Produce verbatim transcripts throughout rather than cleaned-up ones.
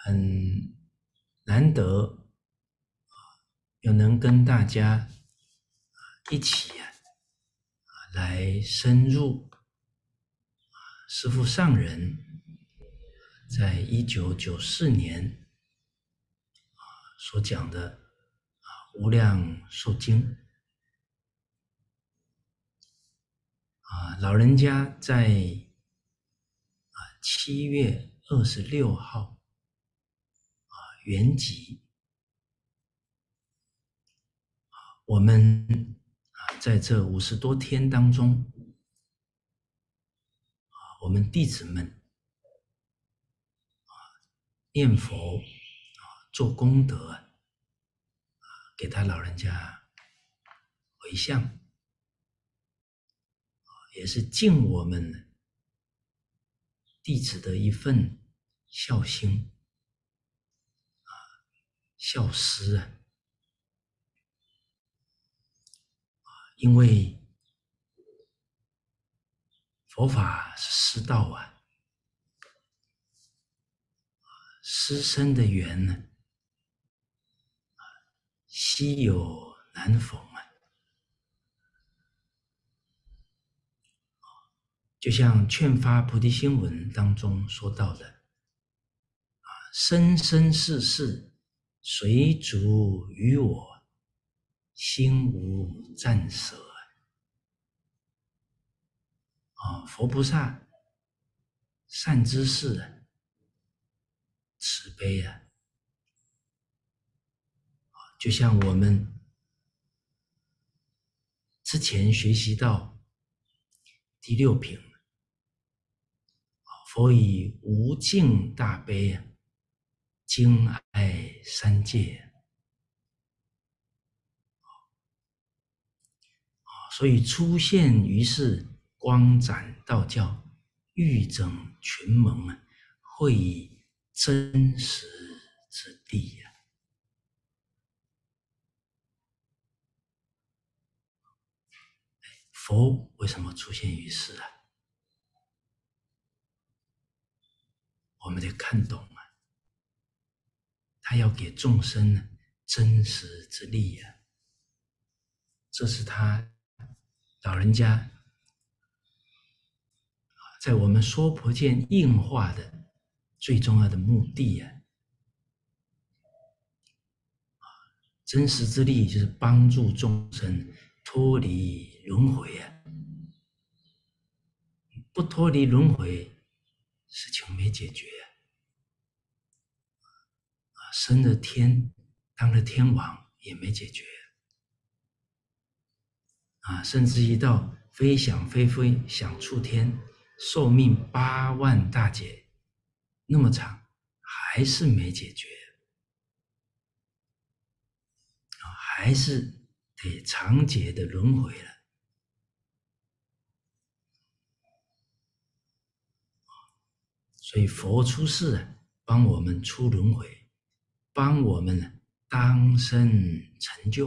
很难得又能跟大家一起啊来深入师父上人在一九九四年所讲的无量寿经啊，老人家在啊七月二十六号啊圆寂，我们啊在这五十多天当中啊，我们弟子们啊念佛啊做功德啊，给他老人家回向。也是尽我们弟子的一份孝心啊，孝思啊，因为佛法是师道啊，师生的缘呢，稀有难逢啊。就像《劝发菩提心文》当中说到的啊，生生世世随逐于我，心无暂舍啊，佛菩萨善知识啊，慈悲啊，就像我们之前学习到第六品，佛以无尽大悲啊，经爱三界啊，所以出现于世，光展道教，欲整群盟啊，会以真实之地啊。佛为什么出现于世啊？我们得看懂啊，他要给众生呢真实之力啊，这是他老人家在我们说婆见应化的最重要的目的啊。真实之力就是帮助众生脱离轮回啊，不脱离轮回，事情没解决啊，升了天，当了天王也没解决啊，甚至一到飞翔飞飞想触天，寿命八万大劫那么长，还是没解决啊，还是得长劫的轮回了。所以佛出世啊，帮我们出轮回，帮我们当生成就，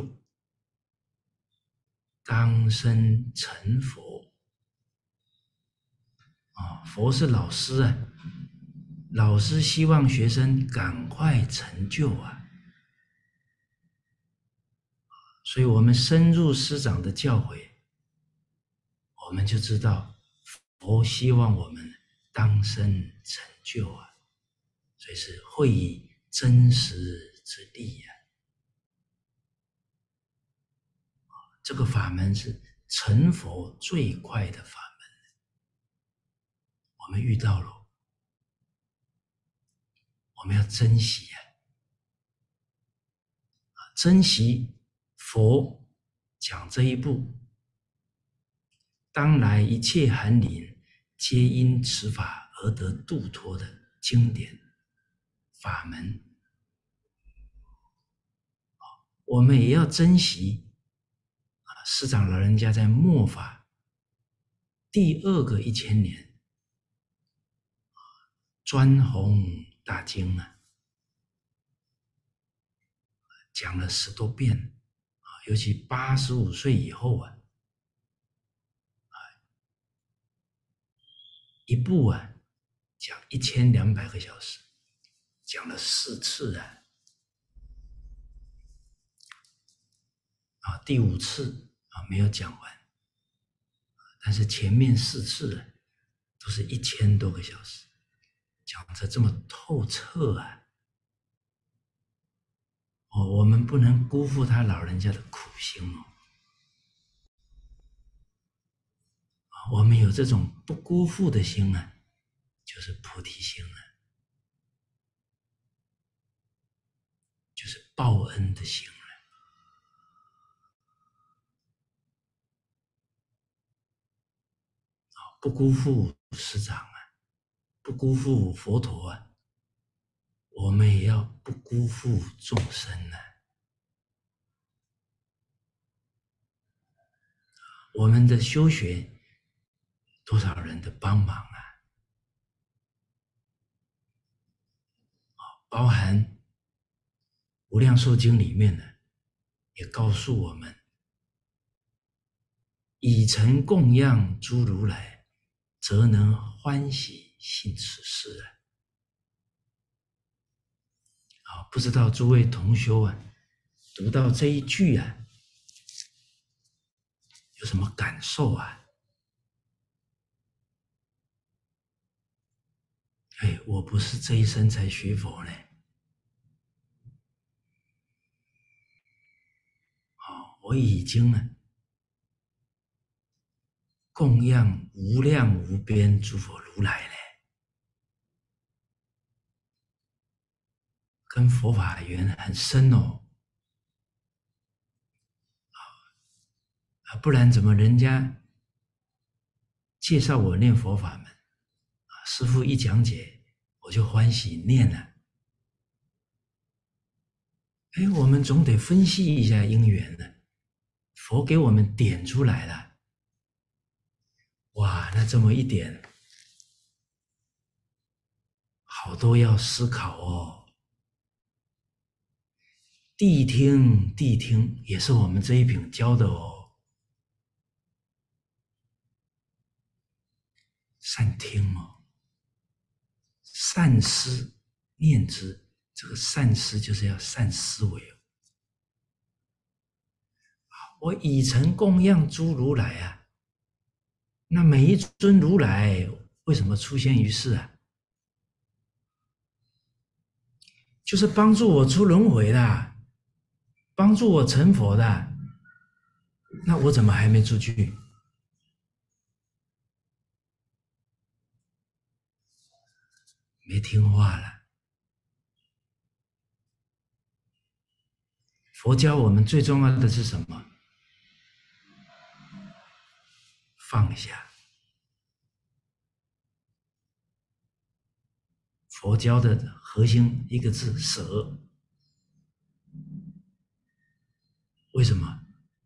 当生成佛啊！佛是老师啊，老师希望学生赶快成就啊，所以我们深入师长的教诲，我们就知道佛希望我们当生成就啊，所以是会以真实之力啊。这个法门是成佛最快的法门，我们遇到了，我们要珍惜啊，珍惜佛讲这一部，当来一切寒林皆因此法而得度脱的经典法门，我们也要珍惜师长老人家在末法第二个一千年专弘大经啊，讲了十多遍啊，尤其八十五岁以后啊，一部啊讲一千两百个小时， 讲了四次啊，啊，第五次啊没有讲完，但是前面四次啊都是一千多个小时，讲得这么透彻啊！哦，我们不能辜负他老人家的苦心哦。我们有这种不辜负的心啊，就是菩提心啊，就是报恩的心啊。不辜负师长啊，不辜负佛陀啊，我们也要不辜负众生啊。我们的修学多少人的帮忙啊，包含《无量寿经》里面呢，也告诉我们，以诚供养诸如来，则能欢喜信此事啊。啊，不知道诸位同修啊，读到这一句啊，有什么感受啊？哎，我不是这一生才学佛呢。哦，我已经啊，供养无量无边诸佛如来呢，跟佛法缘很深哦。啊，不然怎么人家介绍我念佛法门啊？师父一讲解，我就欢喜念了。哎，我们总得分析一下因缘呢。佛给我们点出来了，哇，那这么一点，好多要思考哦。谛听，谛听也是我们这一品教的哦。善听哦，善思念之，这个善思就是要善思维哦。我以诚供养诸如来啊，那每一尊如来为什么出现于世啊？就是帮助我出轮回的，帮助我成佛的。那我怎么还没出去？没听话了。佛教我们最重要的是什么？放下。佛教的核心一个字，舍。为什么？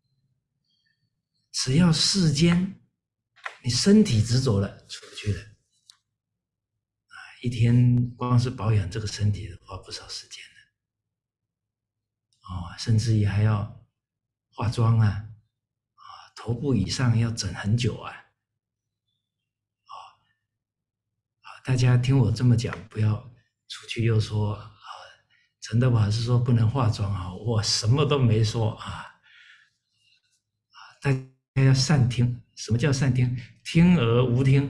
只要世间你身体执着了，出不去了。啊，一天光是保养这个身体花不少时间了。哦，甚至于还要化妆啊，啊，头部以上要整很久啊。啊，大家听我这么讲，不要出去又说啊，陈德宝是说不能化妆啊，我什么都没说啊。啊，大家要善听。什么叫善听？听而无听，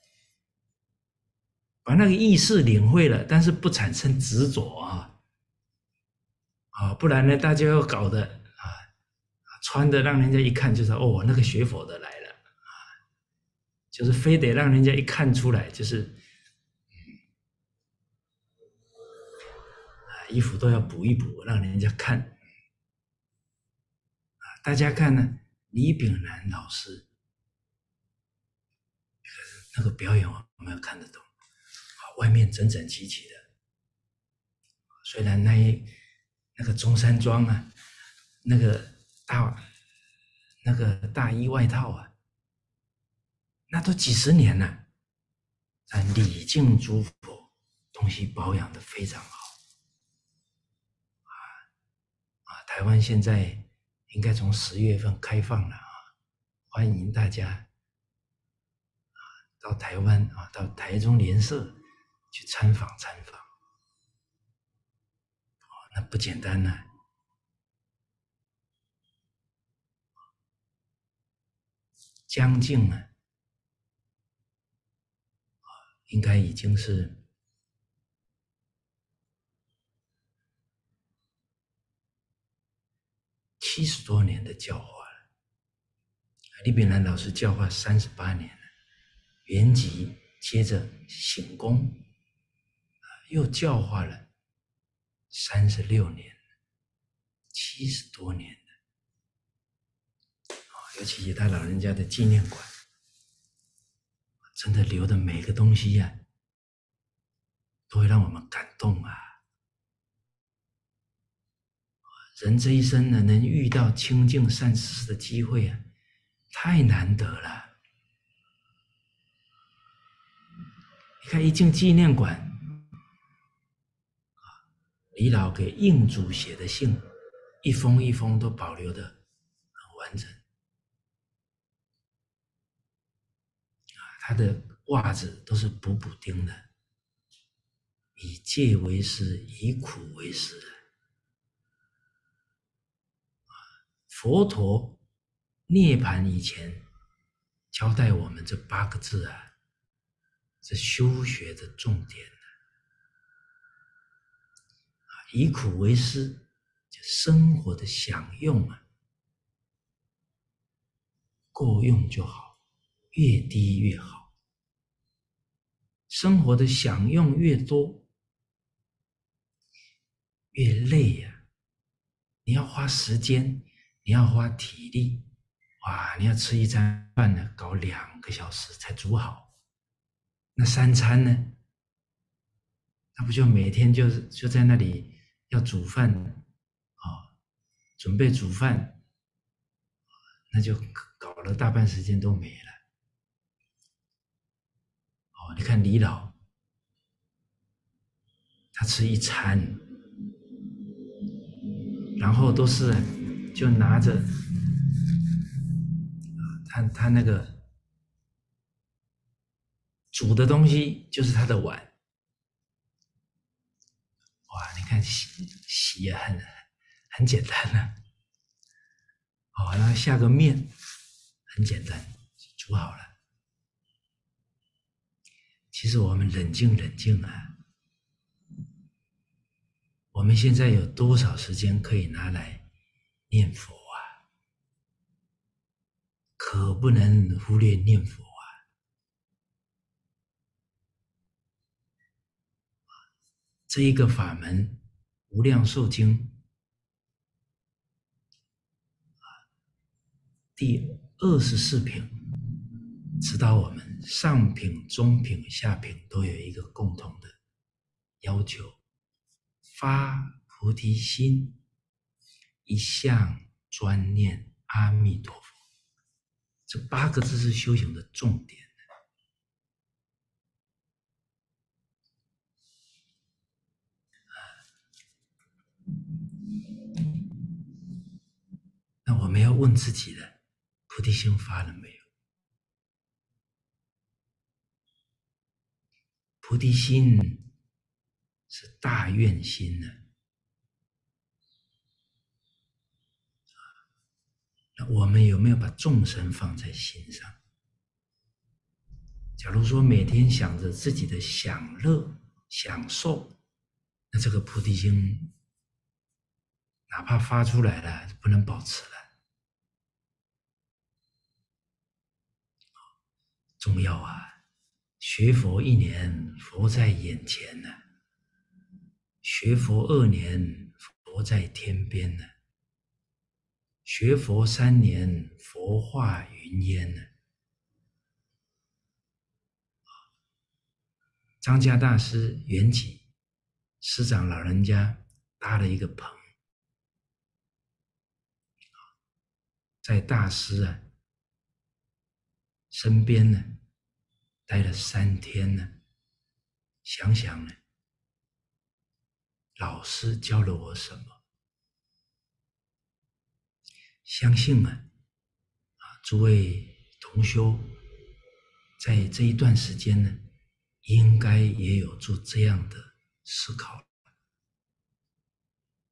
把那个意识领会了，但是不产生执着啊。啊，不然呢，大家要搞得啊，穿的让人家一看就是哦，那个学佛的来了啊，就是非得让人家一看出来，就是，嗯，啊，衣服都要补一补，让人家看。啊，大家看呢，李炳南老师那个表演，我们要看得懂。啊，外面整整齐齐的，虽然那一那个中山装啊，那个大那个大衣外套啊，那都几十年了，但礼敬诸佛，东西保养的非常好。啊啊，台湾现在应该从十月份开放了啊，欢迎大家啊到台湾啊，到台中莲社去参访参访。 那不简单呢、啊。将近啊，应该已经是七十多年的教化了。李炳南老师教化三十八年了，圆寂接着醒功，又教化了三十六年，七十多年了。尤其他老人家的纪念馆，真的留的每个东西呀、啊，都会让我们感动啊！人这一生呢，能遇到清净善知识的机会啊，太难得了。你看，一进纪念馆，李老给印主写的信，一封一封都保留的很完整。他的袜子都是补补丁的，以戒为师，以苦为师。佛陀涅槃以前交代我们这八个字啊，是修学的重点。以苦为师，就生活的享用啊，够用就好，越低越好。生活的享用越多，越累呀、啊！你要花时间，你要花体力，哇！你要吃一餐饭呢，搞两个小时才煮好。那三餐呢？那不就每天就就在那里要煮饭啊、哦，准备煮饭，那就搞了大半时间都没了。哦，你看李老，他吃一餐，然后都是就拿着他他那个煮的东西，就是他的碗。哇，你看洗洗也很很简单啊。哦，然后下个面很简单，煮好了。其实我们冷静冷静啊，我们现在有多少时间可以拿来念佛啊？可不能忽略念佛啊！这一个法门《无量寿经》第二十四品指导我们，上品、中品、下品都有一个共同的要求：发菩提心，一向专念阿弥陀佛。这八个字是修行的重点。那我们要问自己的，菩提心发了没有？菩提心是大愿心呢。那我们有没有把众生放在心上？假如说每天想着自己的享乐、享受，那这个菩提心哪怕发出来了，不能保持了。重要啊！学佛一年，佛在眼前呢；学佛二年，佛在天边呢；学佛三年，佛化云烟呢。张家大师圆寂，师长老人家搭了一个棚，在大师啊身边呢待了三天呢。想想呢，老师教了我什么？相信啊，啊，诸位同修在这一段时间呢，应该也有做这样的思考。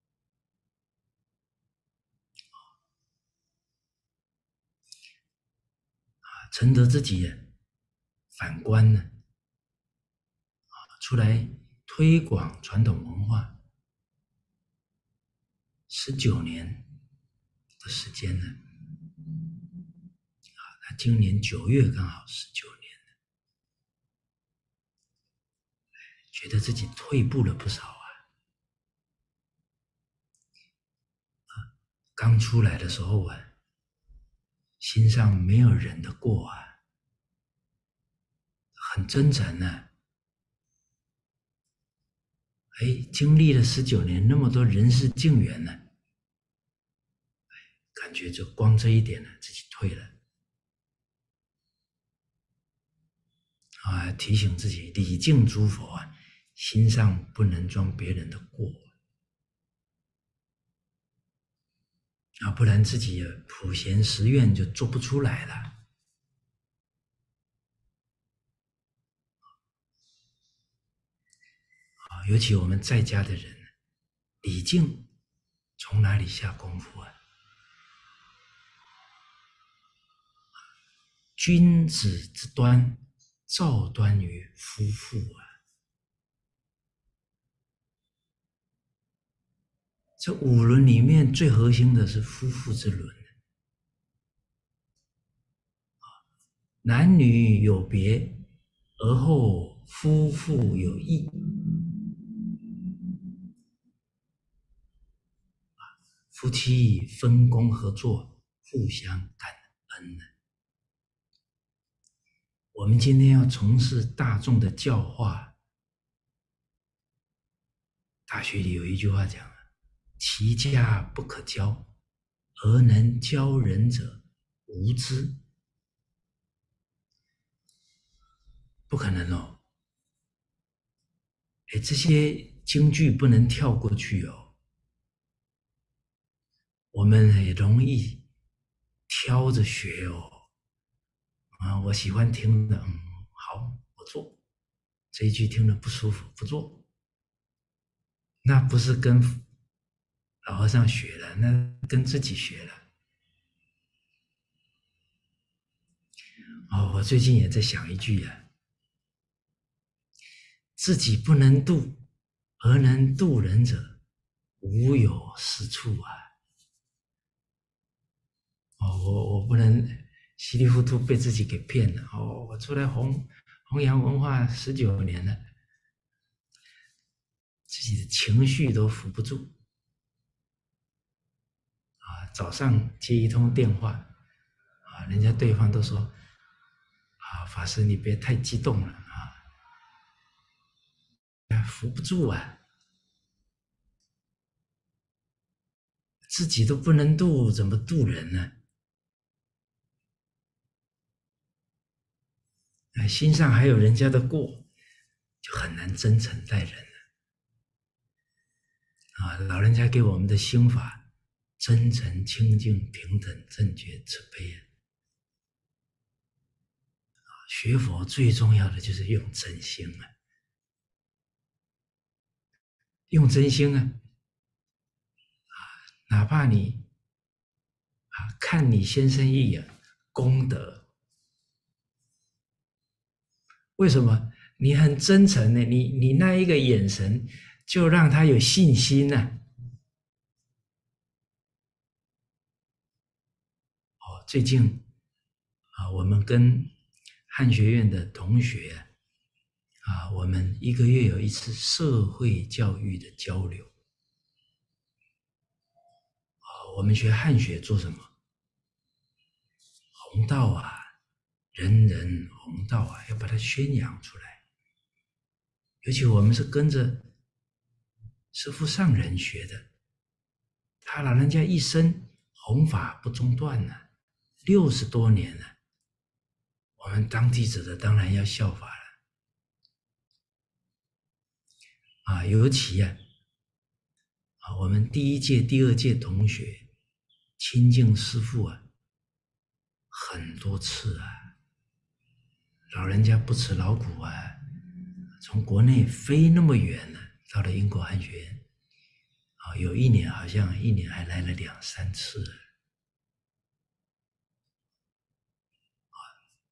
承德自己反观呢，出来推广传统文化，十九年的时间呢，啊，他今年九月刚好十九年了，觉得自己退步了不少啊。啊，刚出来的时候啊，心上没有忍得过啊，很真诚啊。哎，经历了十九年，那么多人事境缘呢，感觉就光这一点呢，自己退了。啊，提醒自己礼敬诸佛啊，心上不能装别人的过啊，不然自己普贤十愿就做不出来了。啊，尤其我们在家的人，礼敬从哪里下功夫啊？君子之端，照端于夫妇啊。这五伦里面最核心的是夫妇之伦，男女有别，而后夫妇有义。夫妻分工合作，互相感恩。我们今天要从事大众的教化，大学里有一句话讲，其家不可教，而能教人者无知。不可能哦。哎，这些京剧不能跳过去哦。我们也容易挑着学哦。啊，我喜欢听的，嗯，好，我做。这一句听了不舒服，不做。那不是跟老和尚学了，那跟自己学了。哦，我最近也在想一句啊，自己不能度，而能度人者，无有是处啊。哦，我我不能稀里糊涂被自己给骗了。哦，我出来弘弘扬文化十九年了，自己的情绪都扶不住。啊，早上接一通电话，啊，人家对方都说，啊，法师你别太激动了啊，扶不住啊。自己都不能度，怎么度人呢？哎，心上还有人家的过，就很难真诚待人了。啊，老人家给我们的心法，真诚、清净、平等、正觉、慈悲啊。学佛最重要的就是用真心啊，用真心啊，啊，哪怕你啊看你先生一眼，功德。为什么？你很真诚呢？你你那一个眼神，就让他有信心呢、啊。哦，最近啊，我们跟汉学院的同学啊，我们一个月有一次社会教育的交流。啊，我们学汉学做什么？弘道啊，人人弘道啊，要把它宣扬出来。尤其我们是跟着师父上人学的，他老人家一生弘法不中断呢、啊，六十多年了。我们当弟子的当然要效法了啊！尤其啊，啊，我们第一届、第二届同学亲近师父啊，很多次啊，老人家不辞劳苦啊，从国内飞那么远呢，到了英国汉学院啊，有一年好像一年还来了两三次啊，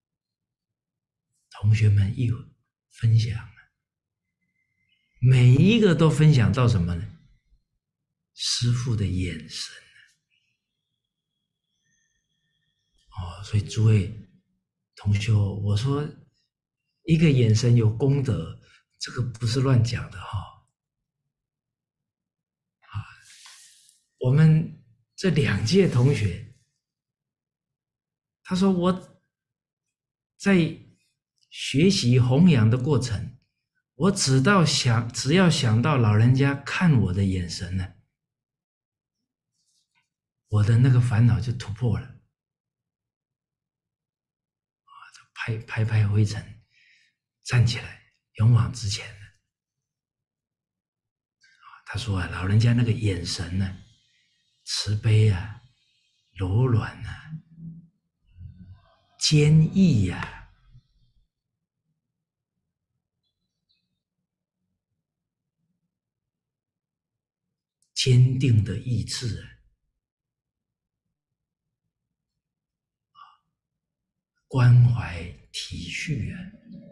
同学们一分享，每一个都分享到什么呢？师父的眼神。哦，所以诸位同修，我说一个眼神有功德，这个不是乱讲的哈、哦。啊，我们这两届同学，他说我在学习弘扬的过程，我只到想，只要想到老人家看我的眼神呢，我的那个烦恼就突破了。啊，拍拍拍灰尘，站起来，勇往直前了。他说啊，老人家那个眼神呢，慈悲啊，柔软啊，坚毅呀、啊。坚定的意志啊，关怀体恤啊，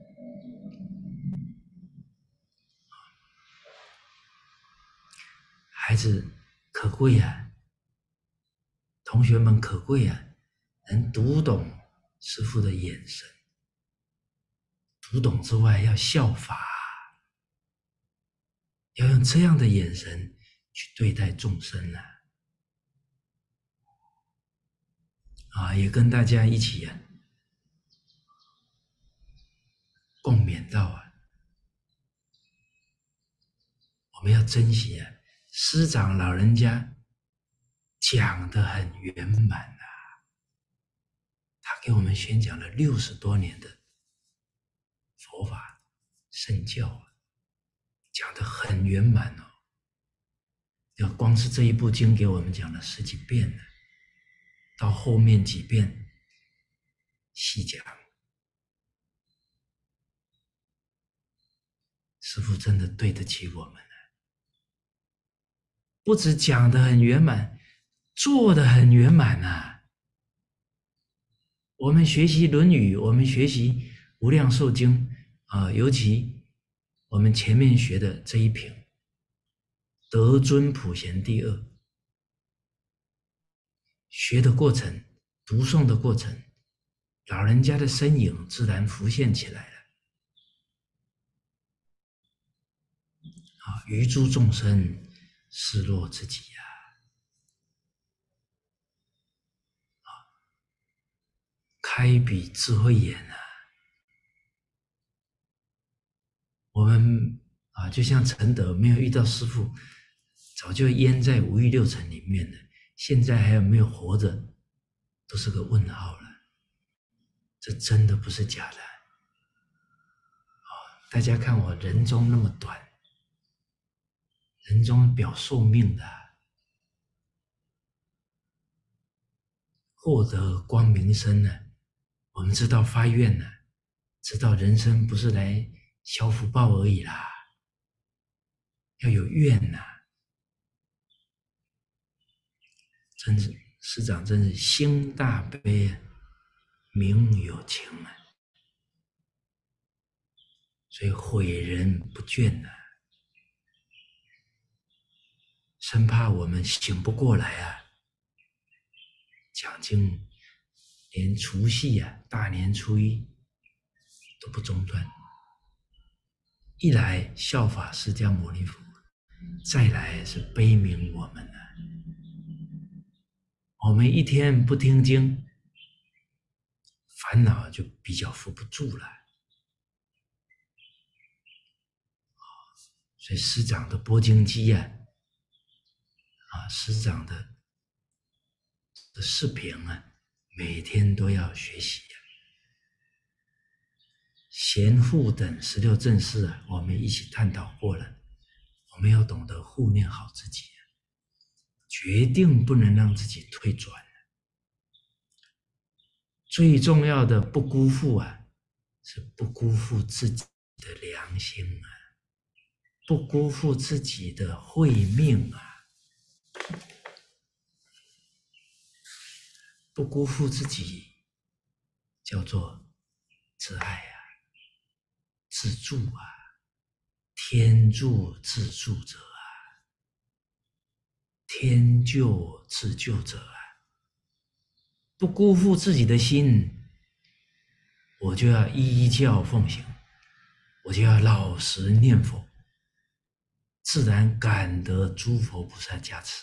孩子可贵啊，同学们可贵啊，能读懂师父的眼神，读懂之外要效法，要用这样的眼神去对待众生啊！啊，也跟大家一起啊，共勉到啊，我们要珍惜啊，师长老人家讲得很圆满啊，他给我们宣讲了六十多年的佛法圣教啊，讲得很圆满哦。要光是这一部经给我们讲了十几遍了，到后面几遍细讲，师父真的对得起我们了。不止讲得很圆满，做得很圆满啊！我们学习《论语》，我们学习《无量寿经》啊，尤其我们前面学的这一品德尊普贤第二，学的过程、读诵的过程，老人家的身影自然浮现起来了。啊，于诸众生视若自己呀！啊，开彼智慧眼啊！我们啊，就像陈德没有遇到师父，早就淹在五欲六尘里面了。现在还有没有活着，都是个问号了。这真的不是假的。啊，大家看我人中那么短，人中表寿命的，获得光明身呢，我们知道发愿呢，知道人生不是来消福报而已啦，要有愿呐。真是师长真是心大悲，名有情啊，所以诲人不倦呐、啊，生怕我们醒不过来啊。讲经连除夕啊，大年初一都不中断，一来效法释迦牟尼佛，再来是悲悯我们啊。我们一天不听经，烦恼就比较扶不住了。所以师长的播经机啊，啊，师长的的视频啊，每天都要学习啊。贤护等十六正事啊，我们一起探讨过了。我们要懂得护念好自己啊，决定不能让自己退转。最重要的不辜负啊，是不辜负自己的良心啊，不辜负自己的慧命啊，不辜负自己叫做自爱啊。 自助啊，天助自助者啊，天救自救者啊，不辜负自己的心，我就要依教奉行，我就要老实念佛，自然感得诸佛菩萨加持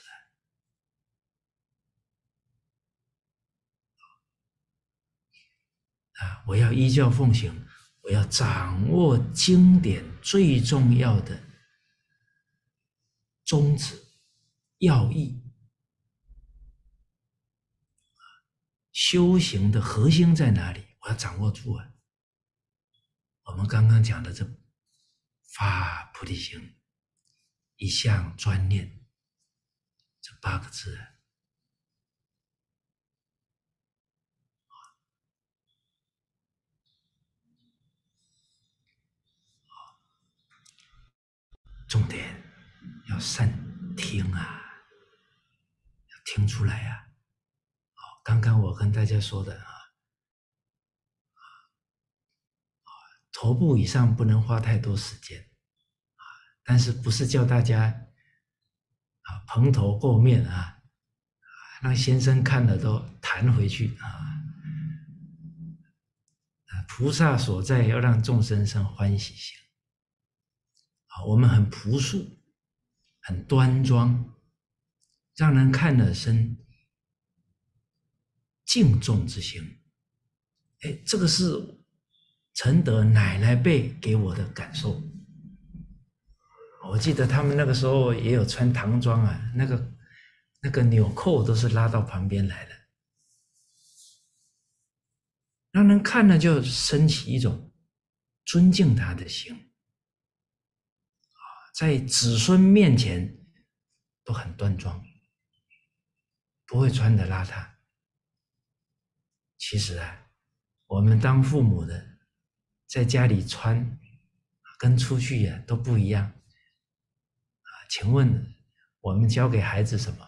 啊！啊，我要依教奉行，我要掌握经典最重要的宗旨、要义。修行的核心在哪里？我要掌握住啊！我们刚刚讲的这发菩提心，一向专念这八个字啊，重点要善听啊，要听出来啊！刚刚我跟大家说的啊，头部以上不能花太多时间啊，但是不是叫大家啊蓬头垢面啊，让先生看了都弹回去啊！菩萨所在，要让众生生欢喜心啊！我们很朴素，很端庄，让人看了生敬重之心。哎，这个是承德奶奶辈给我的感受。我记得他们那个时候也有穿唐装啊，那个那个纽扣都是拉到旁边来的，让人看了就升起一种尊敬他的心啊，在子孙面前都很端庄，不会穿得邋遢。其实啊，我们当父母的，在家里穿跟出去啊都不一样啊。请问我们教给孩子什么？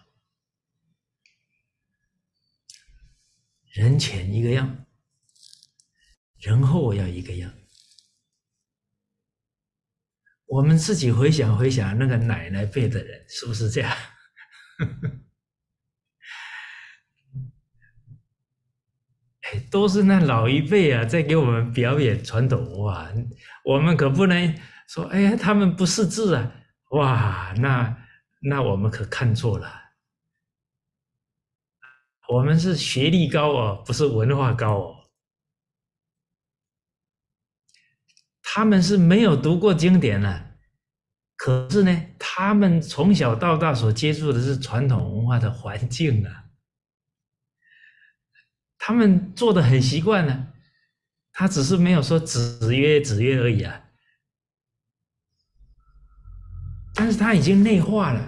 人前一个样，人后要一个样。我们自己回想回想，那个奶奶辈的人是不是这样？都是那老一辈啊，在给我们表演传统文化，我们可不能说，哎呀，他们不识字啊，哇，那那我们可看错了。我们是学历高哦，不是文化高哦。他们是没有读过经典啊，可是呢，他们从小到大所接触的是传统文化的环境啊。他们做的很习惯了，他只是没有说子曰子曰而已啊，但是他已经内化了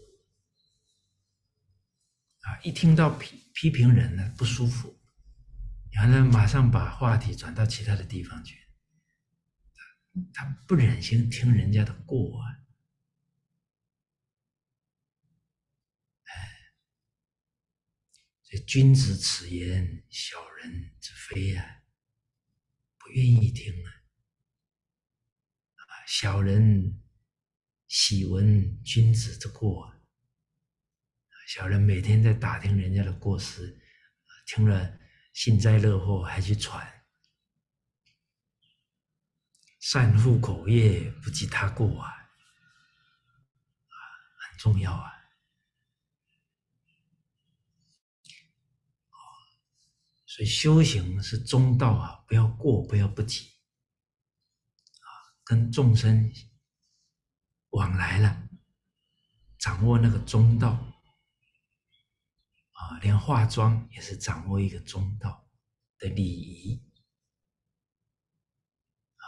啊！一听到批批评人呢不舒服，然后呢马上把话题转到其他的地方去，他不忍心听人家的过啊，哎，所以君子此言，小人之非啊，不愿意听啊。小人喜闻君子之过啊，小人每天在打听人家的过失，听了幸灾乐祸，还去传，善护口业，不计他过啊，很重要啊。所以修行是中道啊，不要过，不要不及啊，跟众生往来了，掌握那个中道啊，连化妆也是掌握一个中道的礼仪啊。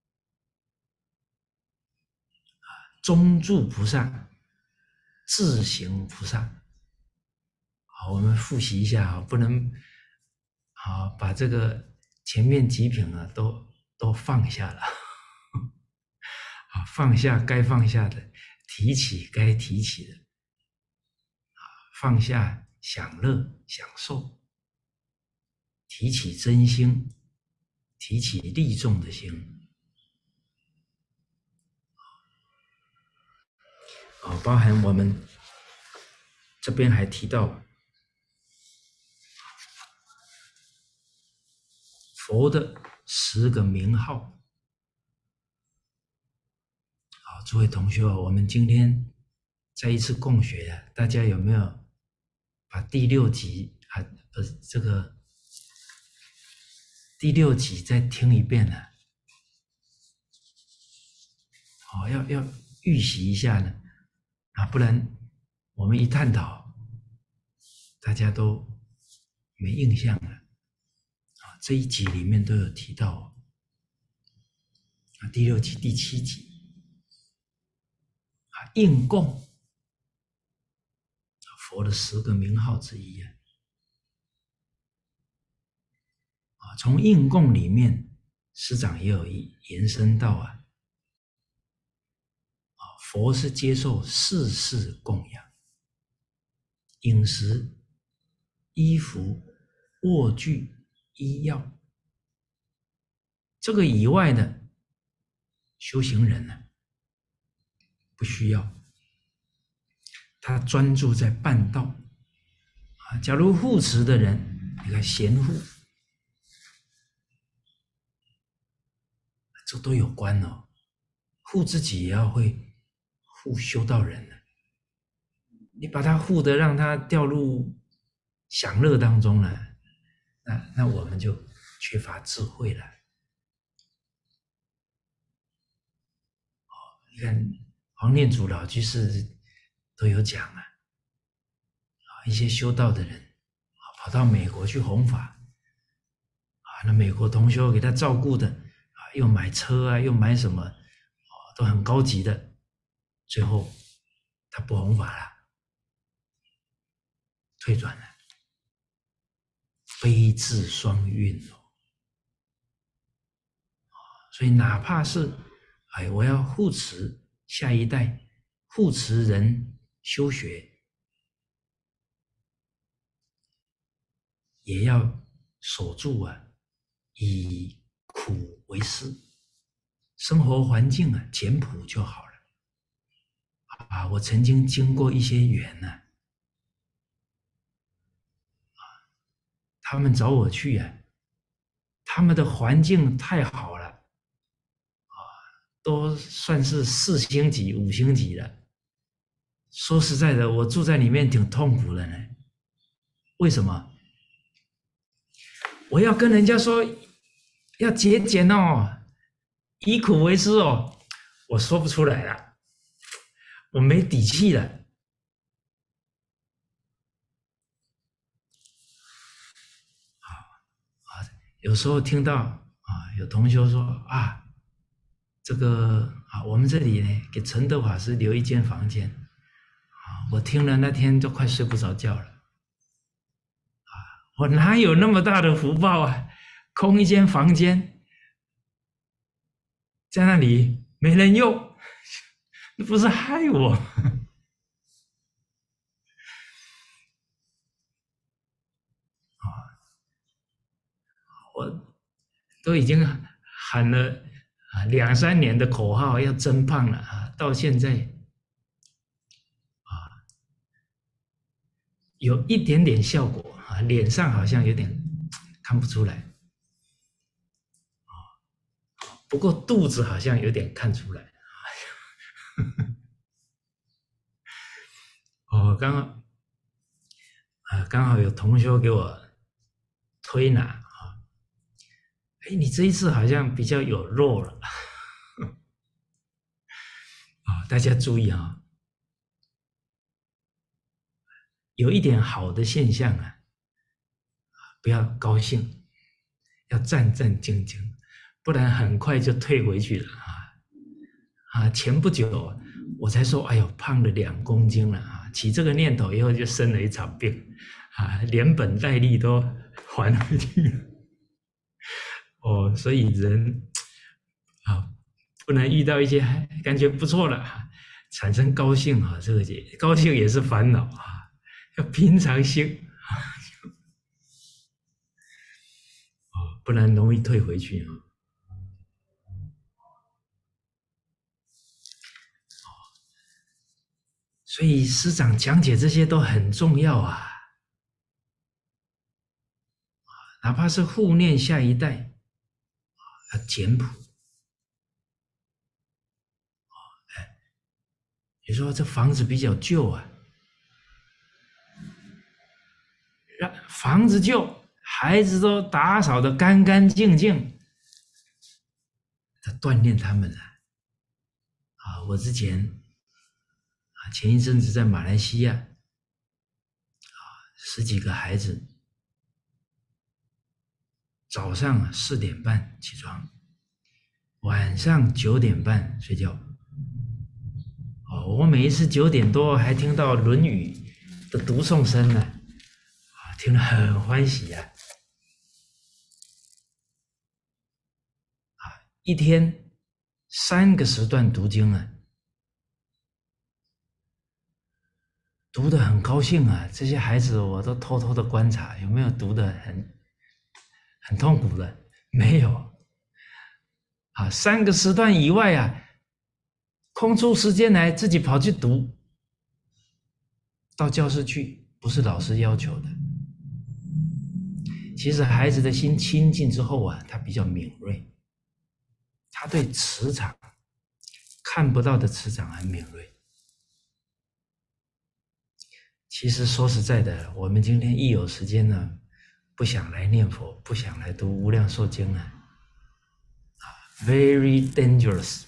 中住菩萨，自行菩萨。好，我们复习一下啊，不能好把这个前面几品啊都都放下了。啊，放下该放下的，提起该提起的，啊，放下享乐享受，提起真心，提起利众的心， 啊，包含我们这边还提到佛的十个名号。好，诸位同学，我们今天再一次共学啊，大家有没有把第六集啊，不是这个第六集再听一遍呢？好，要要预习一下呢，啊，不然我们一探讨，大家都没印象了。啊，这一集里面都有提到啊，第六集、第七集啊，应供。佛的十个名号之一啊，啊，从应供里面，师长也有延伸到啊，啊，佛是接受四事供养，饮食、衣服、卧具、医药，这个以外的修行人呢，不需要，他专注在办道啊。假如护持的人，你看贤护。这都有关哦，护自己也要会护修道人呢。你把他护得让他掉入享乐当中了，那那我们就缺乏智慧了。哦，你看黄念祖老居士都有讲啊，啊，一些修道的人啊，跑到美国去弘法啊，那美国同修给他照顾的。又买车啊，又买什么，哦，都很高级的。最后他不弘法了，退转了，非智双运哦。所以哪怕是哎，我要护持下一代，护持人修学，也要守住啊，以苦为师，生活环境啊简朴就好了。啊，我曾经经过一些缘呢、啊，他们找我去啊，他们的环境太好了，啊，都算是四星级、五星级了。说实在的，我住在里面挺痛苦的呢。为什么？我要跟人家说要节俭哦，以苦为师哦，我说不出来了，我没底气了。有时候听到啊，有同学说啊，这个啊，我们这里呢给陈德法师留一间房间啊，我听了那天都快睡不着觉了啊，我哪有那么大的福报啊，空一间房间在那里没人用，那不是害我？啊，我都已经喊了啊两三年的口号要增胖了啊，到现在啊有一点点效果啊，脸上好像有点看不出来啊，不过肚子好像有点看出来。哦，刚刚啊刚好有同学给我推拿啊，哎，你这一次好像比较有肉了啊，大家注意啊。有一点好的现象啊，不要高兴，要战战兢兢，不然很快就退回去了啊！啊，前不久我才说，哎呦，胖了两公斤了啊！起这个念头以后就生了一场病啊，连本带利都还回去了。哦，所以人啊，不能遇到一些感觉不错了，产生高兴啊，这个也高兴也是烦恼啊。要平常心啊，不然容易退回去啊。 所以师长讲解这些都很重要啊，哪怕是护念下一代，要简朴。你说这房子比较旧啊，让房子旧，孩子都打扫得干干净净，他锻炼他们啊。啊，我之前啊，前一阵子在马来西亚，啊，十几个孩子，早上四点半起床，晚上九点半睡觉。哦，我每一次九点多还听到《论语》的读诵声呢，啊，听了很欢喜啊。啊，一天三个时段读经啊，读得很高兴啊。这些孩子我都偷偷的观察，有没有读得很很痛苦的？没有。啊，三个时段以外啊，空出时间来自己跑去读，到教室去，不是老师要求的。其实孩子的心清净之后啊，他比较敏锐，他对磁场看不到的磁场很敏锐。其实说实在的，我们今天一有时间呢，不想来念佛，不想来读无量寿经啊，啊 ，very dangerous，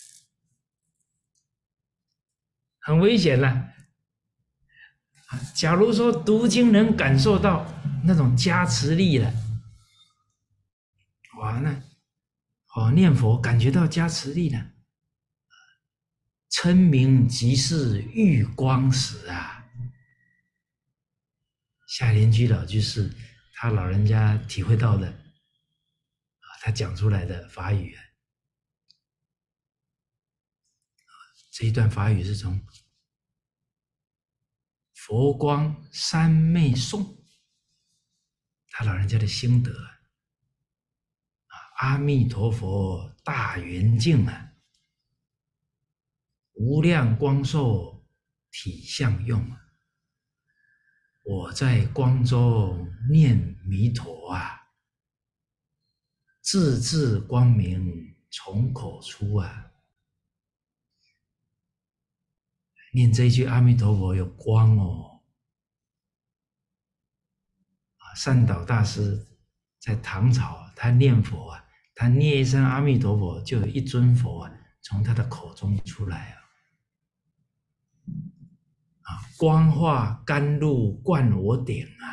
很危险了。假如说读经能感受到那种加持力了，哇，那哦念佛感觉到加持力了，称名即是玉光时啊。夏莲居老居士他老人家体会到的啊，他讲出来的法语啊，这一段法语是从佛光三昧颂，他老人家的心得啊，阿弥陀佛大圆镜啊，无量光寿体相用啊，我在光中念弥陀啊，字字光明从口出啊。念这一句阿弥陀佛有光哦。善导大师在唐朝，他念佛啊，他念一声阿弥陀佛，就有一尊佛啊从他的口中出来啊。啊，光化甘露灌我顶啊，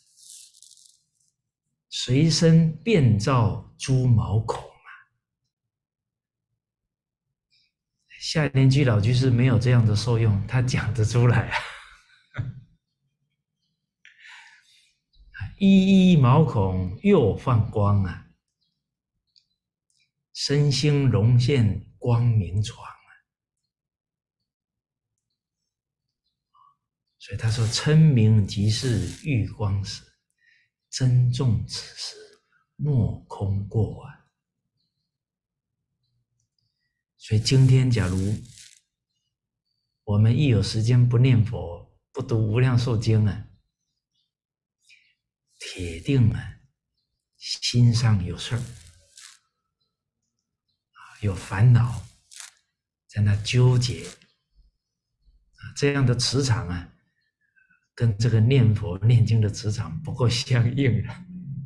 随身遍照诸毛孔啊。夏莲居老居士没有这样的受用，他讲得出来啊。一一毛孔又放光啊，身心融现光明床啊。所以他说：“称名即是玉光时，珍重此时莫空过啊。”所以今天假如我们一有时间不念佛，不读无量寿经啊，铁定啊心上有事儿，有烦恼，在那纠结，这样的磁场啊，跟这个念佛念经的磁场不够相应啊。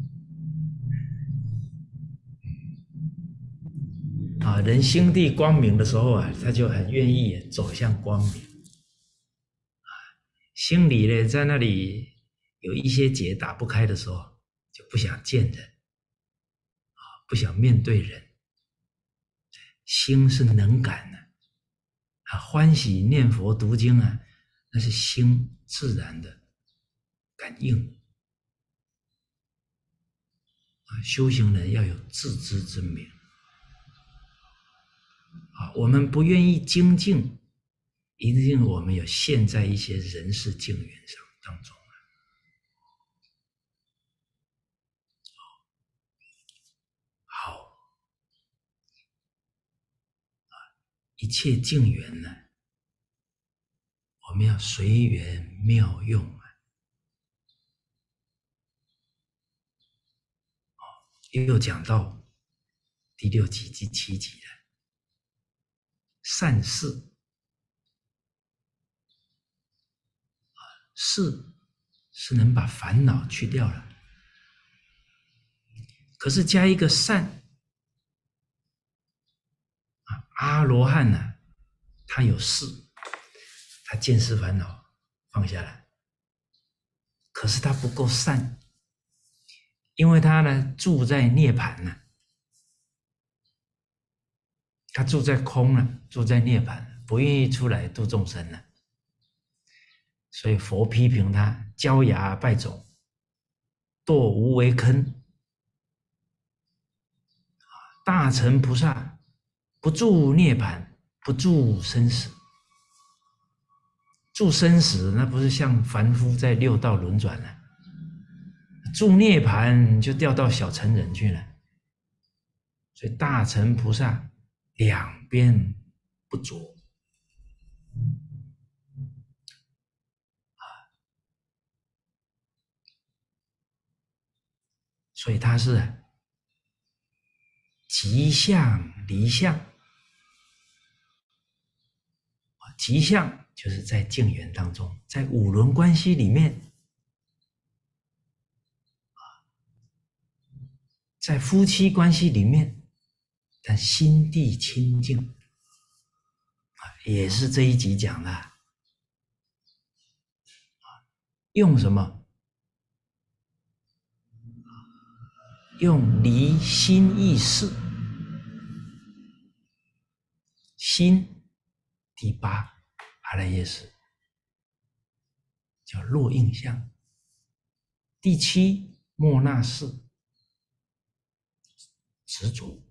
啊，人心地光明的时候啊，他就很愿意走向光明。啊，心里呢在那里有一些结打不开的时候，就不想见人，啊，不想面对人。心是能感的，啊，欢喜念佛读经啊，那是心自然的感应。啊，修行人要有自知之明。啊，我们不愿意精进，一定我们有陷在一些人事境缘上当中啊。好，啊，一切境缘呢， 我们要随缘妙用啊！又讲到第六集第七集了，善事，事是能把烦恼去掉了，可是加一个善，阿罗汉呢、啊，他有事，他见思烦恼放下来，可是他不够善，因为他呢住在涅槃呢、啊，他住在空了、啊，住在涅槃，不愿意出来度众生了、啊，所以佛批评他焦芽败种，堕无为坑。大乘菩萨不住涅槃，不住生死。住生死那不是像凡夫在六道轮转了、啊，住涅槃就掉到小乘人去了。所以大乘菩萨两边不着啊，所以他是极相离相。极相就是在境缘当中，在五伦关系里面，在夫妻关系里面，但心地清净，也是这一集讲的。用什么？用离心意识，心第八阿赖耶识叫落印象，第七末那识执着，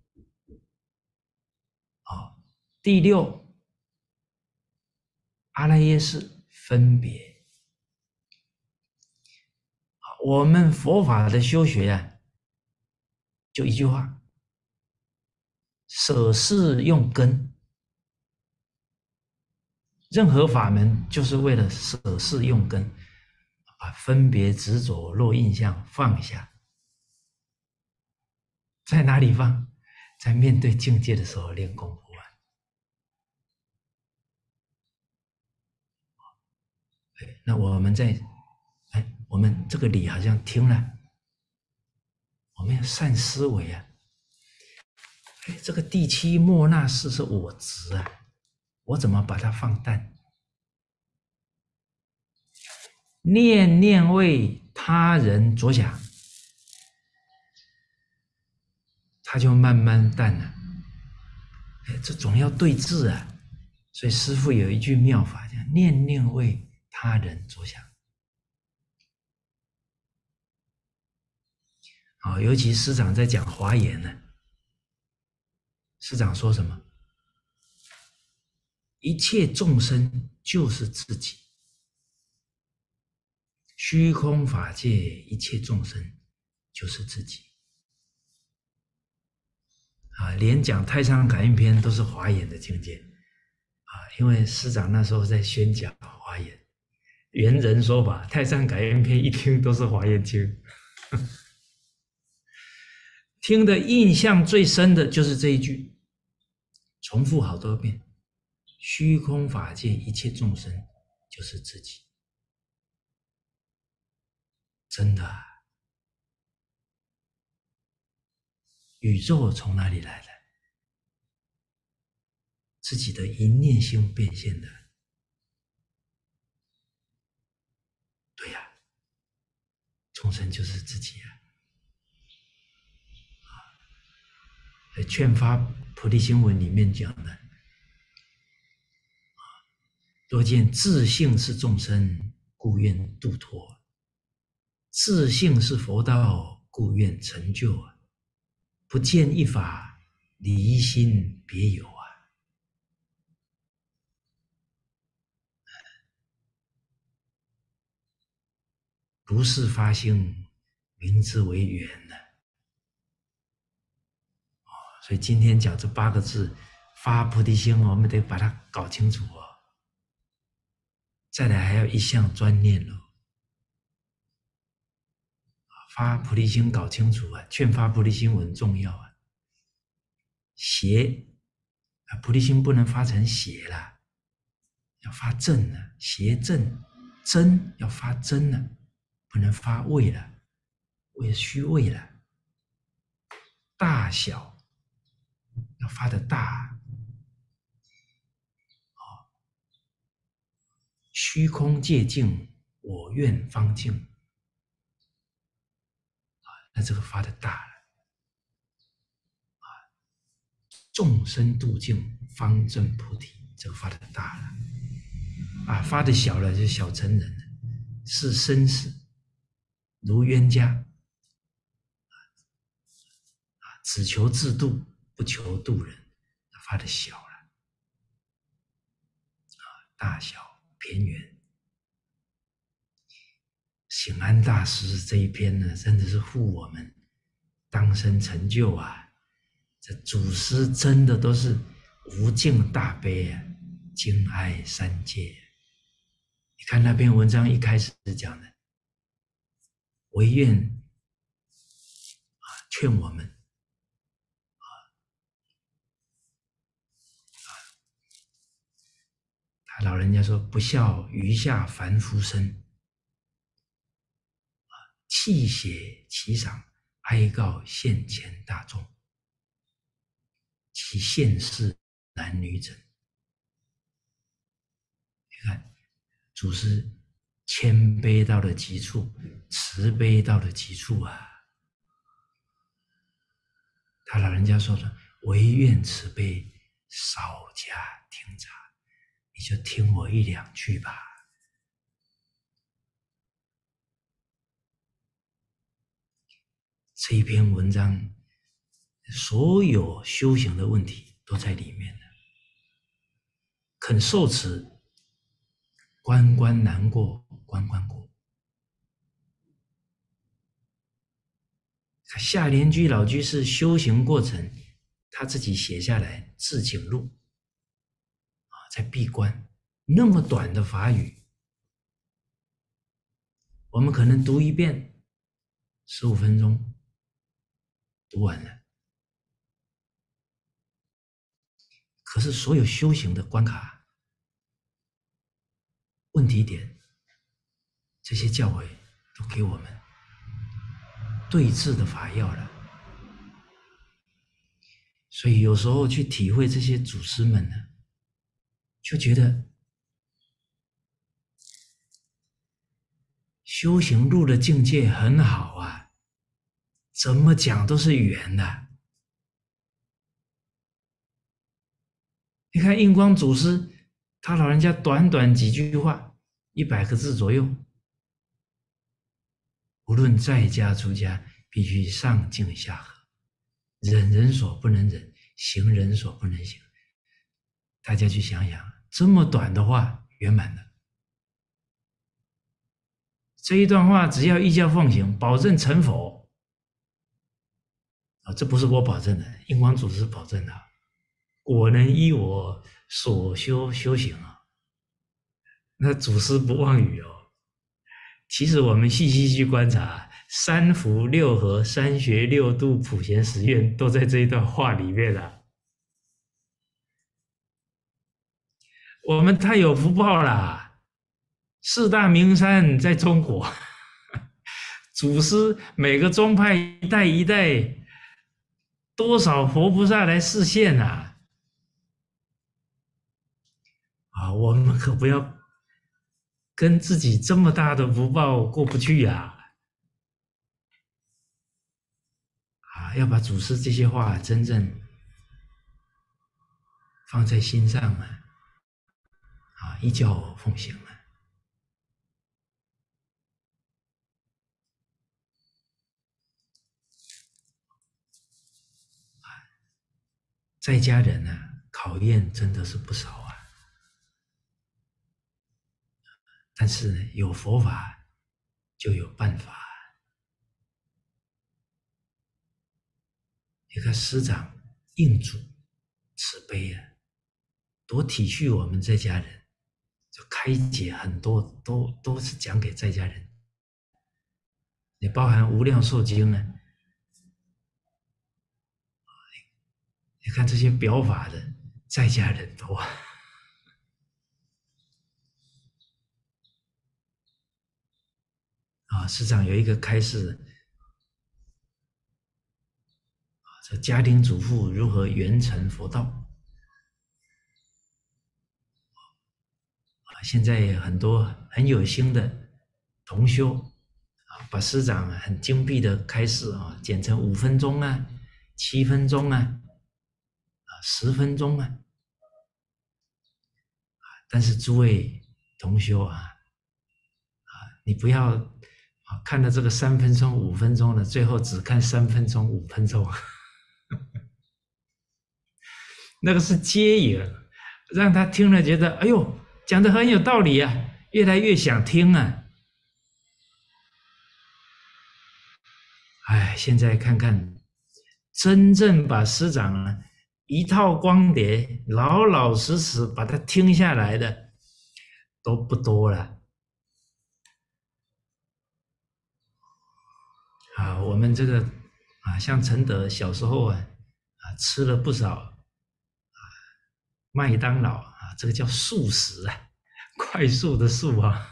啊，第六阿赖耶识分别。我们佛法的修学啊，就一句话：舍事用根。任何法门就是为了舍事用根，把分别执着落印象放下。在哪里放？在面对境界的时候练功夫啊。那我们在，哎，我们这个理好像听了，我们要善思维啊。哎，这个第七末那识是我执啊，我怎么把它放淡？念念为他人着想，它就慢慢淡了。哎，这总要对治啊。所以师父有一句妙法，叫念念为他人着想。好、哦，尤其师长在讲华严呢，师长说什么？一切众生就是自己，虚空法界一切众生就是自己。啊，连讲太上感应篇都是华严的境界啊，因为师长那时候在宣讲华严，圆人说法，太上感应篇一听都是华严经，听的印象最深的就是这一句，重复好多遍：虚空法界一切众生就是自己。真的啊，宇宙从哪里来的？自己的一念心变现的。对呀、啊，众生就是自己啊。在《劝发菩提心文》里面讲的，多见自性是众生，故愿度脱；自性是佛道，故愿成就啊！不见一法，离心别有啊！如是发心，名之为缘呢、啊。哦，所以今天讲这八个字，发菩提心，我们得把它搞清楚哦。 再来还要一项专念哦。发菩提心搞清楚啊，劝发菩提心很重要啊。邪啊，菩提心不能发成邪啦，要发正啊，邪正真要发真啊，不能发伪了，伪虚伪了。大小要发的大，哦，虚空界净，我愿方净，啊，那这个发的大了，啊，众生度尽，方证菩提，这个发的大了，啊，发的小了就是小乘人了，是生死如冤家。只求自度，不求度人，发的小了，啊，大小偏远。醒安大师这一篇呢，真的是护我们当生成就啊！这祖师真的都是无尽大悲啊，敬爱三界。你看那篇文章一开始讲的，唯愿啊劝我们。老人家说：“不孝余下凡夫身，泣血其赏，哀告现前大众，其现世男女整。”你看，祖师谦卑到了极处，慈悲到了极处啊！他老人家说的：“唯愿慈悲，少加听察。”你就听我一两句吧。这一篇文章，所有修行的问题都在里面了。肯受持，关关难过关关过。夏莲居老居士修行过程，他自己写下来《自警录》啊，在闭关那么短的法语，我们可能读一遍十五分钟读完了。可是所有修行的关卡、问题点，这些教诲都给我们对治的法要了。所以有时候去体会这些祖师们呢，就觉得修行入的境界很好啊，怎么讲都是圆的。你看印光祖师，他老人家短短几句话，一百个字左右，无论在家出家，必须上敬下和，忍人所不能忍，行人所不能行。大家去想想，这么短的话圆满了。这一段话只要依教奉行，保证成佛。啊，这不是我保证的，印光祖师保证的。我能依我所修修行啊，那祖师不妄语哦。其实我们细细去观察，三福六和、三学六度、普贤十愿都在这一段话里面了。我们太有福报啦！四大名山在中国，祖师每个宗派一代一代，多少佛菩萨来示现啊！啊，我们可不要跟自己这么大的福报过不去呀！啊，要把祖师这些话真正放在心上啊！啊，依教奉行啊！在家人呢、啊，考验真的是不少啊。但是呢，有佛法就有办法。你看师长印主慈悲啊，多体恤我们这家人就开解很多，都都是讲给在家人，也包含《无量寿经》啊。你看这些表法的在家人多啊！师长有一个开示，这家庭主妇如何圆成佛道啊？现在也很多很有心的同修啊，把师长很精辟的开示啊，剪成五分钟啊、七分钟啊、啊十分钟啊。但是诸位同修啊，啊，你不要啊看到这个三分钟、五分钟的，最后只看三分钟、五分钟，那个是接引，让他听了觉得，哎呦，讲的很有道理啊，越来越想听啊。哎，现在看看，真正把师长啊一套光碟老老实实把它听下来的都不多了。啊，我们这个啊，像陈德小时候啊，啊吃了不少啊麦当劳啊，这个叫速食啊，快速的速啊，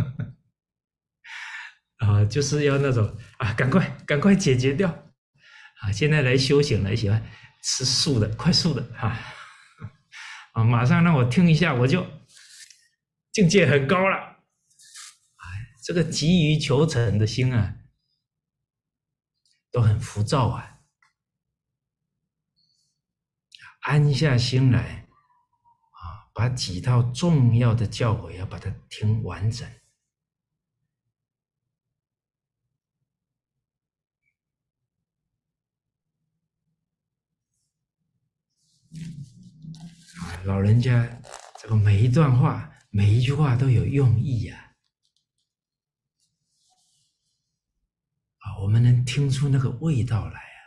啊，就是要那种啊，赶快赶快解决掉啊！现在来修行了，喜欢吃素的、快速的啊，啊，马上让我听一下，我就境界很高了。哎，这个急于求成的心啊，都很浮躁啊。安下心来啊，把几套重要的教诲要把它听完整。啊，老人家这个每一段话、每一句话都有用意啊！啊，我们能听出那个味道来啊，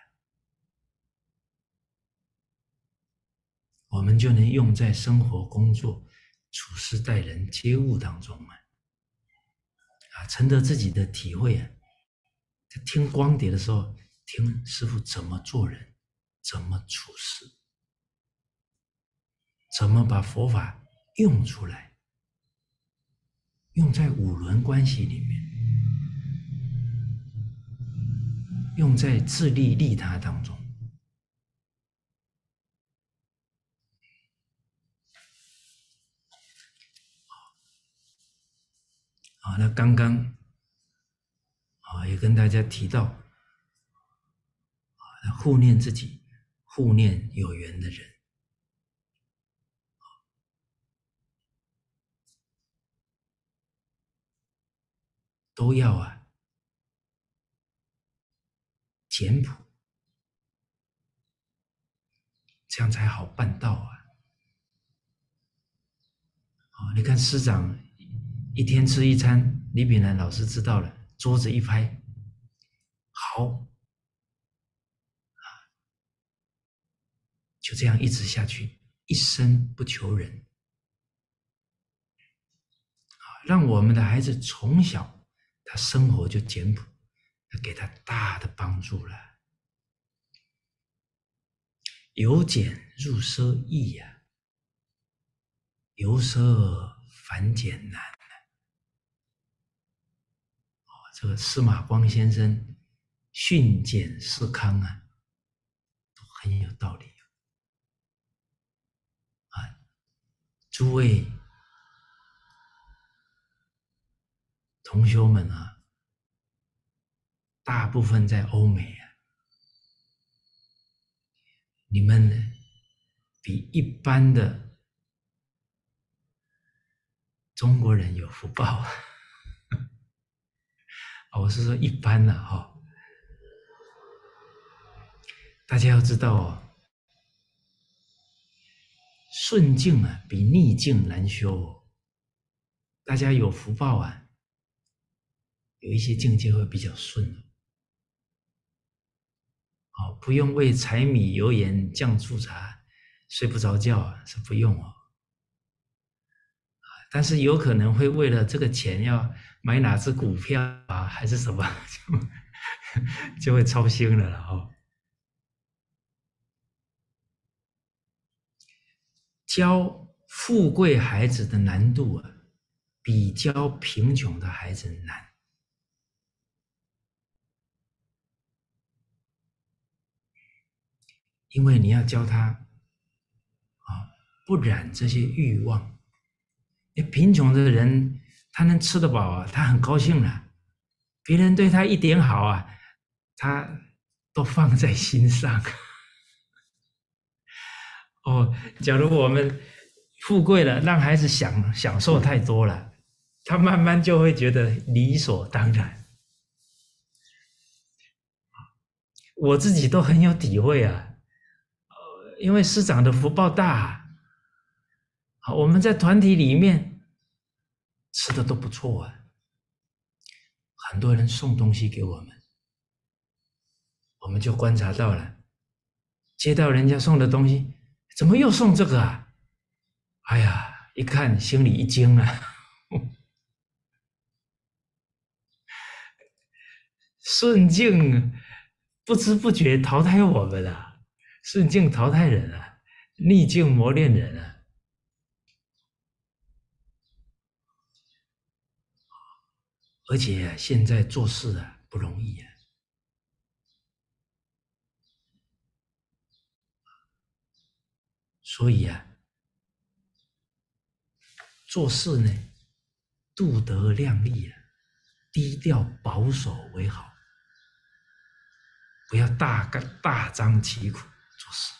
我们就能用在生活、工作、处事、待人、接物当中啊！啊，承得自己的体会啊，在听光碟的时候，听师父怎么做人，怎么处事，怎么把佛法用出来，用在五伦关系里面，用在自利利他当中。啊，那刚刚啊也跟大家提到，啊，护念自己，护念有缘的人，都要啊简朴，这样才好办到啊！啊，你看师长一天吃一餐，李炳南老师知道了，桌子一拍，好，就这样一直下去，一生不求人，啊，让我们的孩子从小他生活就简朴，给他大的帮助了。由俭入奢易呀、啊，由奢反俭难。哦，这个司马光先生训俭思康啊，都很有道理啊！诸位同修们啊，大部分在欧美啊，你们比一般的中国人有福报啊！我是说一般的哈、哦，大家要知道哦，顺境啊比逆境难修哦。大家有福报啊，有一些境界会比较顺哦，不用为柴米油盐酱醋茶睡不着觉啊，是不用哦。 但是有可能会为了这个钱要买哪只股票啊，还是什么，就就会操心了了哦。教富贵孩子的难度啊，比教贫穷的孩子难。因为你要教他啊，不染这些欲望。贫穷的人，他能吃得饱啊，他很高兴了、啊。别人对他一点好啊，他都放在心上。哦，假如我们富贵了，让孩子享享受太多了，他慢慢就会觉得理所当然。我自己都很有体会啊。因为师长的福报大，好，我们在团体里面吃的都不错啊，很多人送东西给我们，我们就观察到了，接到人家送的东西，怎么又送这个啊？哎呀，一看心里一惊啊，顺境不知不觉淘汰我们了。顺境淘汰人啊，逆境磨练人啊。而且、啊、现在做事啊不容易啊，所以啊，做事呢，度德量力啊，低调保守为好，不要大干大张旗鼓做事。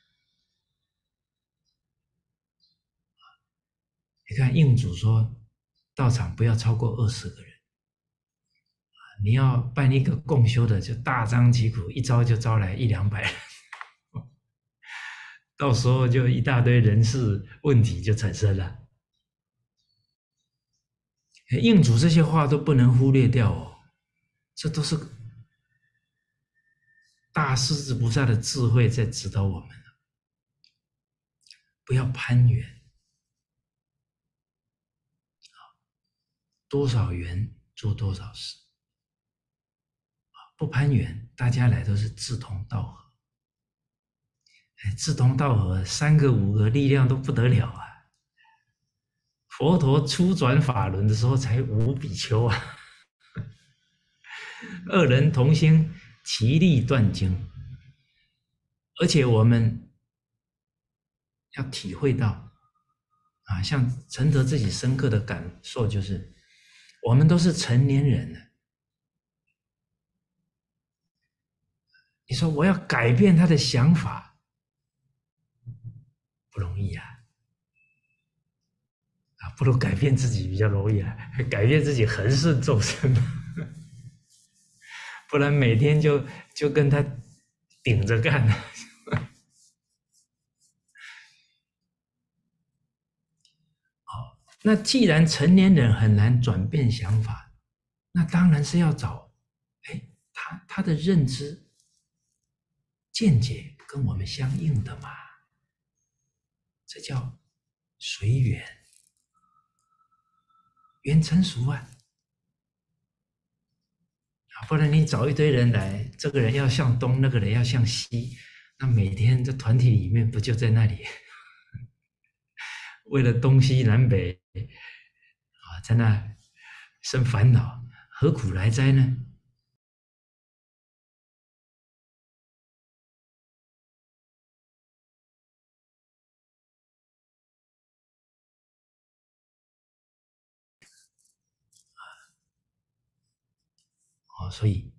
你看印主说，道场不要超过二十个人，你要办一个共修的，就大张旗鼓，一招就招来一两百人，到时候就一大堆人事问题就产生了。印主这些话都不能忽略掉哦，这都是大狮子菩萨的智慧在指导我们。不要攀缘，多少缘做多少事，不攀缘，大家来都是志同道合。志同道合，三个五个力量都不得了啊！佛陀初转法轮的时候才五比丘啊，二人同心，其力断经。而且我们要体会到啊，像承德自己深刻的感受就是，我们都是成年人了。你说我要改变他的想法，不容易啊！啊，不如改变自己比较容易啊，改变自己恒顺众生，不然每天就就跟他顶着干。那既然成年人很难转变想法，那当然是要找，哎，他他的认知、见解跟我们相应的嘛，这叫随缘，缘成熟啊。不然你找一堆人来，这个人要向东，那个人要向西，那每天这团体里面不就在那里为了东西南北啊，在那生烦恼，何苦来哉呢？哦，所以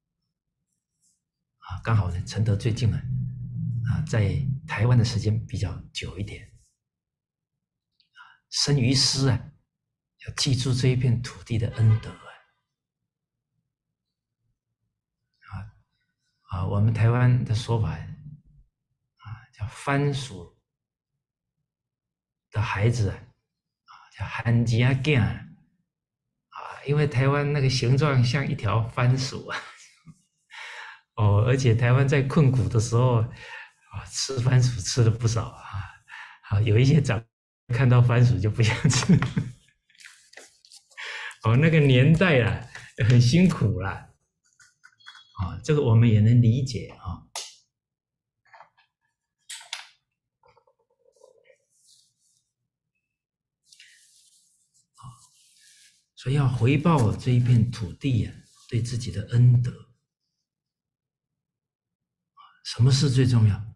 啊，刚好呢，承德最近呢，啊，在台湾的时间比较久一点，啊，生于斯啊，要记住这一片土地的恩德啊，啊啊，我们台湾的说法啊，叫番薯的孩子啊，叫番薯仔囝啊，因为台湾那个形状像一条番薯啊。哦，而且台湾在困苦的时候，啊，吃番薯吃了不少啊，好，有一些长看到番薯就不想吃。哦，那个年代啊，很辛苦啦。啊、哦，这个我们也能理解啊。哦所以要回报这一片土地啊，对自己的恩德。什么事最重要？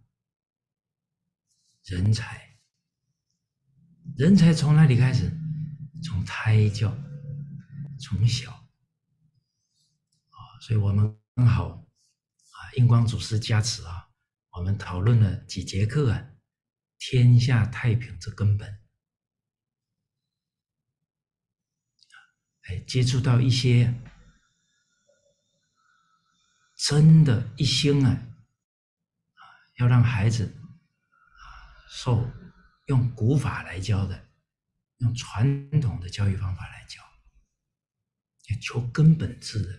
人才。人才从哪里开始？从胎教，从小。啊，所以我们刚好啊，印光祖师加持啊，我们讨论了几节课啊，天下太平之根本。哎，接触到一些真的一心啊，要让孩子受用古法来教的，用传统的教育方法来教，要求根本智的，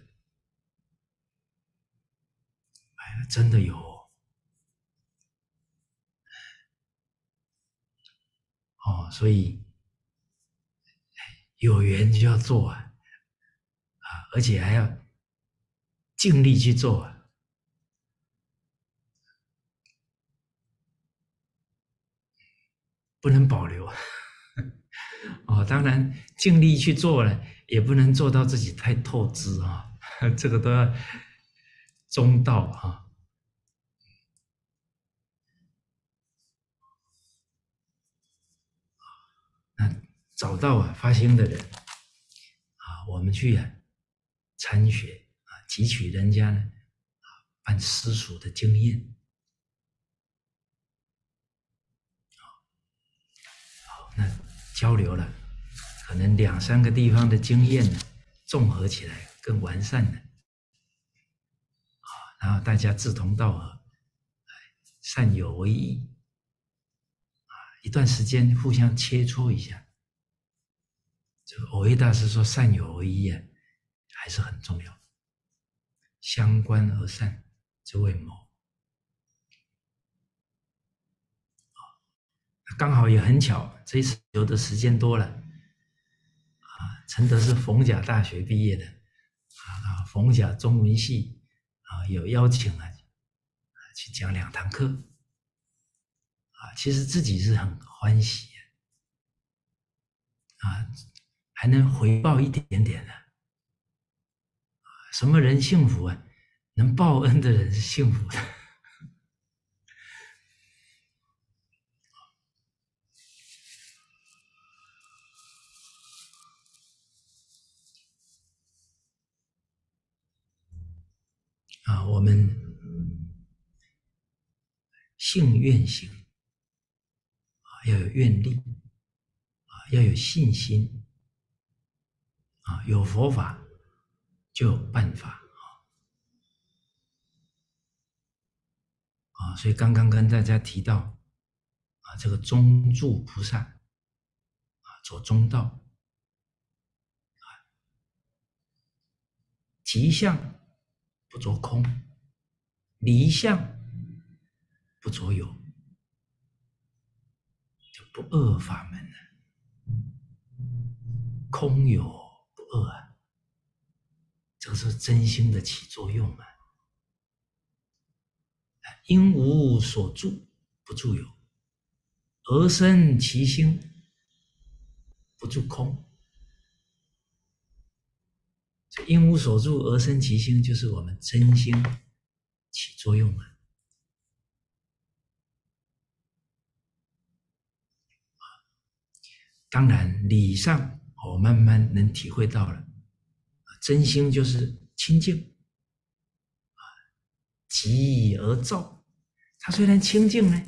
哎，真的有哦。哦，所以有缘就要做啊，啊，而且还要尽力去做啊，不能保留。哦，当然尽力去做了，也不能做到自己太透支啊，这个都要中道啊。那找到啊发心的人啊，我们去啊参学啊，汲取人家呢啊办私塾的经验。好，那交流了，可能两三个地方的经验呢，综合起来更完善了。然后大家志同道合，善有为义，啊，一段时间互相切磋一下。这个蕅益大师说，善有为义啊，还是很重要，相关而善之谓谋。刚好也很巧，这一次留的时间多了，啊，承德是逢甲大学毕业的，啊，逢甲中文系啊，有邀请了去讲两堂课，啊，其实自己是很欢喜啊，还能回报一点点的。什么人幸福啊？能报恩的人是幸福的。啊，我们信愿行啊，要有愿力啊，要有信心啊，有佛法就有办法啊。所以刚刚跟大家提到啊，这个中住菩萨啊，走中道啊，吉相不着空，离相不着有，就不二法门了。空有不二啊，这个是真心的起作用啊。因无所住，不住有；而生其心，不住空。这因无所住而生其心，就是我们真心起作用啊。当然，理上我慢慢能体会到了，真心就是清净啊，极而照。它虽然清净呢，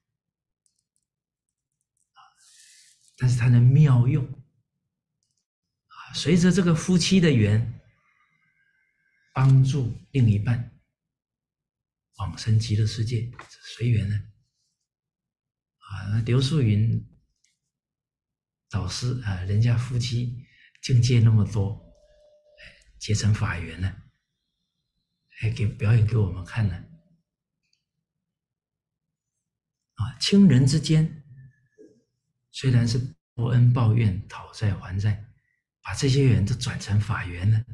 但是它能妙用啊。随着这个夫妻的缘，帮助另一半往生极乐世界，随缘呢啊。刘素云导师啊，人家夫妻境界那么多，结成法缘了，还给表演给我们看了啊。亲人之间虽然是报恩报怨、讨债还债，把这些人都转成法缘了，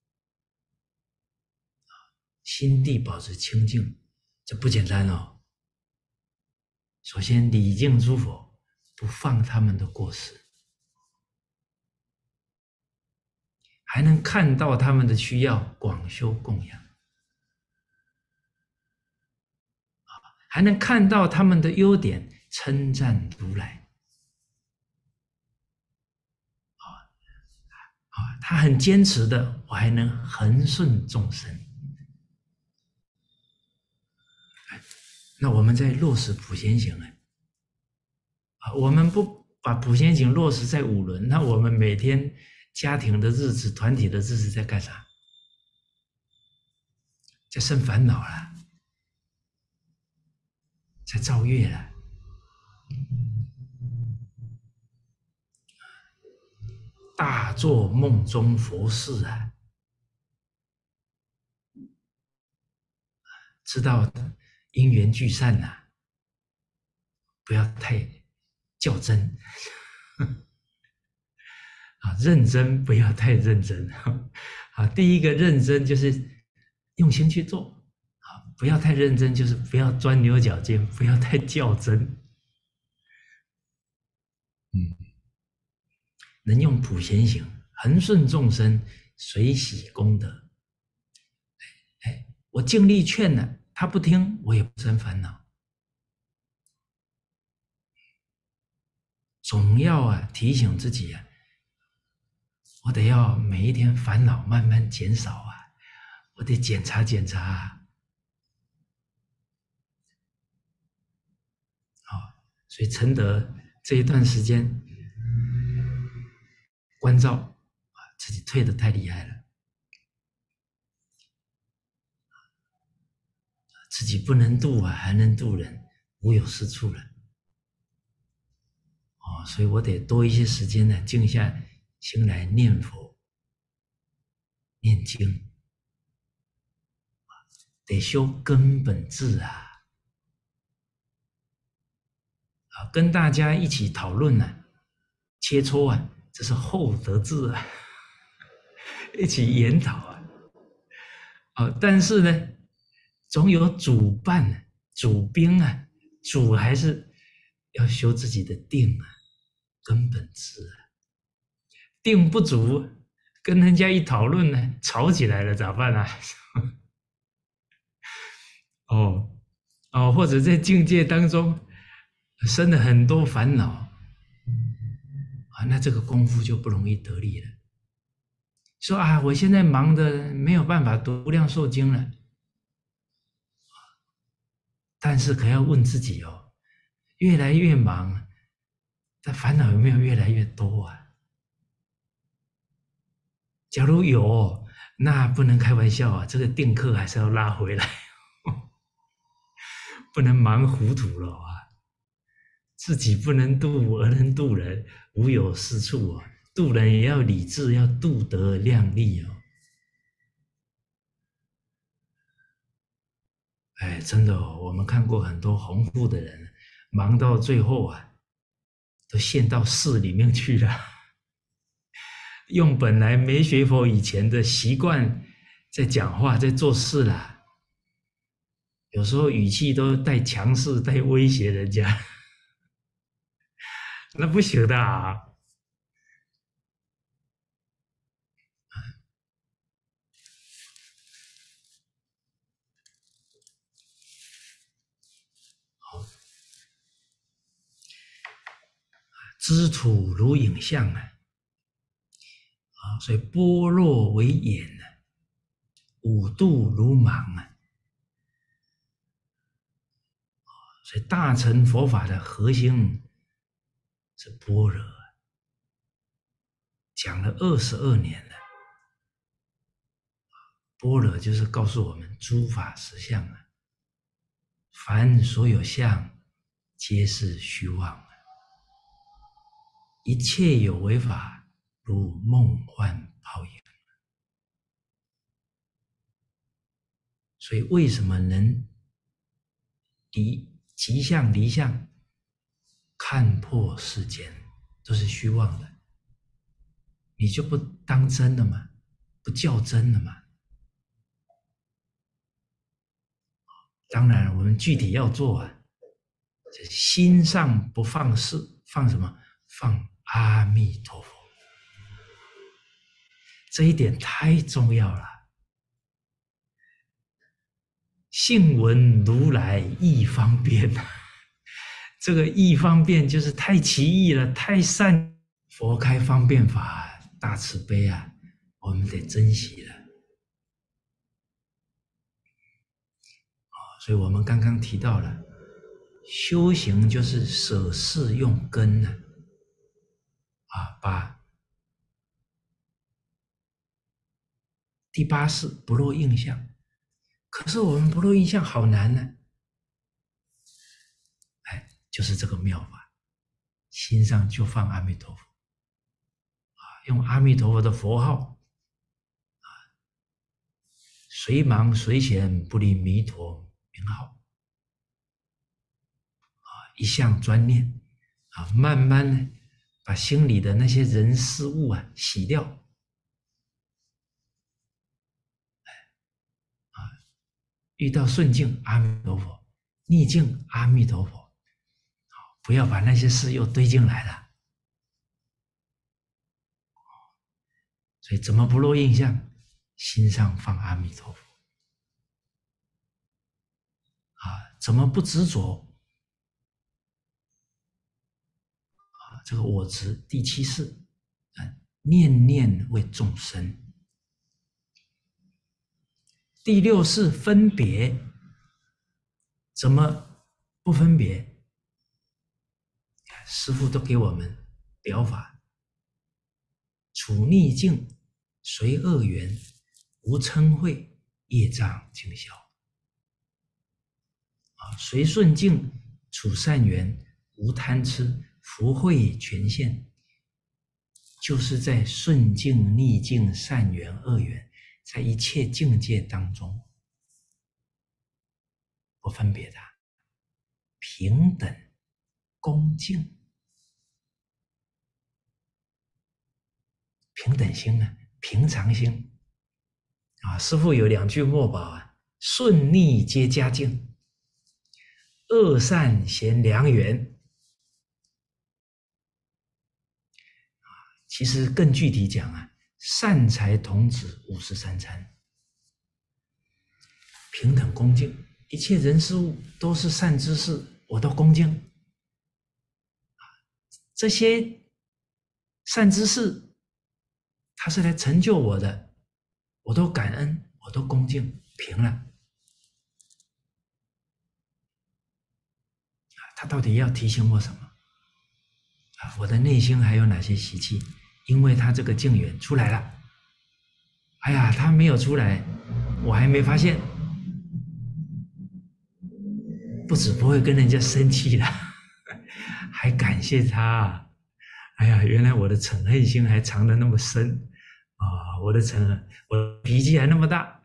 心地保持清净，这不简单哦。首先礼敬诸佛，不放他们的过失，还能看到他们的需要，广修供养，还能看到他们的优点，称赞如来。啊，他很坚持的，我还能恒顺众生。那我们在落实普贤行啊，啊，我们不把普贤行落实在五伦，那我们每天家庭的日子、团体的日子在干啥？在生烦恼了，在造业了。大做梦中佛事啊，知道因缘聚散啊，不要太较真啊，认真不要太认真啊。第一个认真就是用心去做啊，不要太认真，就是不要钻牛角尖，不要太较真。嗯，能用普贤行，恒顺众生，随喜功德。哎，我尽力劝了，他不听，我也不生烦恼。总要啊提醒自己啊，我得要每一天烦恼慢慢减少啊，我得检查检查啊。好，所以承德这一段时间关照啊，自己退得太厉害了，自己不能度啊，还能度人，无有是处了。哦，所以我得多一些时间呢，静下心来念佛、念经，得修根本智啊！啊，跟大家一起讨论呢、啊，切磋啊，这是厚德智啊，一起研讨啊。啊，但是呢，总有主办、主宾啊，主还是要修自己的定啊，根本智啊。定不足，跟人家一讨论呢，吵起来了咋办啊？哦哦，或者在境界当中生了很多烦恼啊，那这个功夫就不容易得力了。说啊，我现在忙的没有办法读量寿经了，但是可要问自己哦，越来越忙，他烦恼有没有越来越多啊？假如有，那不能开玩笑啊，这个定课还是要拉回来，不能忙糊涂了啊！自己不能度而能度人，无有是处啊！度人也要理智，要度得量力哦。哎，真的哦，我们看过很多弘法的人，忙到最后啊，都陷到寺里面去了，用本来没学佛以前的习惯在讲话，在做事啦。有时候语气都带强势、带威胁人家，那不行的啊！好，知土如影像啊，啊，所以般若为眼啊，五度如盲啊，所以大乘佛法的核心是般若，讲了二十二年了。般若就是告诉我们诸法实相啊，凡所有相，皆是虚妄啊，一切有为法，如梦幻泡影。所以为什么能离极相离相， 看破世间都是虚妄的，你就不当真了吗？不较真了吗？当然，我们具体要做啊，心上不放事，放什么？放阿弥陀佛。这一点太重要了。信闻如来义方便，这个义方便就是太奇异了，太善。佛开方便法，大慈悲啊，我们得珍惜了。所以我们刚刚提到了，修行就是舍事用根呢、啊，啊，把第八识不落印象。可是我们不落印象好难呢、哎，就是这个妙法，心上就放阿弥陀佛，啊，用阿弥陀佛的佛号，啊，随忙随闲不离弥陀名号，啊，一向专念，啊，慢慢呢，把心里的那些人事物啊洗掉，啊，遇到顺境阿弥陀佛，逆境阿弥陀佛。不要把那些事又堆进来了，所以怎么不落印象？心上放阿弥陀佛啊！怎么不执着？啊，这个我执第七识，啊，念念为众生。第六识分别，怎么不分别？师父都给我们表法，处逆境，随恶缘，无嗔恚，业障尽消。啊，随顺境，处善缘，无贪痴，福慧全现。就是在顺境、逆境、善缘、恶缘，在一切境界当中，不分别的，平等、恭敬。平等心啊，平常心啊。师父有两句墨宝啊：顺逆皆佳境，恶善贤良缘。其实更具体讲啊，善财童子五十三参，平等恭敬，一切人事物都是善知识，我都恭敬。这些善知识，他是来成就我的，我都感恩，我都恭敬，平了。他到底要提醒我什么？啊，我的内心还有哪些习气？因为他这个境缘出来了，哎呀，他没有出来，我还没发现，不止不会跟人家生气了，还感谢他。哎呀，原来我的嗔恨心还藏得那么深啊！我的嗔恨，我的脾气还那么大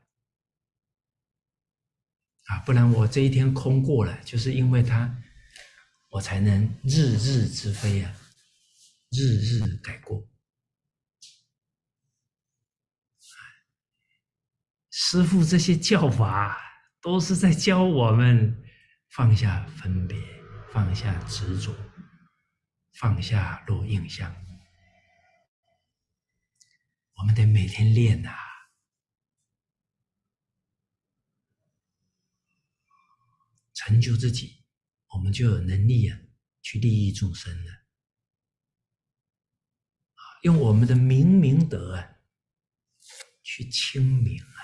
啊！不然我这一天空过了，就是因为他，我才能日日之非啊，日日改过。师父这些教法都是在教我们放下分别，放下执着，放下落印象。我们得每天练啊，成就自己，我们就有能力啊，去利益众生了。用我们的明明德啊，去清明啊。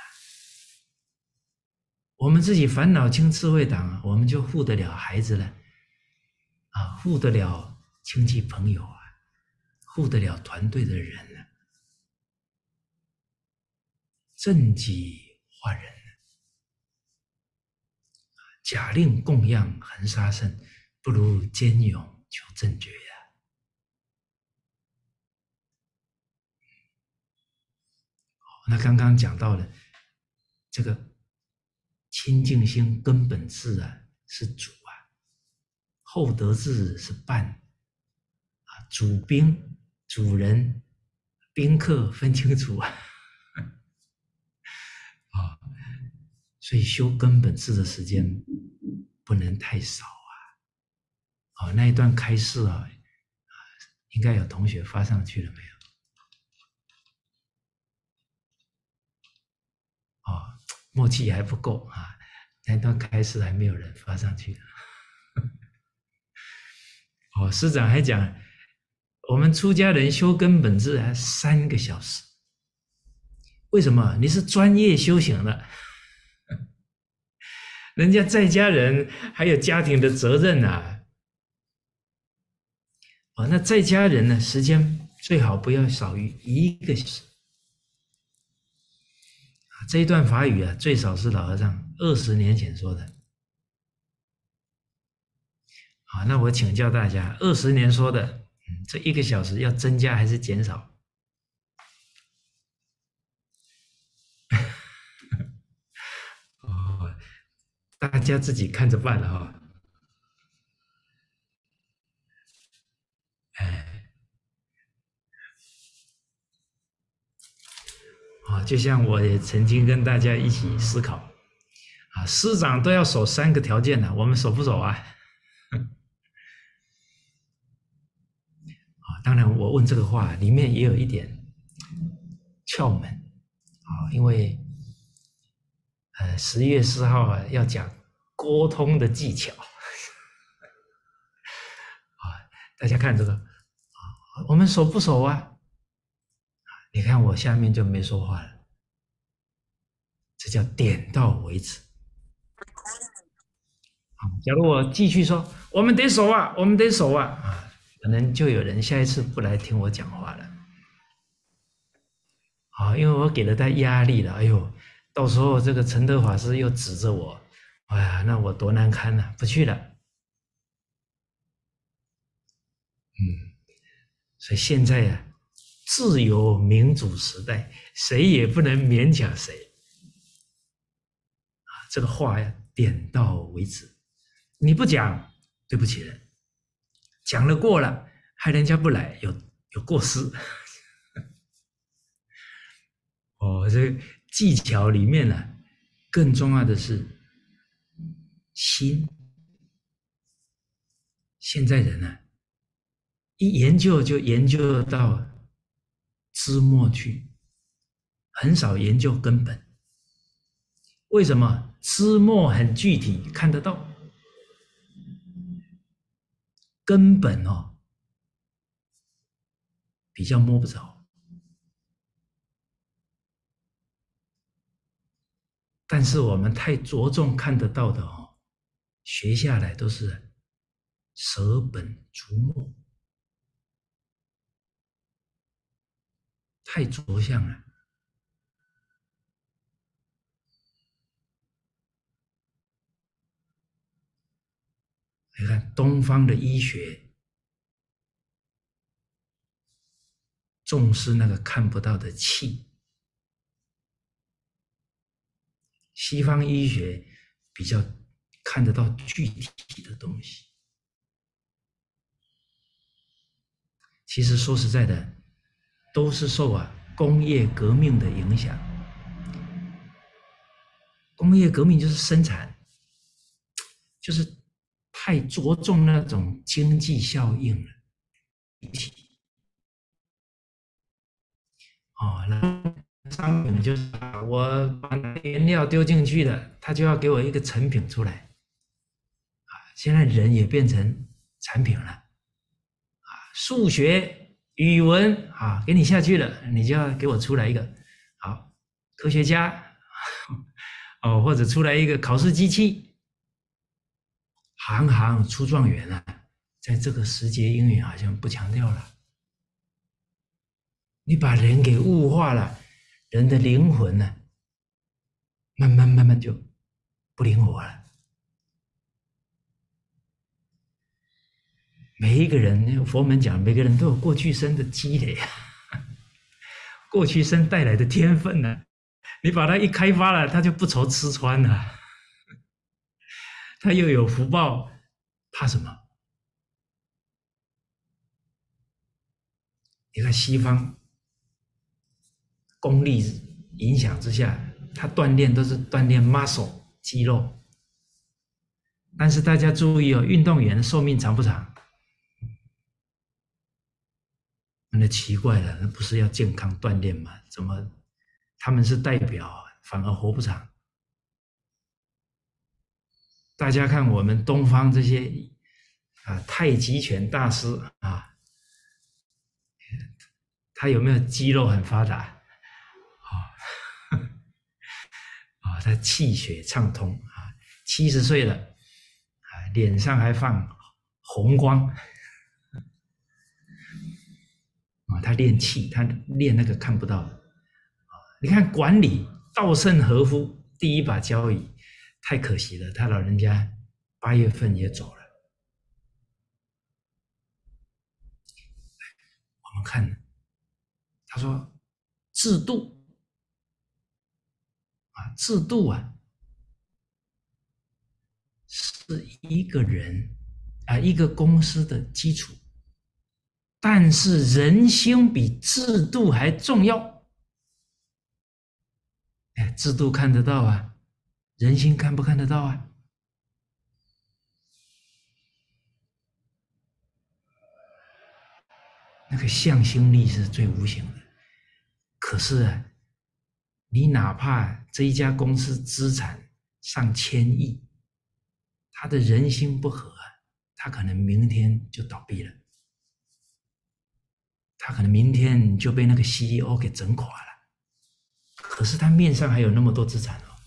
我们自己烦恼轻智慧党啊，我们就护得了孩子了，啊，护得了亲戚朋友啊，护得了团队的人了，正己化人。假令供养恒沙圣，不如坚勇求正觉呀、啊。那刚刚讲到了这个清净心根本智啊，是主啊，后得智是伴主宾、主人、宾客分清楚啊！啊，所以修根本智的时间不能太少啊！啊，那一段开示啊，应该有同学发上去了没有？哦，默契还不够啊，那段开示还没有人发上去。哦，师长还讲，我们出家人修根本智还三个小时，为什么？你是专业修行的，人家在家人还有家庭的责任啊。哦，那在家人呢，时间最好不要少于一个小时。这一段法语啊，最少是老和尚二十年前说的。好，那我请教大家，二十年说的，嗯，这一个小时要增加还是减少？哦，大家自己看着办了哈、哦。哎，啊，就像我也曾经跟大家一起思考，啊，师长都要守三个条件了，我们守不守啊？啊，当然我问这个话里面也有一点窍门，啊，因为呃十月四号啊要讲沟通的技巧，啊，大家看这个，啊，我们守不守啊？你看我下面就没说话了，这叫点到为止。假如我继续说，我们得守啊，我们得守啊，啊，可能就有人下一次不来听我讲话了。啊，因为我给了他压力了，哎呦，到时候这个陈德法师又指着我，哎呀，那我多难堪呐、啊，不去了。嗯，所以现在呀、啊，自由民主时代，谁也不能勉强谁。啊，这个话呀，点到为止。你不讲，对不起人；讲了过了，害人家不来，有有过失。哦，这个技巧里面呢、啊，更重要的是心。现在人呢、啊，一研究就研究到枝末去，很少研究根本。为什么？枝末很具体，看得到，根本哦比较摸不着。但是我们太着重看得到的哦，学下来都是舍本逐末，太着相了。你看东方的医学重视那个看不到的气，西方医学比较看得到具体的东西。其实说实在的，都是受啊工业革命的影响。工业革命就是生产，就是太着重那种经济效应了。哦，那商品就是我把原料丢进去了，他就要给我一个成品出来。啊，现在人也变成产品了。啊，数学、语文啊，给你下去了，你就要给我出来一个好科学家，哦，或者出来一个考试机器，行行出状元啊。在这个时节英语好像不强调了。你把人给物化了，人的灵魂呢、啊，慢慢慢慢就不灵活了。每一个人，佛门讲，每个人都有过去生的积累啊，过去生带来的天分呢、啊，你把它一开发了，他就不愁吃穿了，他又有福报，怕什么？ 你看西方功力影响之下，他锻炼都是锻炼 muscle 肌肉，但是大家注意哦，运动员寿命长不长？那奇怪了，那不是要健康锻炼吗？怎么他们是代表，反而活不长？大家看我们东方这些啊太极拳大师啊，他有没有肌肉很发达？啊、哦，啊，他气血畅通啊，七十岁了啊，脸上还放红光啊，他练气，他练那个看不到的啊。你看管理稻盛和夫第一把交椅，太可惜了，他老人家八月份也走了。我们看，他说制度啊，制度啊，是一个人啊，一个公司的基础，但是人心比制度还重要。哎，制度看得到啊，人心看不看得到啊？那个向心力是最无形的。可是啊，你哪怕这一家公司资产上千亿，他的人心不和，他可能明天就倒闭了，他可能明天就被那个 C E O 给整垮了。可是他面上还有那么多资产哦。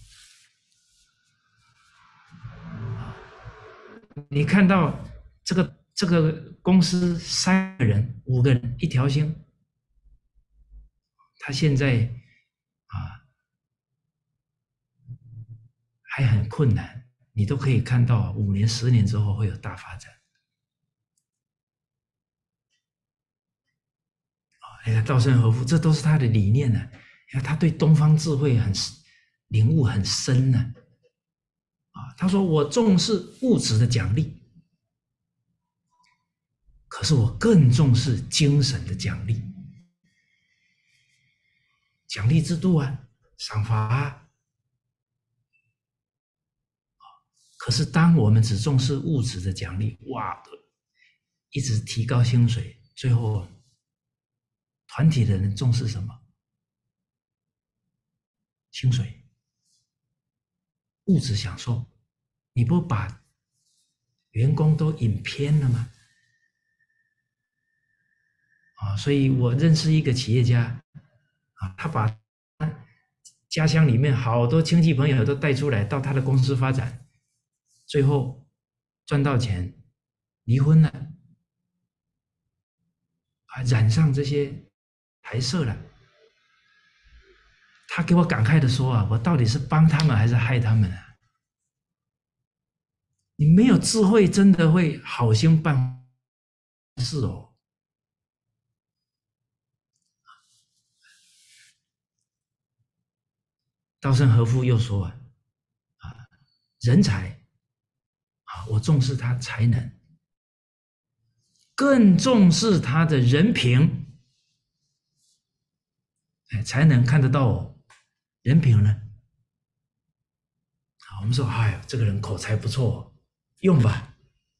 你看到这个这个公司三个人、五个人一条心，他现在啊还很困难，你都可以看到五年、十年之后会有大发展。你看稻盛和夫，这都是他的理念呢、啊。你看他对东方智慧很领悟很深呢、啊。啊，他说我重视物质的奖励，可是我更重视精神的奖励。奖励制度啊，赏罚啊。可是当我们只重视物质的奖励，哇，一直提高薪水，最后团体的人重视什么？薪水、物质享受，你不把员工都引偏了吗？啊，所以我认识一个企业家啊，他把家乡里面好多亲戚朋友都带出来到他的公司发展，最后赚到钱，离婚了，啊，染上这些财色了。他给我感慨的说啊，我到底是帮他们还是害他们啊？你没有智慧，真的会好心办事哦。稻盛和夫又说啊，啊，人才啊，我重视他才能，更重视他的人品。哎，才能看得到哦，人品呢？我们说，哎呀，这个人口才不错，用吧。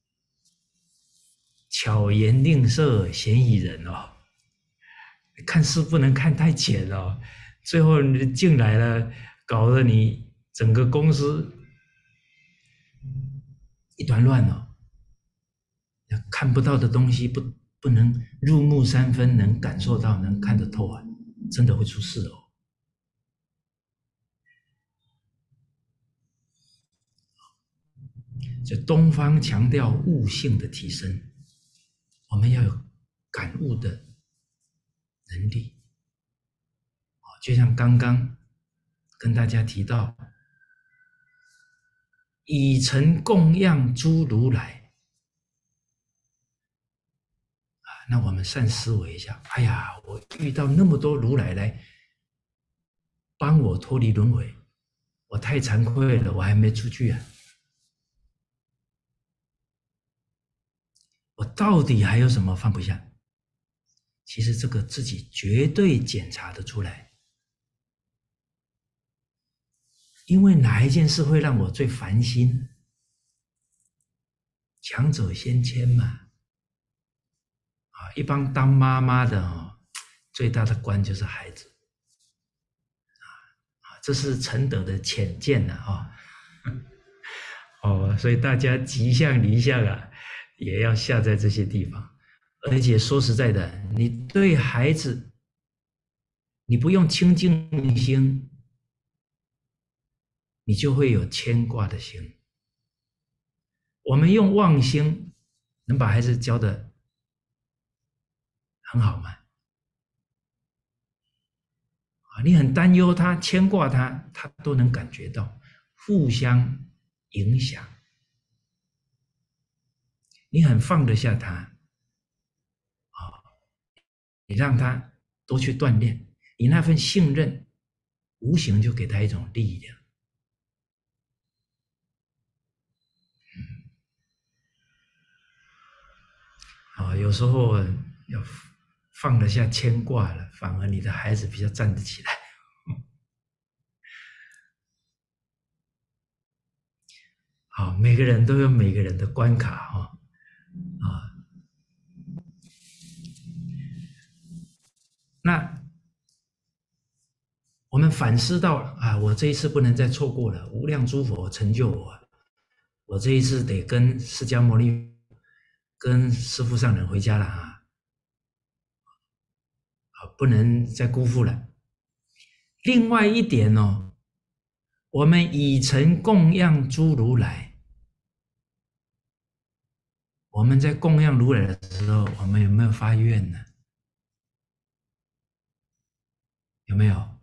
巧言令色，鲜矣仁哦。看事不能看太浅哦，最后你进来了，搞得你整个公司一团乱哦。看不到的东西不不能入木三分，能感受到，能看得透啊，真的会出事哦。就东方强调悟性的提升，我们要有感悟的能力。就像刚刚跟大家提到，以诚供养诸如来，啊，那我们善思维一下，哎呀，我遇到那么多如来来帮我脱离轮回，我太惭愧了，我还没出去啊。我到底还有什么放不下？ 其实这个自己绝对检查得出来。因为哪一件事会让我最烦心？强者先迁嘛。啊，一般当妈妈的哦，最大的关就是孩子。啊，这是承德的浅见呐啊。哦，所以大家吉祥离相啊，也要下在这些地方。而且说实在的，你对孩子，你不用清净心，你就会有牵挂的心。我们用妄心，能把孩子教得很好吗？啊，你很担忧他，牵挂他，他都能感觉到，互相影响。你很放得下他，啊，你让他多去锻炼，你那份信任，无形就给他一种力量。啊，有时候要放得下牵挂了，反而你的孩子比较站得起来。好，每个人都有每个人的关卡哈，啊，那我们反思到啊，我这一次不能再错过了，无量诸佛成就我，我这一次得跟释迦牟尼、跟师父上人回家了啊，啊，不能再辜负了。另外一点哦，我们以诚供养诸如来。我们在供养如来的时候，我们有没有发愿呢？有没有？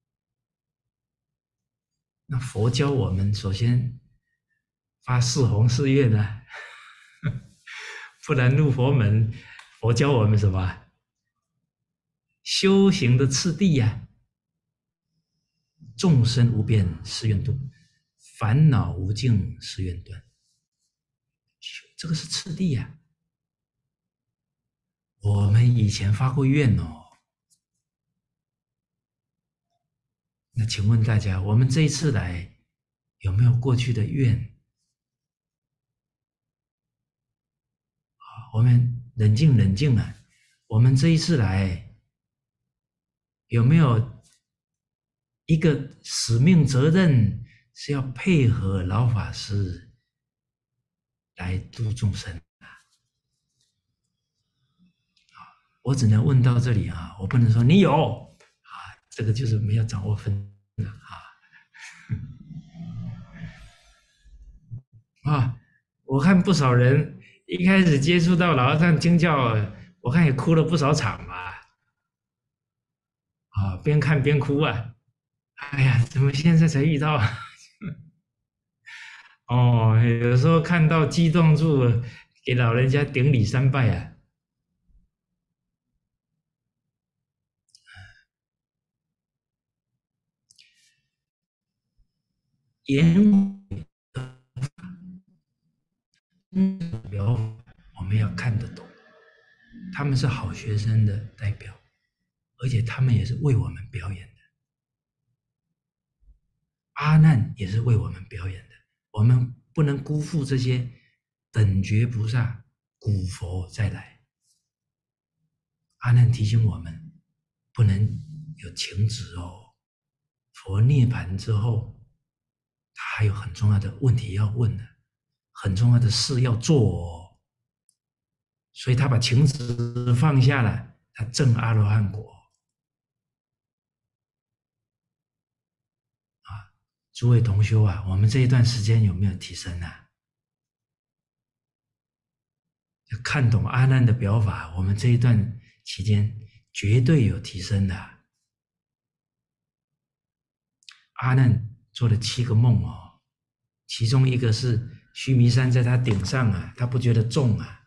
那佛教我们首先发四弘誓愿呢，不然入佛门，佛教我们什么？修行的次第呀、啊，众生无边誓愿度，烦恼无尽誓愿断，这个是次第呀、啊。我们以前发过愿哦，那请问大家，我们这一次来有没有过去的愿？我们冷静冷静啊！我们这一次来有没有一个使命责任是要配合老法师来度众生啊？我只能问到这里啊，我不能说你有啊，这个就是没有掌握分的啊啊！我看不少人一开始接触到老和尚经教，我看也哭了不少场吧，啊，边看边哭啊！哎呀，怎么现在才遇到？哦，有时候看到激动处，给老人家顶礼三拜啊！言表我们要看得懂，他们是好学生的代表，而且他们也是为我们表演的。阿难也是为我们表演的，我们不能辜负这些等觉菩萨、古佛再来。阿难提醒我们，不能有情执哦。佛涅槃之后，他还有很重要的问题要问的，很重要的事要做哦。所以他把情执放下了，他证阿罗汉果。诸位同修啊，我们这一段时间有没有提升啊？要看懂阿难的表法，我们这一段期间绝对有提升的。阿难做了七个梦哦，其中一个是须弥山在他顶上啊，他不觉得重啊。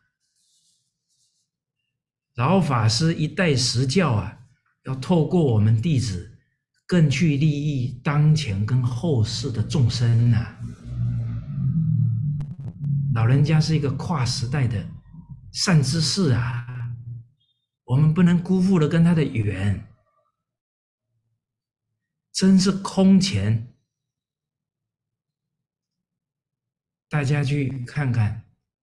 老法师一代实教啊，要透过我们弟子，更去利益当前跟后世的众生啊。老人家是一个跨时代的善知识啊， 我们不能辜负了跟他的缘，真是空前。大家去看看，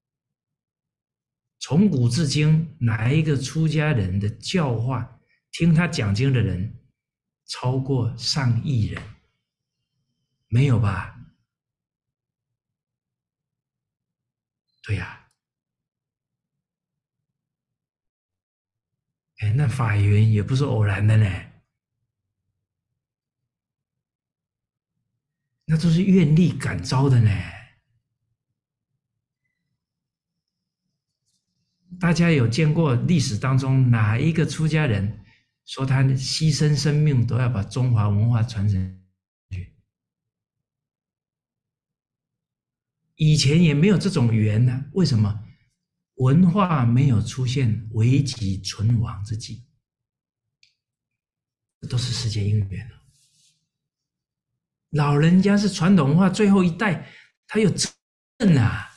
从古至今，哪一个出家人的教化，听他讲经的人超过上亿人？没有吧？对呀、啊，哎，那法缘也不是偶然的呢，那都是愿力感召的呢。大家有见过历史当中哪一个出家人说他牺牲生命都要把中华文化传承去？以前也没有这种缘呢、啊，为什么？文化没有出现危急存亡之际，这都是世界因缘。老人家是传统文化最后一代，他有责任啊。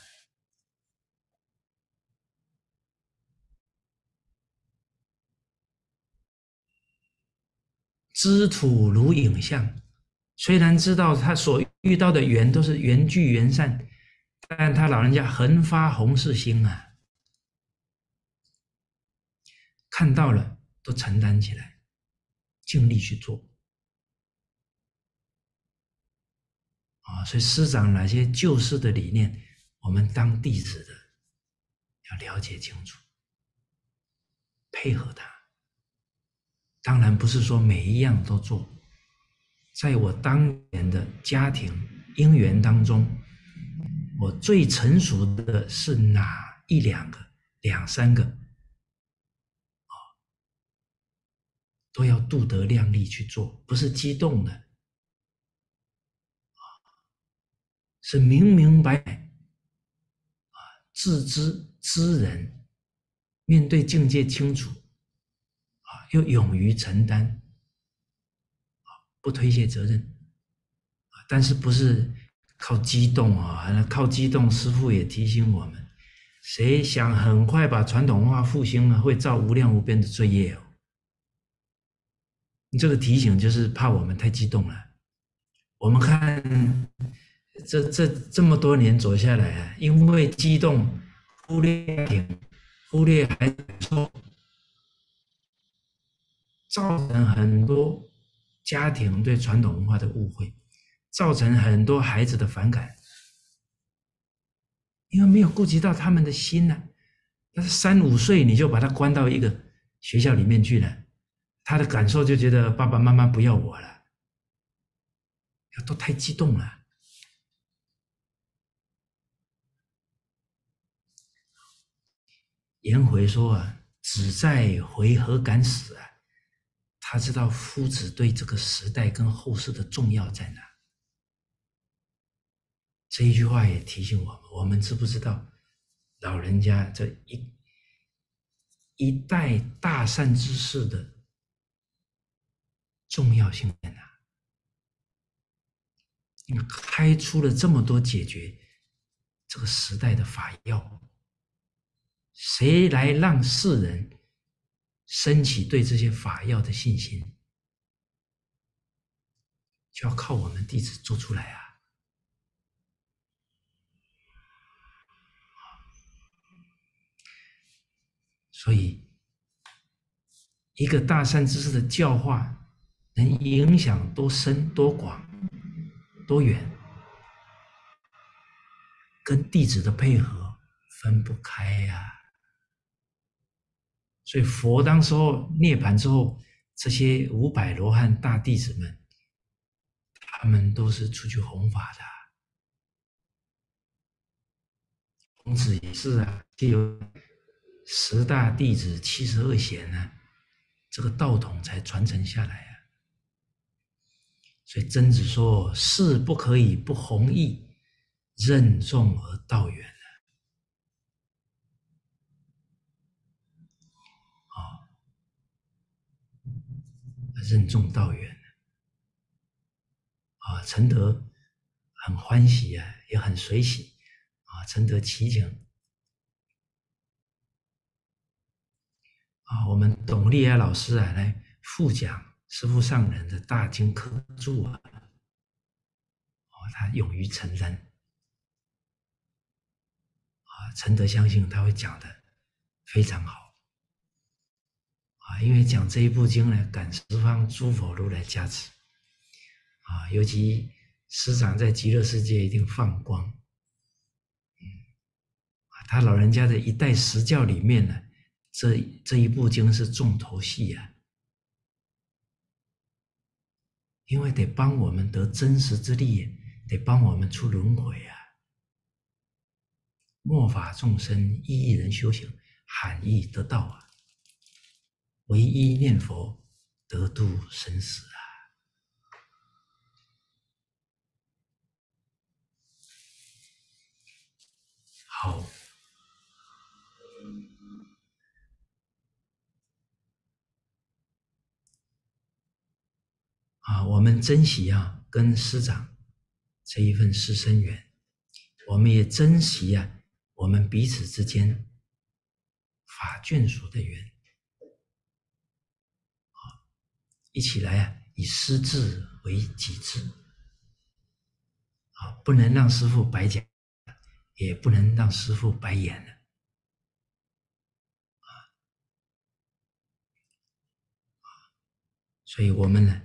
知土如影像，虽然知道他所遇到的缘都是缘聚缘散，但他老人家恒发弘誓心啊，看到了都承担起来，尽力去做啊。所以师长哪些救世的理念，我们当弟子的要了解清楚，配合他。当然不是说每一样都做，在我当年的家庭因缘当中，我最成熟的是哪一两个、两三个，哦，都要度德量力去做，不是激动的，是明明白白，啊，自知知人，面对境界清楚，啊，又勇于承担，啊，不推卸责任，但是不是靠激动啊？靠激动，师父也提醒我们，谁想很快把传统文化复兴呢，会造无量无边的罪业哦。这个提醒就是怕我们太激动了。我们看这这这么多年走下来啊，因为激动忽略家庭，忽略孩子感受，造成很多家庭对传统文化的误会，造成很多孩子的反感，因为没有顾及到他们的心呢、啊。那是三五岁你就把他关到一个学校里面去了，他的感受就觉得爸爸妈妈不要我了，都太激动了。颜回说啊，子在回何敢死啊？他知道夫子对这个时代跟后世的重要在哪。这一句话也提醒我们，我们知不知道老人家这一一代大善之士的重要性在哪？开出了这么多解决这个时代的法药，谁来让世人升起对这些法药的信心？就要靠我们弟子做出来啊！所以，一个大善知识的教化，能影响多深、多广、多远，跟弟子的配合分不开呀、啊。所以佛当时候涅槃之后，这些五百罗汉大弟子们，他们都是出去弘法的。孔子也是啊，就有十大弟子、七十二贤呢，这个道统才传承下来啊。所以曾子说：“事不可以不弘毅，任重而道远。”啊，任重道远啊，承德很欢喜啊，也很随喜啊，承德祈请啊，我们董立亚老师啊来复讲师父上人的大经科注啊，哦，他勇于承担啊，诚得相信他会讲的非常好啊，因为讲这一部经呢，感十方诸佛如来加持啊，尤其师长在极乐世界一定放光，嗯，他老人家的一代实教里面呢，这这一部经是重头戏啊，因为得帮我们得真实之力，得帮我们出轮回啊。末法众生一一人修行，罕易得道啊，唯一念佛得度生死啊。好，啊，我们珍惜啊跟师长这一份师生缘，我们也珍惜啊我们彼此之间法眷属的缘，啊，一起来啊以师志为己志，啊，不能让师父白讲，也不能让师父白演了。所以我们呢，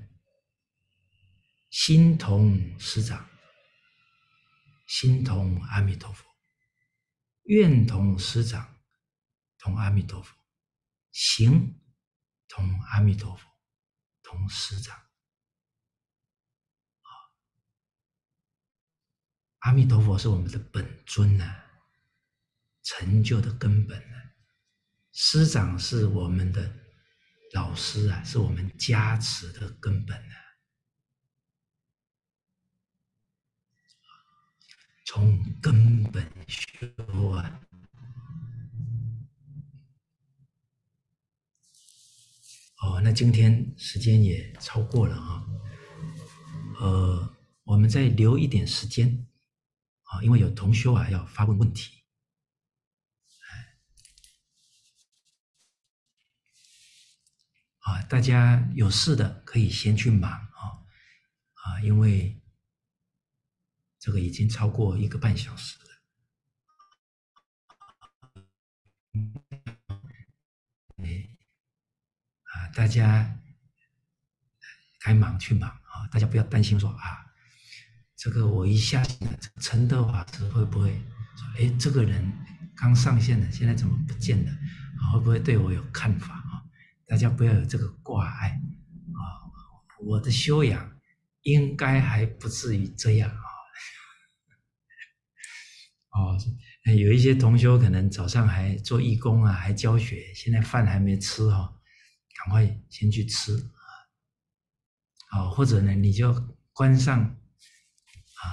心同师长，心同阿弥陀佛，愿同师长，同阿弥陀佛，行同阿弥陀佛，同师长。阿弥陀佛是我们的本尊啊，成就的根本啊。师长是我们的老师啊，是我们加持的根本啊。从根本修啊。哦，那今天时间也超过了啊，呃，我们再留一点时间啊，因为有同修啊要发问问题。啊，大家有事的可以先去忙啊，啊，因为这个已经超过一个半小时了。哎，啊，大家该忙去忙啊，大家不要担心说啊，这个我一下陈德法师会不会说，哎，这个人刚上线的，现在怎么不见了？啊，会不会对我有看法啊？大家不要有这个挂碍啊！我的修养应该还不至于这样啊！哦，有一些同修可能早上还做义工啊，还教学，现在饭还没吃哈、哦，赶快先去吃啊！哦，或者呢，你就关上啊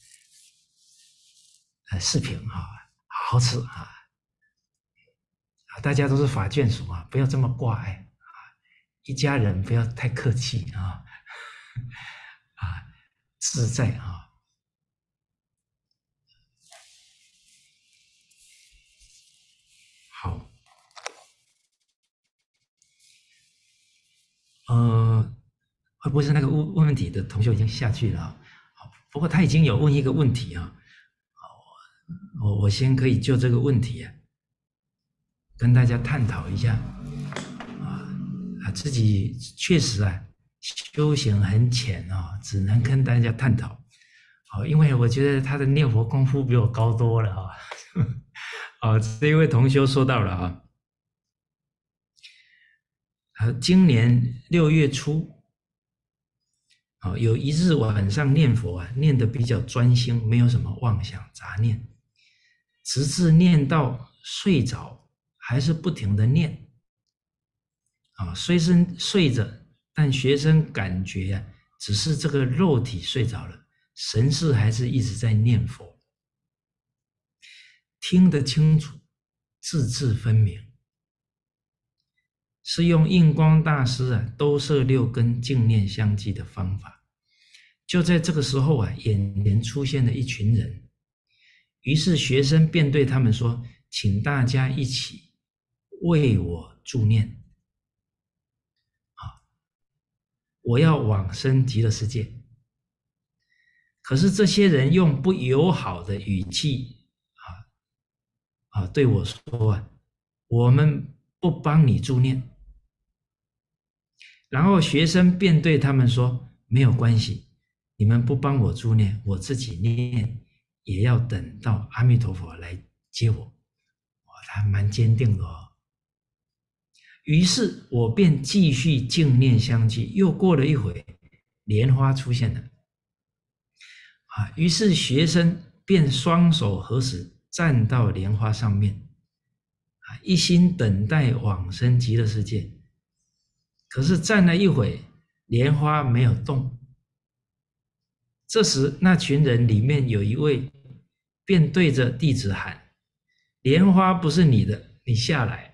呃视频啊，好好吃啊！啊，大家都是法眷属啊，不要这么挂碍啊！一家人不要太客气啊！啊，自在啊！好，呃，会不会是那个问问问题的同学已经下去了啊？好，不过他已经有问一个问题啊，我我先可以就这个问题啊，跟大家探讨一下啊啊，自己确实啊修行很浅啊，只能跟大家探讨。好，因为我觉得他的念佛功夫比我高多了啊。啊，这一位同修说到了啊。啊，今年六月初，啊，有一日晚上念佛啊，念得比较专心，没有什么妄想杂念，直至念到睡着，还是不停的念。啊，虽是睡着，但学生感觉啊，只是这个肉体睡着了，神识还是一直在念佛，听得清楚，字字分明。是用印光大师啊兜摄六根净念相继的方法。就在这个时候啊，眼前出现了一群人，于是学生便对他们说：请大家一起为我助念。 我要往生极乐世界。可是这些人用不友好的语气啊啊对我说啊，我们不帮你助念。然后学生便对他们说，没有关系，你们不帮我助念，我自己念也要等到阿弥陀佛来接我。哇，他蛮坚定的哦。于是我便继续静念相继，又过了一会，莲花出现了。啊，于是学生便双手合十，站到莲花上面，啊，一心等待往生极乐世界。可是站了一会，莲花没有动。这时那群人里面有一位便对着弟子喊，莲花不是你的，你下来。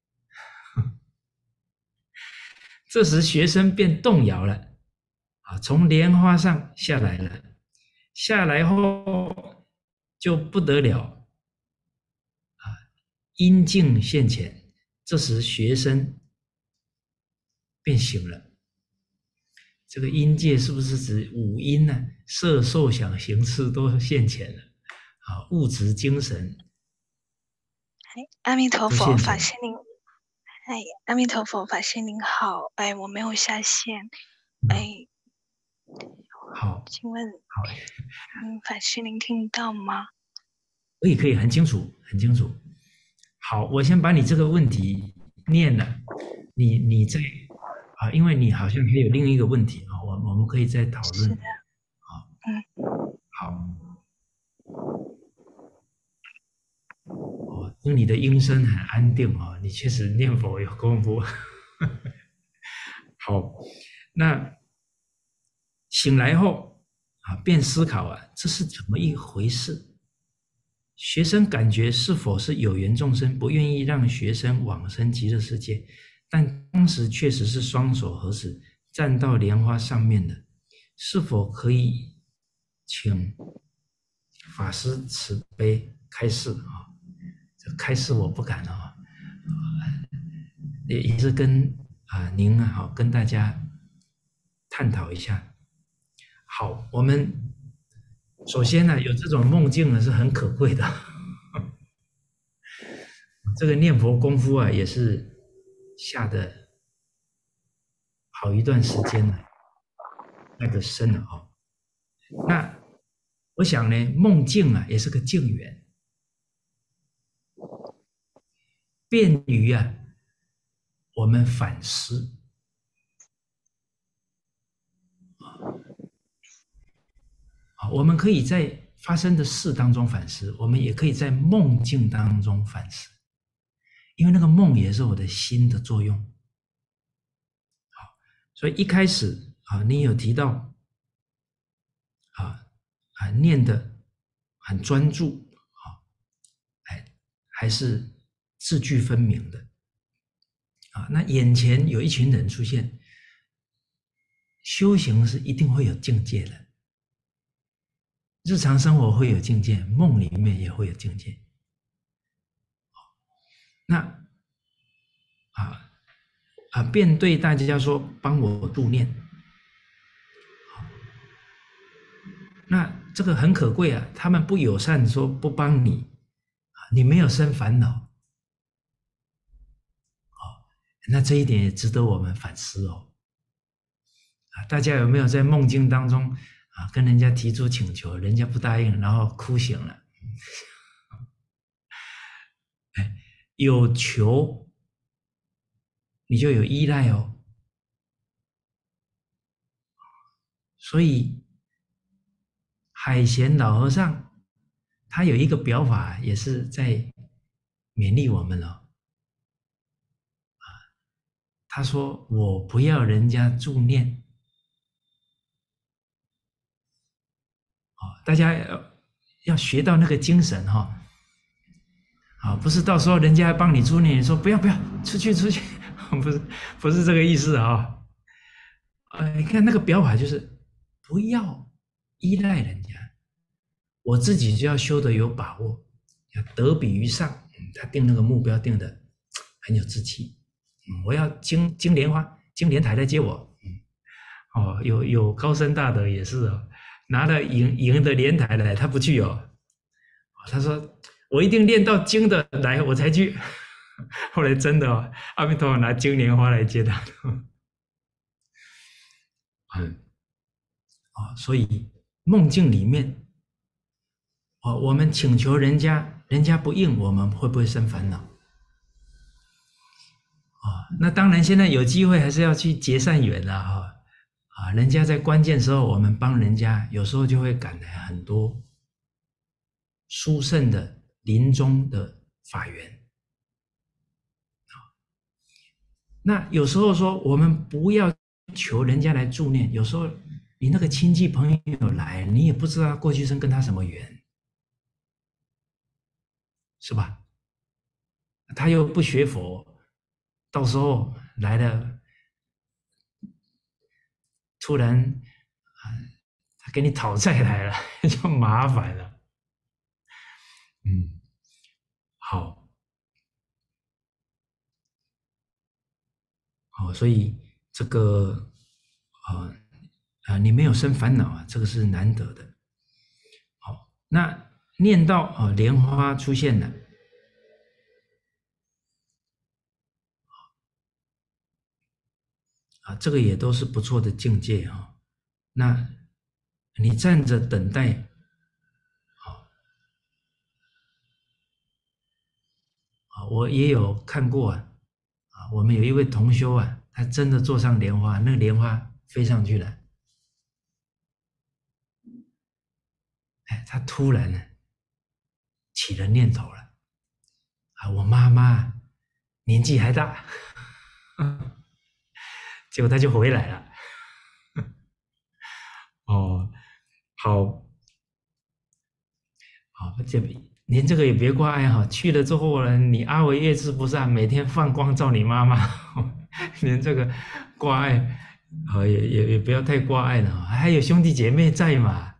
这时学生便动摇了，啊，从莲花上下来了。下来后就不得了，啊，阴境现前。这时学生便醒了。这个阴界是不是指五阴呢？色受想行识都现前了，啊，物质精神。 阿弥陀佛，法师您，哎，阿弥陀佛，法师您好，哎，我没有下线，哎， 好， 请问， 好， 嗯，法师您听到吗？ 可以，可以，很清楚，很清楚。好，我先把你这个问题念了，你你再啊，因为你好像还有另一个问题啊，我我们可以再讨论。 是的， 好， 嗯， 好。哦，听你的音声很安定哦，你确实念佛有功夫。好，那醒来后啊，便思考啊，这是怎么一回事？学生感觉是否是有缘众生不愿意让学生往生极乐世界，但当时确实是双手合十站到莲花上面的，是否可以请法师慈悲开示啊？这开示我不敢啊，也也是跟啊您啊好跟大家探讨一下。好，我们首先呢，有这种梦境呢是很可贵的。这个念佛功夫啊，也是下的好一段时间了，那个深了哦。那我想呢，梦境啊，也是个境缘，便于啊我们反思。啊，我们可以在发生的事当中反思，我们也可以在梦境当中反思，因为那个梦也是我的心的作用。好，所以一开始啊，你有提到啊啊念的很专注啊，哎，还是字句分明的啊。那眼前有一群人出现，修行是一定会有境界的。日常生活会有境界，梦里面也会有境界。那啊啊，便对大家说：“帮我度念。”那这个很可贵啊，他们不友善说不帮你，你没有生烦恼，哦，那这一点也值得我们反思哦。啊，大家有没有在梦境当中啊，跟人家提出请求，人家不答应，然后哭醒了？哎，有求你就有依赖哦，所以海贤老和尚他有一个表法，也是在勉励我们了。啊，他说：“我不要人家助念。”哦，大家要要学到那个精神哈、哦。啊，不是到时候人家帮你助念，你说不要不要，出去出去，不是不是这个意思啊。呃，你看那个表法就是不要依赖人家，我自己就要修得有把握，要得比于上。嗯，他定那个目标定的很有志气。嗯，我要经经莲花，经莲台来接我。嗯， 哦，有有高僧大德也是哦，拿了赢赢的莲台来，他不去哦。他说我一定练到经的来，我才去。后来真的哦，阿弥陀佛拿金莲花来接他。嗯，啊，所以梦境里面，哦，我们请求人家，人家不应，我们会不会生烦恼？啊，那当然，现在有机会还是要去结善缘啦，哈，啊，人家在关键时候，我们帮人家，有时候就会赶来很多殊胜的临终的法缘。那有时候说，我们不要求人家来助念，有时候你那个亲戚朋友来，你也不知道过去生跟他什么缘，是吧？他又不学佛，到时候来了，突然啊，他给你讨债来了，就麻烦了。嗯，好，好，所以这个啊啊，你没有生烦恼啊，这个是难得的。好，那念到啊，莲花出现了。啊，这个也都是不错的境界啊、哦。那你站着等待，啊啊，我也有看过啊，啊，我们有一位同修啊，他真的坐上莲花，那个莲花飞上去了，哎，他突然呢起了念头了，啊，我妈妈年纪还大，结果他就回来了。哦，好，好，这连这个也别挂碍哈。去了之后呢，你阿维月智菩萨每天放光照你妈妈，连这个挂碍啊，也也也不要太挂碍了。还有兄弟姐妹在嘛？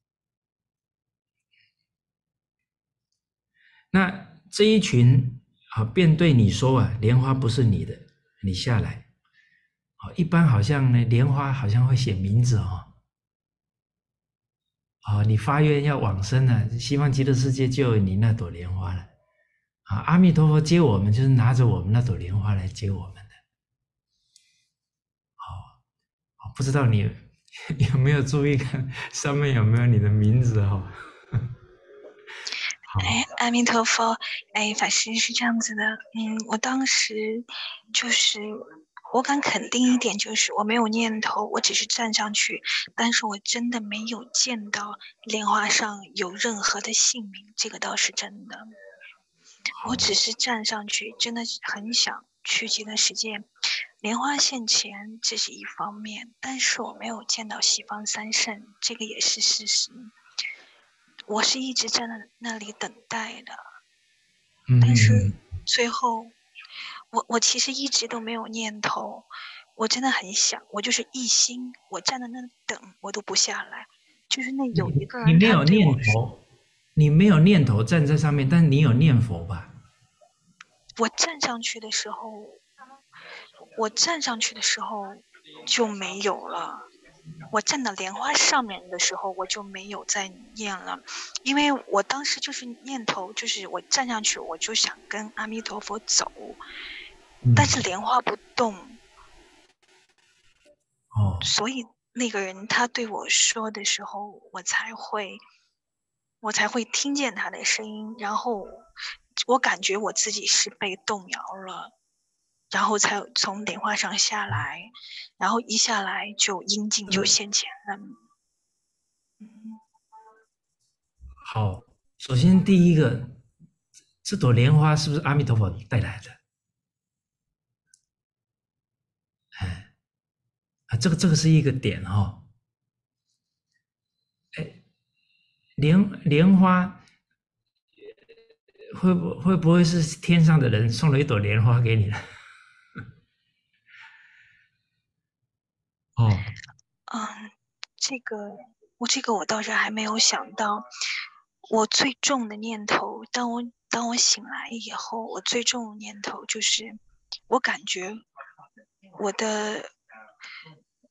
那这一群啊，便对你说啊，莲花不是你的，你下来。啊，一般好像呢，莲花好像会写名字哦。啊，你发愿要往生了，希望极乐世界就有你那朵莲花了。啊，阿弥陀佛接我们，就是拿着我们那朵莲花来接我们的。好，不知道你有没有注意看上面有没有你的名字哈、哦？ 哎，阿弥陀佛，哎，法师是这样子的，嗯，我当时就是我敢肯定一点，就是我没有念头，我只是站上去，但是我真的没有见到莲花上有任何的姓名，这个倒是真的。我只是站上去，真的很想去极乐世界。莲花现前这是一方面，但是我没有见到西方三圣，这个也是事实。我是一直站在那里等待的， 嗯但是最后，我我其实一直都没有念头，我真的很想，我就是一心，我站在那等，我都不下来。就是那有一个人， 你没有他对我念头，你没有念头站在上面，但是你有念佛吧？ 我站上去的时候，我站上去的时候就没有了。我站到莲花上面的时候，我就没有再念了，因为我当时就是念头，就是我站上去，我就想跟阿弥陀佛走， 嗯、 但是莲花不动， 哦， 所以那个人他对我说的时候，我才会，我才会听见他的声音，然后我感觉我自己是被动摇了。然后才从莲花上下来，然后一下来就阴境就现前了。嗯， 好，首先第一个，这朵莲花是不是阿弥陀佛带来的？哎，啊，这个这个是一个点哈、哦。哎，莲莲花会不会不会是天上的人送了一朵莲花给你呢？哦， 嗯，这个我这个我倒是还没有想到。我最重的念头，当我当我醒来以后，我最重的念头就是，我感觉我的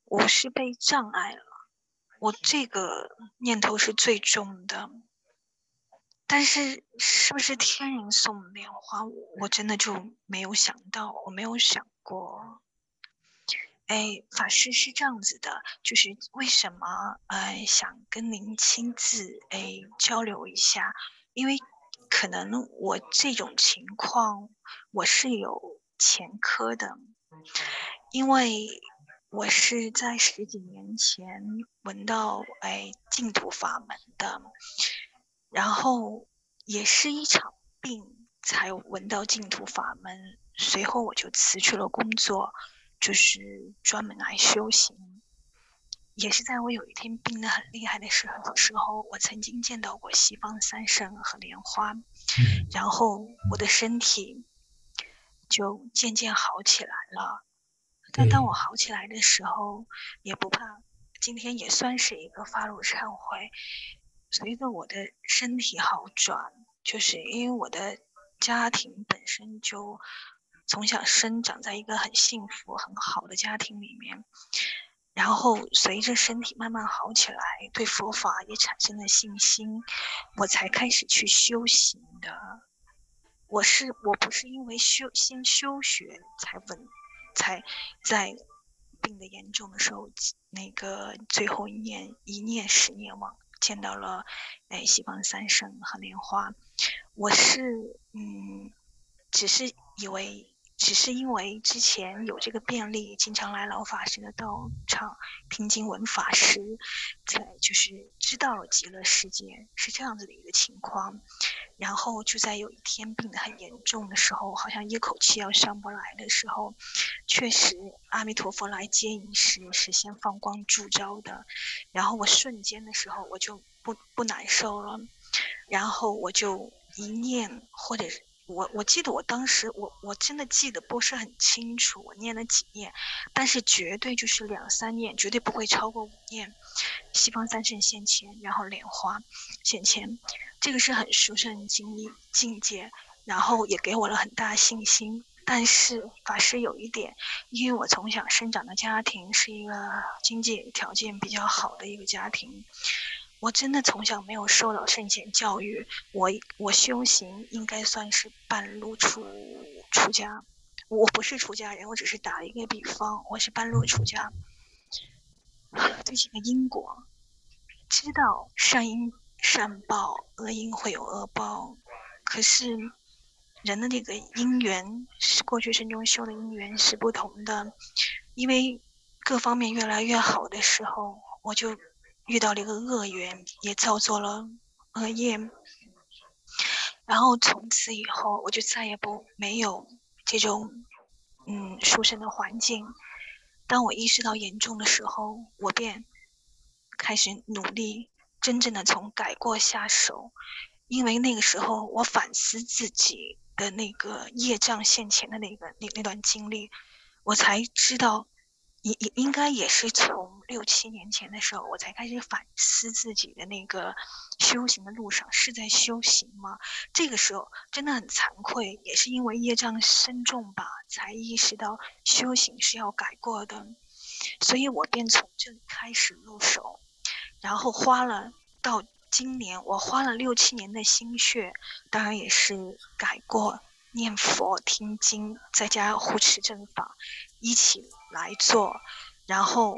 我是被障碍了，我这个念头是最重的。但是是不是天人送莲花，我真的就没有想到，我没有想过。哎，法师是这样子的，就是为什么呃想跟您亲自哎交流一下，因为可能我这种情况我是有前科的，因为我是在十几年前闻到哎净土法门的，然后也是一场病才闻到净土法门，随后我就辞去了工作。就是专门来修行，也是在我有一天病得很厉害的时候，时候我曾经见到过西方三圣和莲花， 嗯然后我的身体就渐渐好起来了。但当我好起来的时候，也不怕，今天也算是一个发露忏悔。随着我的身体好转，就是因为我的家庭本身就从小生长在一个很幸福、很好的家庭里面，然后随着身体慢慢好起来，对佛法也产生了信心，我才开始去修行的。我是我不是因为修先修学才稳，才在病得严重的时候，那个最后一念一念十念忘，见到了哎西方三圣和莲花。我是嗯，只是以为。只是因为之前有这个便利，经常来老法师的道场听经闻法师，才就是知道了极乐世界是这样子的一个情况。然后就在有一天病得很严重的时候，好像一口气要上不来的时候，确实阿弥陀佛来接引时是先放光烛照的，然后我瞬间的时候我就不不难受了，然后我就一念或者是。我我记得我当时我我真的记得不是很清楚，我念了几念，但是绝对就是两三念，绝对不会超过五念。西方三圣现前，然后莲花现前，这个是很殊胜经历境界，然后也给我了很大信心。但是法师有一点，因为我从小生长的家庭是一个经济条件比较好的一个家庭。我真的从小没有受到圣贤教育，我我修行应该算是半路出出家，我不是出家人，我只是打了一个比方，我是半路出家。对这个因果，知道善因善报，恶因会有恶报，可是人的那个因缘是过去生中修的因缘是不同的，因为各方面越来越好的时候，我就遇到了一个恶缘，也造作了恶业，然后从此以后我就再也不没有这种嗯殊胜的环境。当我意识到严重的时候，我便开始努力，真正的从改过下手。因为那个时候我反思自己的那个业障现前的那个那那段经历，我才知道。也也应该也是从六七年前的时候，我才开始反思自己的那个修行的路上是在修行吗？这个时候真的很惭愧，也是因为业障深重吧，才意识到修行是要改过的，所以我便从这里开始入手，然后花了到今年，我花了六七年的心血，当然也是改过。念佛、听经，在家护持正法，一起来做，然后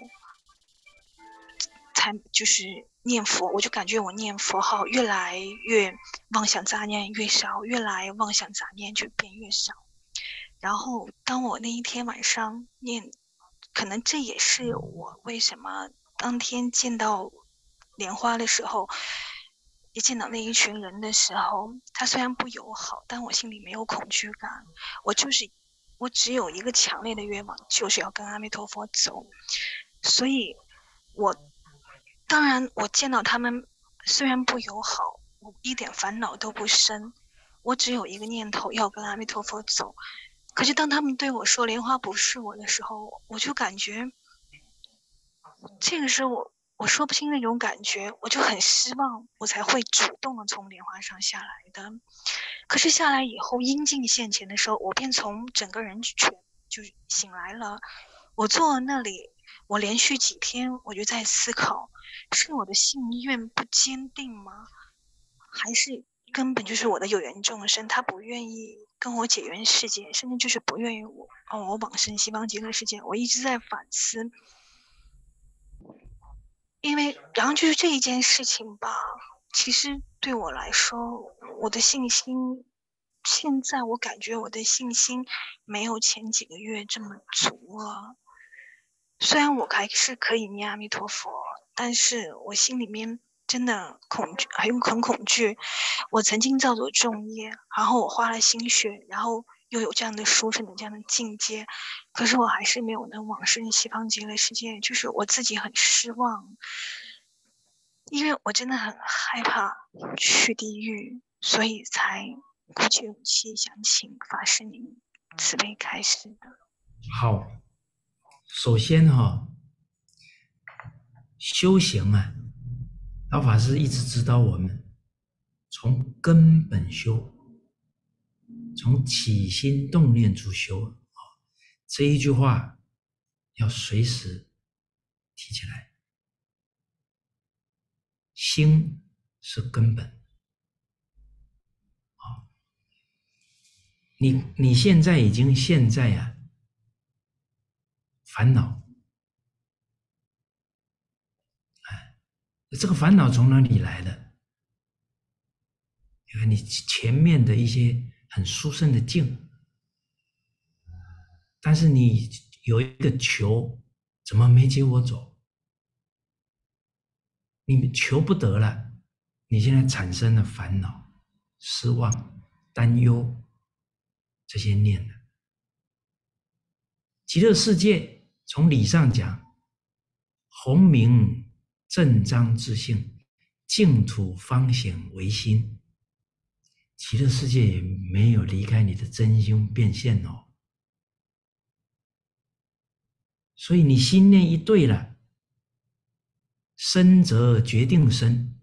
才就是念佛，我就感觉我念佛号越来越妄想杂念越少，越来妄想杂念就变越少。然后当我那一天晚上念，可能这也是我为什么当天见到莲花的时候。一见到那一群人的时候，他虽然不友好，但我心里没有恐惧感。我就是，我只有一个强烈的愿望，就是要跟阿弥陀佛走。所以我，当然我见到他们虽然不友好，我一点烦恼都不生。我只有一个念头，要跟阿弥陀佛走。可是当他们对我说莲花不是我的时候，我就感觉，这个是我。我说不清那种感觉，我就很失望，我才会主动的从莲花上下来的。可是下来以后，阴境现前的时候，我便从整个人全就醒来了。我坐那里， 我连续几天我就在思考，是我的信愿不坚定吗？还是根本就是我的有缘众生，他不愿意跟我解缘世界，甚至就是不愿意我哦，我往生西方极乐世界。我一直在反思，因为然后就是这一件事情吧，其实对我来说，我的信心，现在我感觉我的信心没有前几个月这么足了。虽然我还是可以念阿弥陀佛，但是我心里面真的恐惧，很很恐惧。我曾经造作重业，然后我花了心血，然后又有这样的殊胜的这样的境界，可是我还是没有能往生西方极乐世界，就是我自己很失望，因为我真的很害怕去地狱，所以才鼓起勇气想请法师您慈悲开示的。 好，首先哈、哦，修行啊，老法师一直指导我们从根本修，从起心动念处修。这一句话要随时提起来，心是根本。你你现在已经现在啊，烦恼，哎，这个烦恼从哪里来的？你看你前面的一些很殊胜的境，但是你有一个求，怎么没接我走？你求不得了，你现在产生了烦恼、失望、担忧这些念了。极乐世界从理上讲，洪明正章自性，净土方显为心。极乐世界也没有离开你的真心变现哦。所以你心念一对了，生则决定生。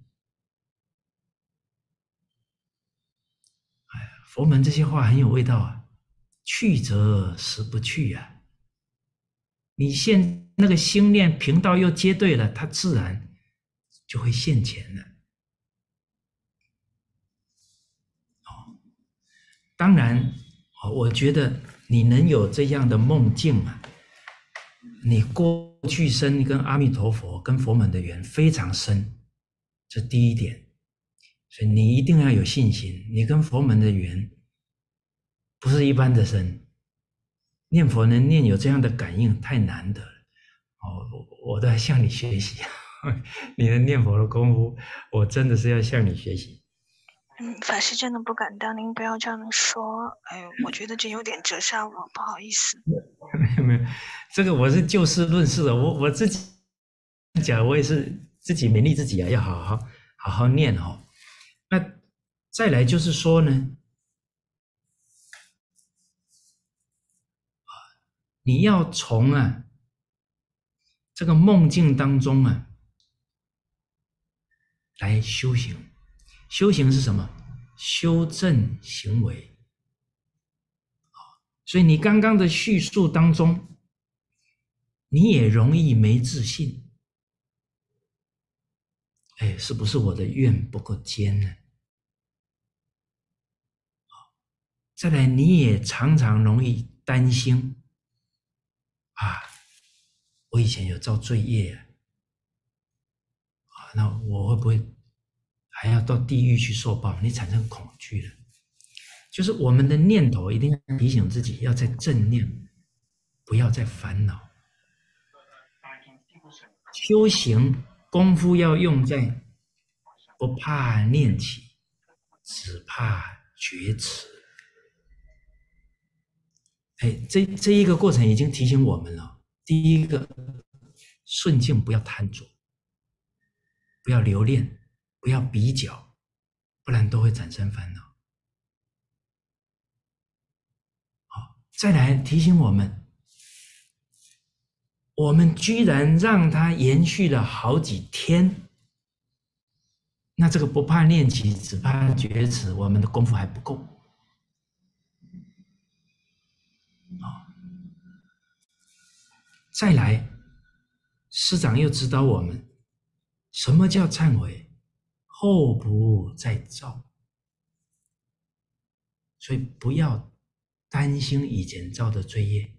哎，佛门这些话很有味道啊。去则实不去啊。你现那个心念频道又接对了，它自然就会现前了。哦，当然，我觉得你能有这样的梦境啊，你过去生跟阿弥陀佛、跟佛门的缘非常深，这第一点。所以你一定要有信心，你跟佛门的缘不是一般的深。念佛能念有这样的感应，太难得了。哦，我都要向你学习，你的念佛的功夫，我真的是要向你学习。 嗯，法师真的不敢当，您不要这样说。哎，我觉得这有点折煞我，不好意思。 没有没有，这个我是就事论事的，我我自己讲，我也是自己勉励自己啊，要好好好好念哦。那再来就是说呢，你要从啊这个梦境当中啊来修行。修行是什么？修正行为。所以你刚刚的叙述当中，你也容易没自信。哎，是不是我的愿不够坚呢？再来，你也常常容易担心啊，我以前有造罪业啊，那我会不会还要到地狱去受报？你产生恐惧了。就是我们的念头一定要提醒自己，要在正念，不要再烦恼。修行功夫要用在不怕念起，只怕觉迟。哎，这这一个过程已经提醒我们了。第一个，顺境不要贪着，不要留恋，不要比较，不然都会产生烦恼。好，再来提醒我们，我们居然让它延续了好几天，那这个不怕念起，只怕觉迟，我们的功夫还不够。再来， 师长又指导我们，什么叫忏悔？后不再造。所以不要担心以前造的罪业。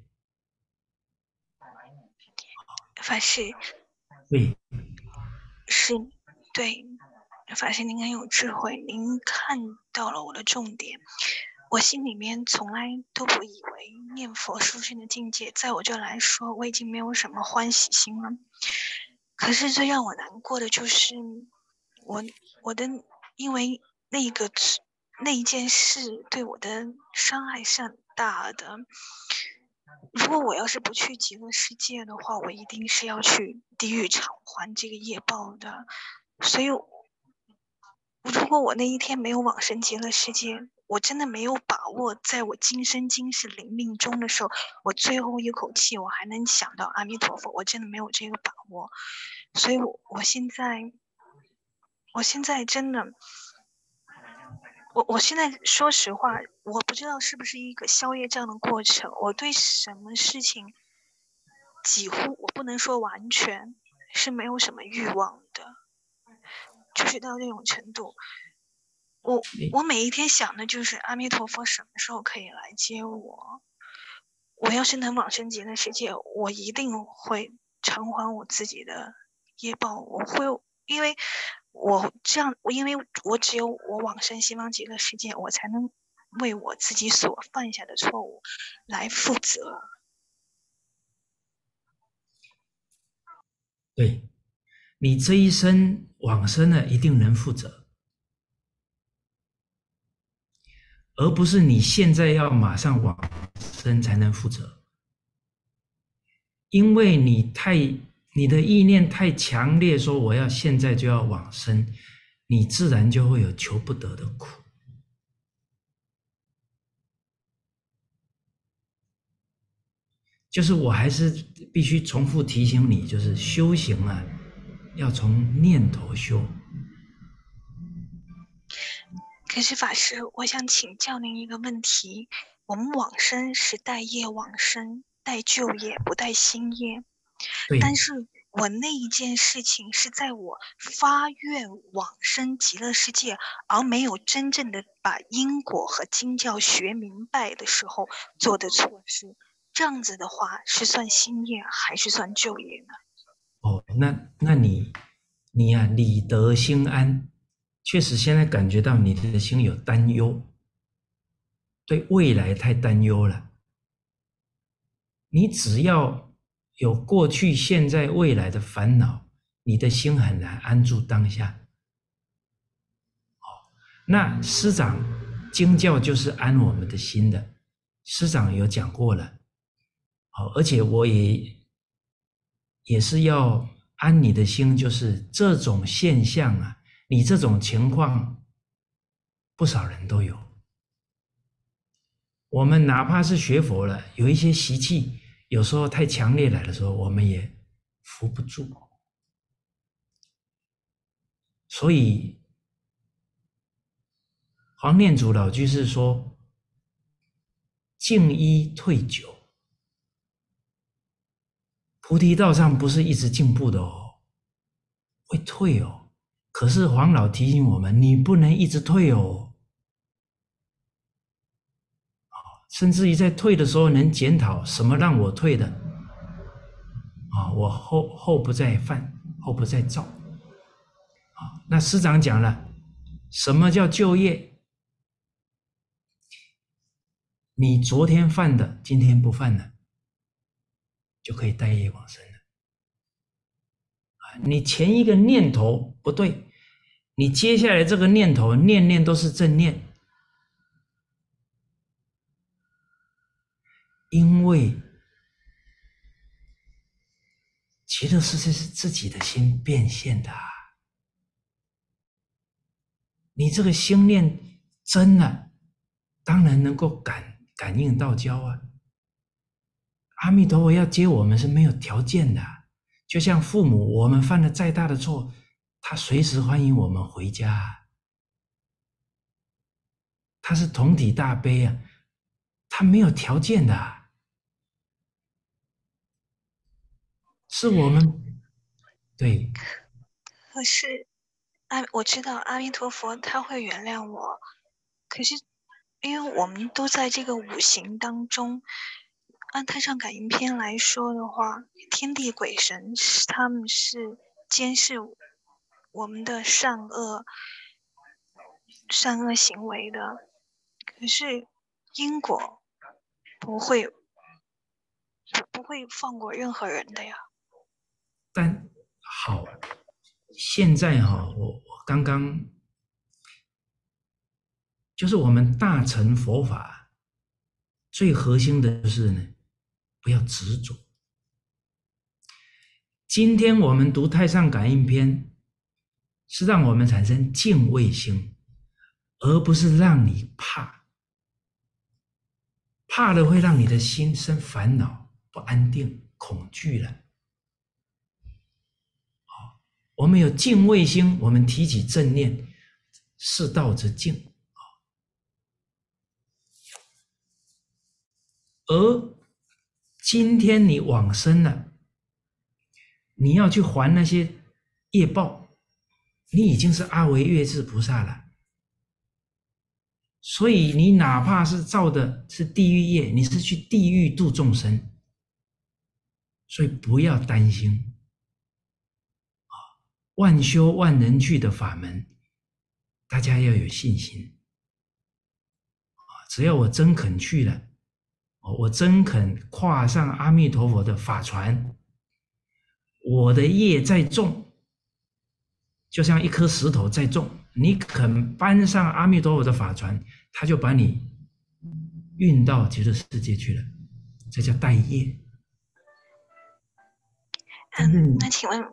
法师， 对， 是，对，法师您很有智慧，您看到了我的重点。我心里面从来都不以为念佛殊胜的境界，在我这来说，我已经没有什么欢喜心了。可是最让我难过的就是，我我的因为那个那一件事对我的伤害是很大的。如果我要是不去极乐世界的话，我一定是要去地狱偿还这个业报的。所以，如果我那一天没有往生极乐世界，我真的没有把握，在我今生今世临命终的时候，我最后一口气我还能想到阿弥陀佛，我真的没有这个把握。所以我，我现在，我现在真的。我我现在说实话，我不知道是不是一个消业障的过程。我对什么事情几乎我不能说完全是没有什么欲望的，就是到这种程度。我我每一天想的就是阿弥陀佛什么时候可以来接我。我要是能往生极乐世界，我一定会偿还我自己的业报。我会因为。我这样，我因为我只有我往生西方极乐世界，我才能为我自己所犯下的错误来负责。 对，你这一生往生了，一定能负责，而不是你现在要马上往生才能负责，因为你太你的意念太强烈，说我要现在就要往生，你自然就会有求不得的苦。就是我还是必须重复提醒你，就是修行啊，要从念头修。 可是法师，我想请教您一个问题：我们往生是带业往生，带旧业不带新业。但是我那一件事情是在我发愿往生极乐世界，而没有真正的把因果和经教学明白的时候做的错事。这样子的话，是算新业还是算旧业呢？ 哦，那那你你啊，理得心安，确实现在感觉到你的心有担忧，对未来太担忧了。你只要有过去、现在、未来的烦恼，你的心很难安住当下。哦，那师长经教就是安我们的心的，师长有讲过了。好，而且我也也是要安你的心，就是这种现象啊，你这种情况，不少人都有。我们哪怕是学佛了，有一些习气，有时候太强烈来的时候，我们也扶不住。所以黄念祖老居士说：“进一退九。”菩提道上不是一直进步的哦，会退哦。可是黄老提醒我们，你不能一直退哦。甚至于在退的时候能检讨什么让我退的啊，我后后不再犯，后不再造。啊，那师长讲了，什么叫旧业？你昨天犯的，今天不犯了，就可以带业往生了。你前一个念头不对，你接下来这个念头念念都是正念，因为极乐世界是自己的心变现的啊。你这个心念真了，当然能够感感应道交啊。阿弥陀佛要接我们是没有条件的，就像父母，我们犯了再大的错，他随时欢迎我们回家啊。他是同体大悲啊，他没有条件的啊，是我们对， 可是阿我知道阿弥陀佛他会原谅我，可是因为我们都在这个五行当中，按太上感应篇来说的话，天地鬼神是他们是监视我们的善恶善恶行为的，可是因果不会不不会放过任何人的呀。 但好，现在哈、哦，我我刚刚就是我们大乘佛法最核心的是呢，不要执着。今天我们读《太上感应篇》，是让我们产生敬畏心，而不是让你怕。怕了会让你的心生烦恼、不安定、恐惧了。好，我们有敬畏心，我们提起正念，是道之敬。而今天你往生了，你要去还那些业报，你已经是阿维月智菩萨了。所以你哪怕是造的是地狱业，你是去地狱度众生，所以不要担心。万修万人去的法门，大家要有信心。只要我真肯去了，我真肯跨上阿弥陀佛的法船，我的业再重，就像一颗石头再重，你肯搬上阿弥陀佛的法船，他就把你运到极乐世界去了，这叫带业。 嗯，那请问，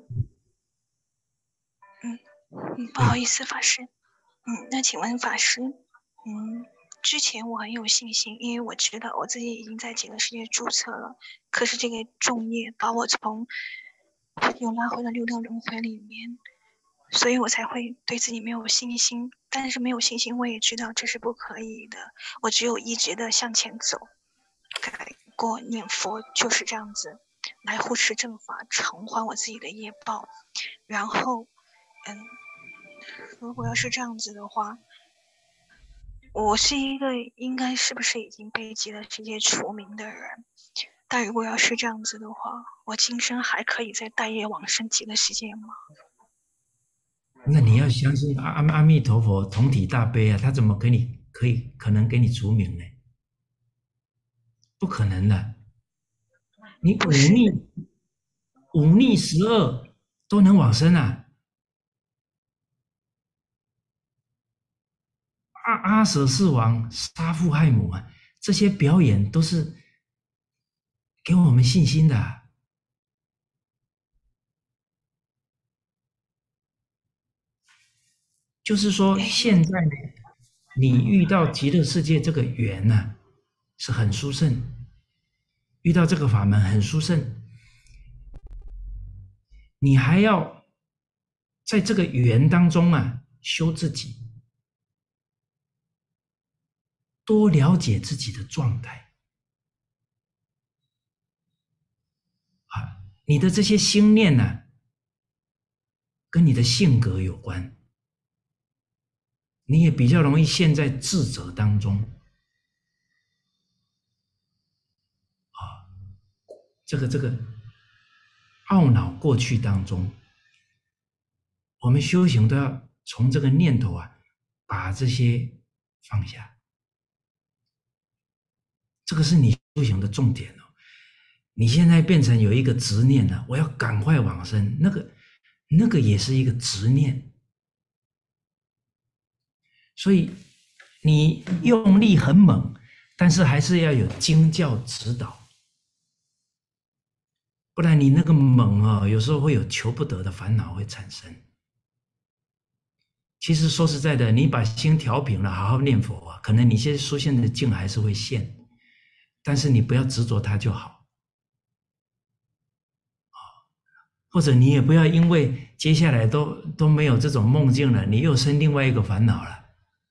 嗯嗯，不好意思，法师，嗯，那请问法师，嗯，之前我很有信心，因为我知道我自己已经在极乐世界注册了，可是这个重业把我从又拉回了六道轮回里面，所以我才会对自己没有信心。但是没有信心，我也知道这是不可以的。我只有一直的向前走，改过念佛，就是这样子来护持正法，偿还我自己的业报。然后，嗯，如果要是这样子的话，我是一个应该是不是已经被极乐世界除名的人？但如果要是这样子的话，我今生还可以再带业往生极乐世界吗？ 那你要相信阿阿弥陀佛同体大悲啊，他怎么给你可以可能给你除名呢？不可能的。你忤逆忤逆十恶都能往生啊！阿阿舍世王杀父害母啊，这些表演都是给我们信心的啊。就是说，现在呢，你遇到极乐世界这个缘呢、啊，是很殊胜，遇到这个法门很殊胜，你还要在这个缘当中啊修自己，多了解自己的状态啊，你的这些心念呢、啊，跟你的性格有关。你也比较容易陷在自责当中啊，这个这个懊恼过去当中，我们修行都要从这个念头啊，把这些放下，这个是你修行的重点哦。你现在变成有一个执念了，我要赶快往生，那个那个也是一个执念。所以你用力很猛，但是还是要有经教指导，不然你那个猛啊，有时候会有求不得的烦恼会产生。其实说实在的，你把心调平了，好好念佛啊，可能你现在出现的境还是会现，但是你不要执着它就好。或者你也不要因为接下来都都没有这种梦境了，你又生另外一个烦恼了。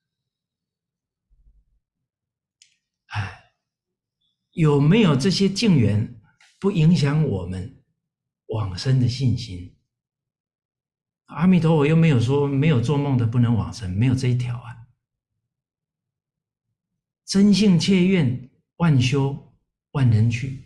哎，有没有这些境缘不影响我们往生的信心？ 阿弥陀佛又没有说没有做梦的不能往生，没有这一条啊。真性切愿，万修万人去。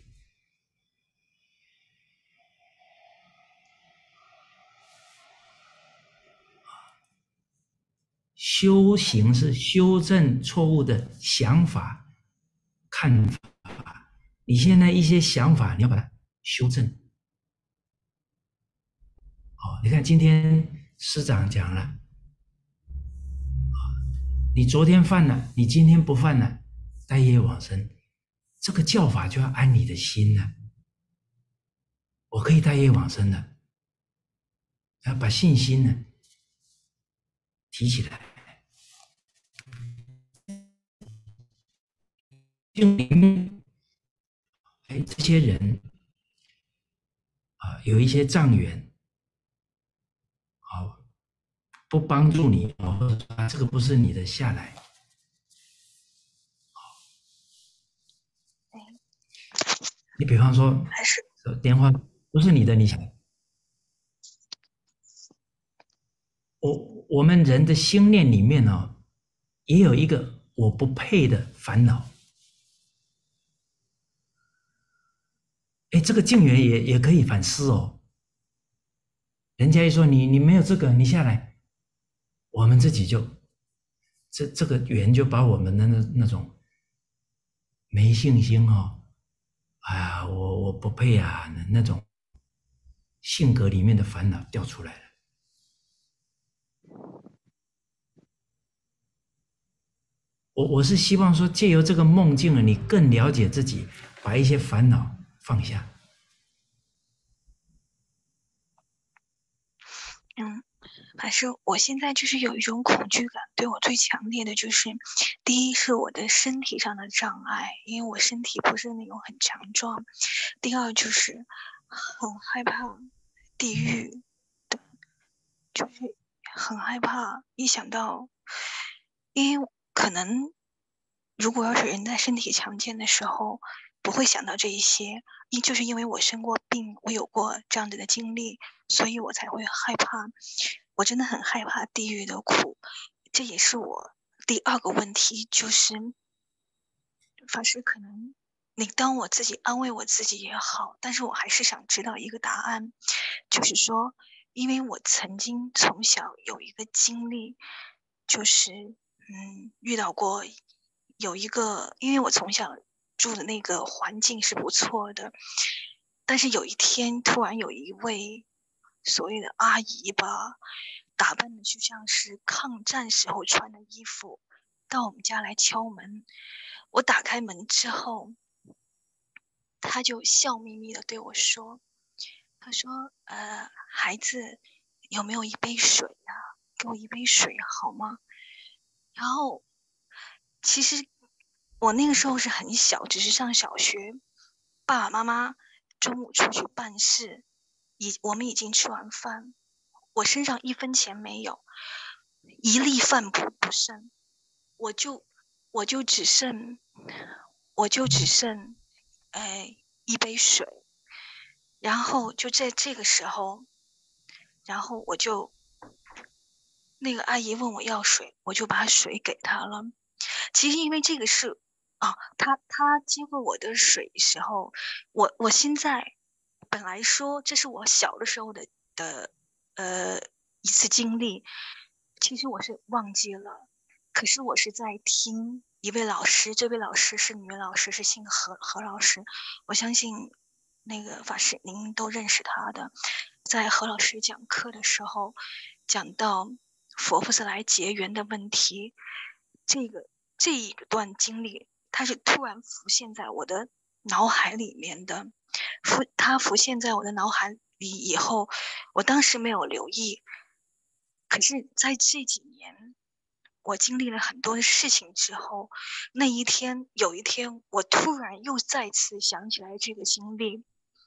修行是修正错误的想法、看法。你现在一些想法，你要把它修正。哦，你看今天师长讲了，你昨天犯了，你今天不犯了，待业往生，这个教法就要安你的心了。我可以待业往生的，要把信心呢提起来。经里面，哎，这些人啊，有一些障缘，好，不帮助你，或者说这个不是你的下来。你比方说， 还是莲花不是你的，你想，我我们人的心念里面哦，也有一个我不配的烦恼。哎，这个境缘也也可以反思哦。人家一说你你没有这个，你下来，我们自己就这这个缘就把我们的那那种没信心哦，哎呀，我我不配啊，那那种性格里面的烦恼掉出来了。我我是希望说，借由这个梦境啊，你更了解自己，把一些烦恼放下。 嗯，还是我现在就是有一种恐惧感，对我最强烈的就是，第一是我的身体上的障碍，因为我身体不是那种很强壮；第二就是很害怕地狱的，就是很害怕一想到，因为可能如果要是人在身体强健的时候，不会想到这一些，因就是因为我生过病，我有过这样子的经历，所以我才会害怕。我真的很害怕地狱的苦，这也是我第二个问题，就是法师可能你当我自己安慰我自己也好，但是我还是想知道一个答案，就是说，因为我曾经从小有一个经历，就是嗯遇到过有一个，因为我从小住的那个环境是不错的，但是有一天突然有一位所谓的阿姨吧，打扮的就像是抗战时候穿的衣服，到我们家来敲门。我打开门之后，她就笑眯眯的对我说：“她说，呃，孩子，有没有一杯水呀、啊？给我一杯水好吗？”然后，其实我那个时候是很小，只是上小学，爸爸妈妈中午出去办事，已我们已经吃完饭，我身上一分钱没有，一粒饭不不剩，我就我就只剩我就只剩哎一杯水，然后就在这个时候，然后我就那个阿姨问我要水，我就把水给她了。其实因为这个是啊，她她接过我的水的时候，我我现在本来说这是我小的时候的的呃一次经历，其实我是忘记了，可是我是在听一位老师，这位老师是女老师，是姓何何老师，我相信那个法师您都认识他的，在何老师讲课的时候讲到佛菩萨来结缘的问题，这个这一段经历，它是突然浮现在我的脑海里面的，浮它浮现在我的脑海里以后，我当时没有留意，可是在这几年，我经历了很多的事情之后，那一天有一天，我突然又再次想起来这个经历，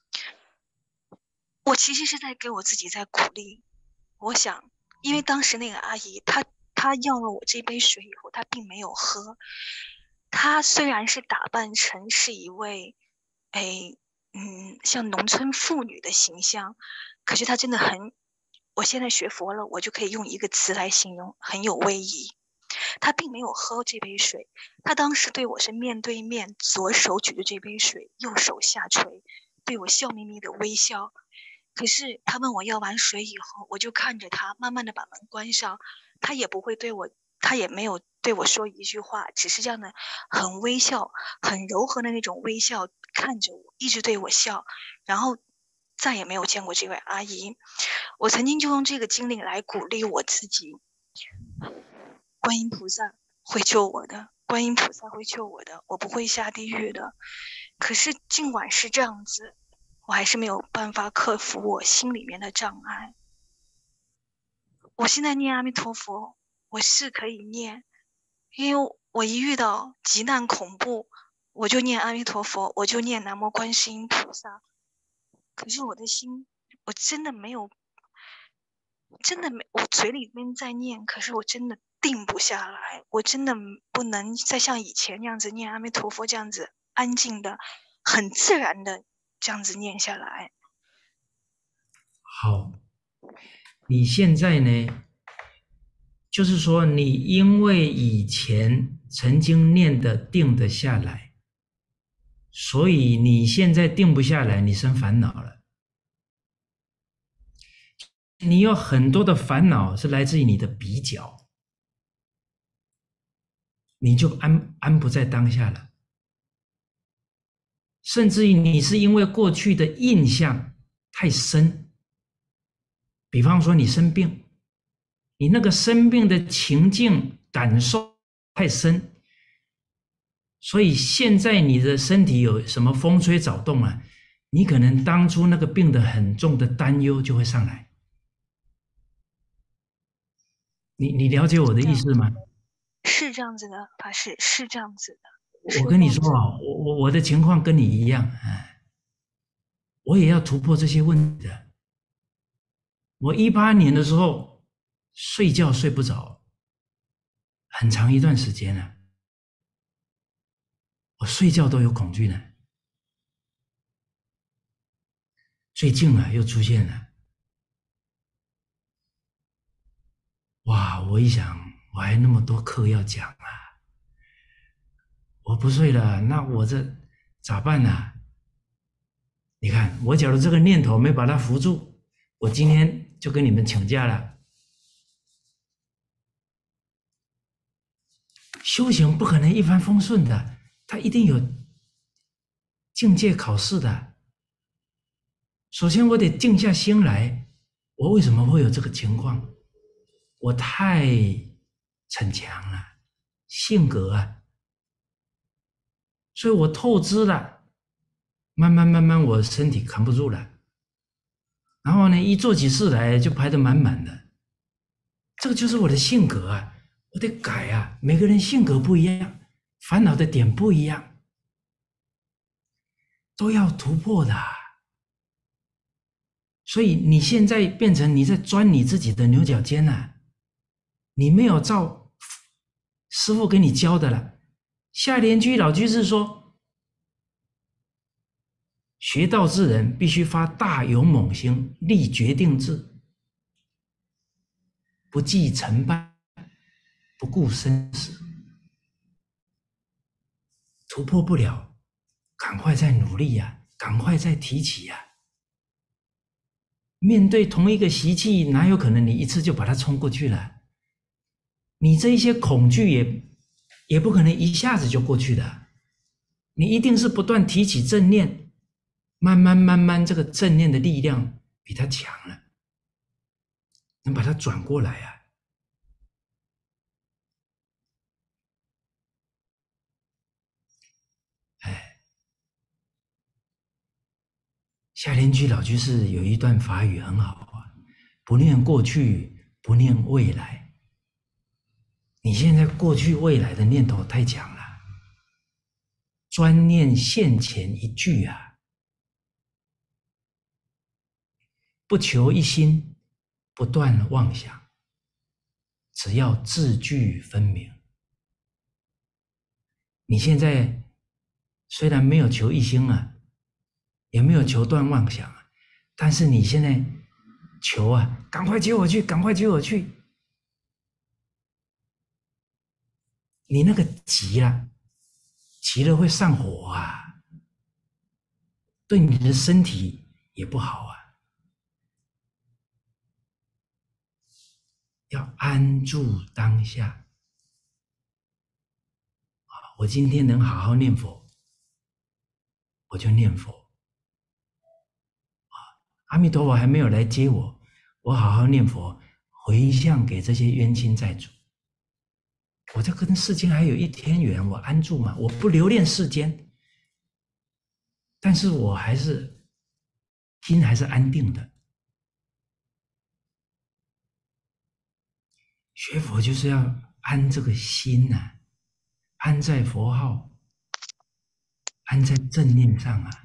我其实是在给我自己在鼓励。我想，因为当时那个阿姨，她她要了我这杯水以后，她并没有喝。她虽然是打扮成是一位，哎，嗯，像农村妇女的形象，可是她真的很我现在学佛了，我就可以用一个词来形容，很有威仪。他并没有喝这杯水，他当时对我是面对面，左手举着这杯水，右手下垂，对我笑眯眯的微笑。可是他问我要完水以后，我就看着他，慢慢的把门关上，他也不会对我，他也没有对我说一句话，只是这样的很微笑，很柔和的那种微笑，看着我，一直对我笑，然后再也没有见过这位阿姨。我曾经就用这个经历来鼓励我自己，观音菩萨会救我的，观音菩萨会救我的，我不会下地狱的。可是尽管是这样子，我还是没有办法克服我心里面的障碍。我现在念阿弥陀佛，我是可以念，因为我一遇到极难恐怖，我就念阿弥陀佛，我就念南无观世音菩萨。可是我的心，我真的没有，真的没，我嘴里面在念，可是我真的定不下来，我真的不能再像以前那样子念阿弥陀佛，这样子安静的、很自然的这样子念下来。 好，你现在呢，就是说你因为以前曾经念的定得下来，所以你现在定不下来，你生烦恼了。你有很多的烦恼是来自于你的比较，你就安安不在当下了。甚至于你是因为过去的印象太深，比方说你生病，你那个生病的情境感受太深，所以现在你的身体有什么风吹草动啊，你可能当初那个病得很重的担忧就会上来。你你了解我的意思吗？ 是这样子的，法师，是这样子的。 我跟你说啊，我我我的情况跟你一样，哎，我也要突破这些问题的。我一八年的时候睡觉睡不着，很长一段时间了，我睡觉都有恐惧呢。最近啊，又出现了。哇！我一想，我还那么多课要讲啊，我不睡了，那我这咋办呢、啊？你看，我假如这个念头没把它扶住，我今天就跟你们请假了。修行不可能一帆风顺的，它一定有境界考试的。首先，我得静下心来，我为什么会有这个情况？我太逞强了，性格啊，所以我透支了，慢慢慢慢我身体扛不住了，然后呢，一做起事来就排得满满的，这个就是我的性格啊，我得改啊，每个人性格不一样，烦恼的点不一样，都要突破的啊。所以你现在变成你在钻你自己的牛角尖啊，你没有照师父给你教的了。下莲居老居士说，学道之人必须发大勇猛心，立决定志，不计成败，不顾生死。突破不了，赶快再努力呀、啊，赶快再提起呀、啊。面对同一个习气，哪有可能你一次就把它冲过去了？你这一些恐惧也也不可能一下子就过去的，你一定是不断提起正念，慢慢慢慢这个正念的力量比它强了，能把它转过来啊。哎，下莲居老居士有一段法语很好啊，不念过去，不念未来。你现在过去未来的念头太强了，专念现前一句啊，不求一心，不断妄想，只要字句分明。你现在虽然没有求一心啊，也没有求断妄想啊，但是你现在求啊，赶快接我去，赶快接我去。你那个急了，急了会上火啊，对你的身体也不好啊。要安住当下。我今天能好好念佛，我就念佛。阿弥陀佛还没有来接我，我好好念佛，回向给这些冤亲债主。我这跟世间还有一天缘，我安住嘛，我不留恋世间，但是我还是心还是安定的。学佛就是要安这个心啊，安在佛号，安在正念上啊。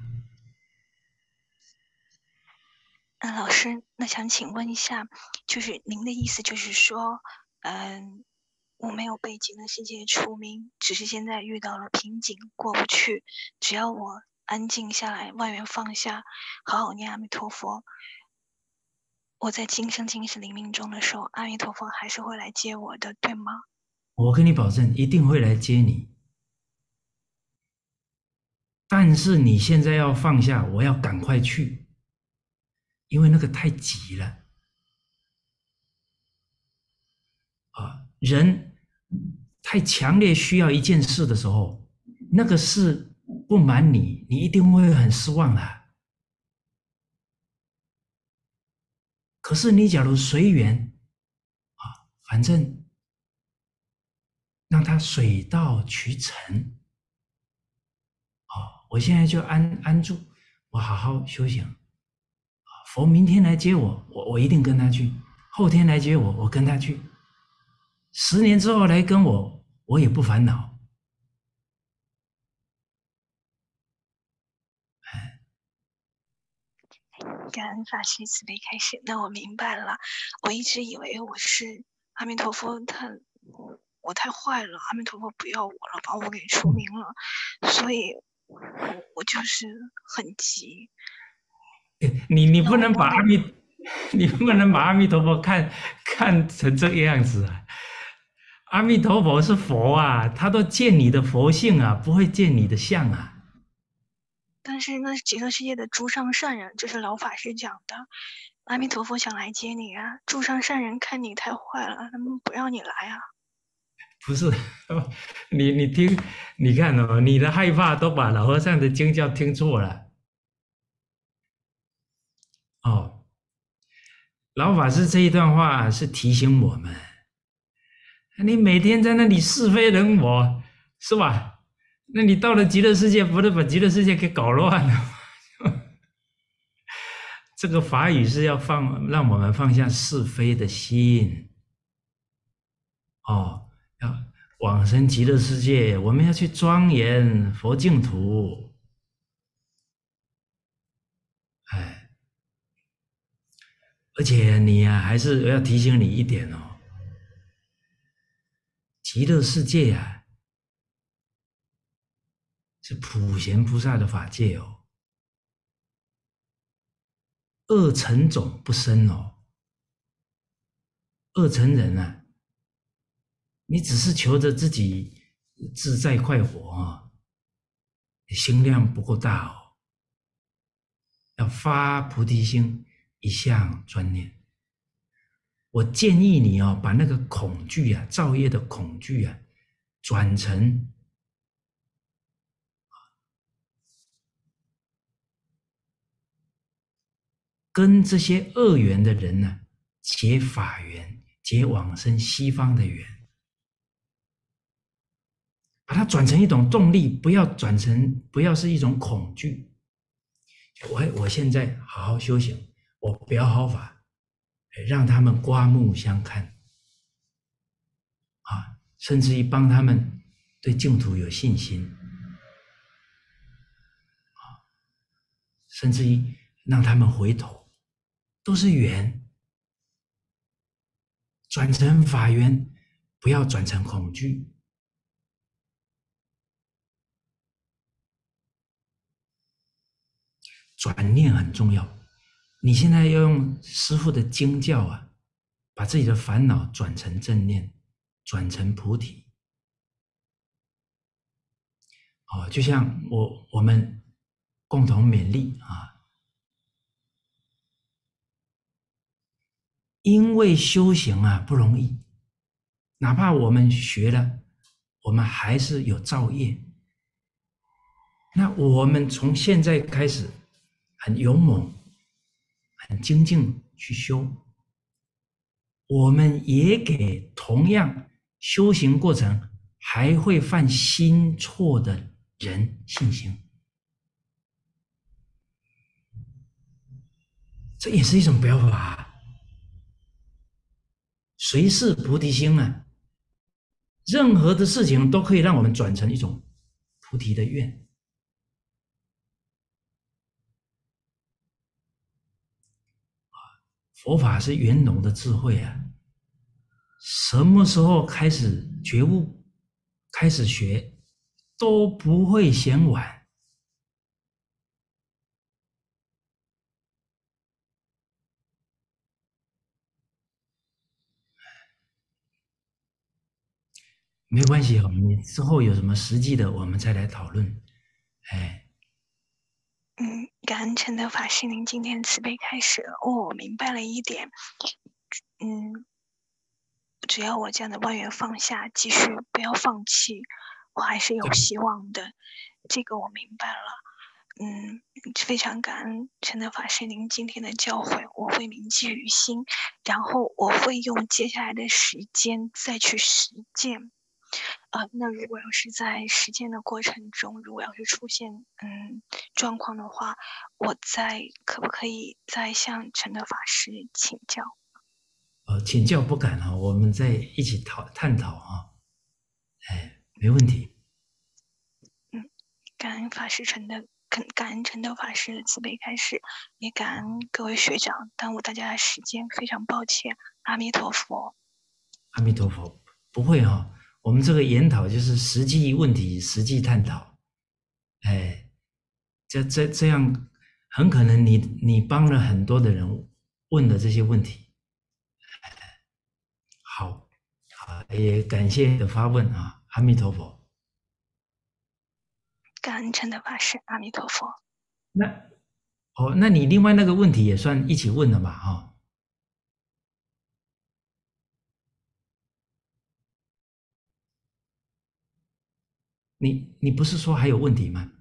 那老师，那想请问一下，就是您的意思就是说，嗯，我没有被极乐世界除名，只是现在遇到了瓶颈过不去，只要我安静下来，万缘放下，好好念阿弥陀佛，我在今生今世临命终的时候，阿弥陀佛还是会来接我的，对吗？ 我跟你保证，一定会来接你。但是你现在要放下，我要赶快去，因为那个太急了。啊，人太强烈需要一件事的时候，那个事不满你，你一定会很失望的。可是你假如随缘，啊，反正让它水到渠成。哦，我现在就安安住，我好好修行。佛明天来接我，我我一定跟他去；后天来接我，我跟他去；十年之后来跟我，我也不烦恼。 感恩法师慈悲开示，那我明白了。我一直以为我是阿弥陀佛，他我太坏了，阿弥陀佛不要我了，把我给除名了，所以我我就是很急。 你你不能把阿弥，你不能把阿弥陀佛看看成这个样子啊！阿弥陀佛是佛啊，他都见你的佛性啊，不会见你的相啊。 但是那是极乐世界的诸上善人，这是老法师讲的。阿弥陀佛想来接你啊，诸上善人看你太坏了，他们不让你来啊。 不是，你你听，你看哦，你的害怕都把老和尚的经教听错了。哦，老法师这一段话是提醒我们，你每天在那里是非人我，是吧？那你到了极乐世界，不是把极乐世界给搞乱了吗？这个法语是要放，让我们放下是非的心。哦，要往生极乐世界，我们要去庄严佛净土。哎，而且你啊，还是要提醒你一点哦，极乐世界啊，是普贤菩萨的法界哦，恶尘种不生哦，恶尘人啊，你只是求着自己自在快活啊，心量不够大哦，要发菩提心，一向专念。我建议你哦，把那个恐惧啊，造业的恐惧啊，转成跟这些恶缘的人呢，结法缘，结往生西方的缘，把它转成一种动力，不要转成，不要是一种恐惧。我我现在好好修行，我表好法，让他们刮目相看，啊，甚至于帮他们对净土有信心，啊，甚至于让他们回头。都是缘，转成法缘，不要转成恐惧。转念很重要， 你现在要用师父的经教啊，把自己的烦恼转成正念，转成菩提。哦，就像我我们共同勉励啊，因为修行啊不容易，哪怕我们学了，我们还是有造业。那我们从现在开始很勇猛、很精进去修，我们也给同样修行过程还会犯新错的人信心，这也是一种表法。谁是菩提心啊？任何的事情都可以让我们转成一种菩提的愿。佛法是圆融的智慧啊，什么时候开始觉悟，开始学，都不会嫌晚。没关系哦，你之后有什么实际的，我们再来讨论。哎， 嗯，感恩陈德法师您今天慈悲开示了，哦，我明白了一点。嗯，只要我这样的万缘放下，继续不要放弃，我还是有希望的。这个我明白了。嗯，非常感恩陈德法师您今天的教诲，我会铭记于心，然后我会用接下来的时间再去实践。呃，那如果要是在实践的过程中，如果要是出现嗯状况的话，我再可不可以再向陈德法师请教？ 呃，请教不敢啊，我们再一起讨探讨啊。哎，没问题。 嗯，感恩法师陈的，感感恩陈德法师的慈悲开示，也感恩各位学长耽误大家的时间，非常抱歉。阿弥陀佛。 阿弥陀佛，不会哈、哦，我们这个研讨就是实际问题，实际探讨。哎，这这这样，很可能你你帮了很多的人问的这些问题。好，啊，也感谢你的发问啊，阿弥陀佛。 感恩陈德法师，阿弥陀佛。 那哦，那你另外那个问题也算一起问了嘛？哈、哦，你你不是说还有问题吗？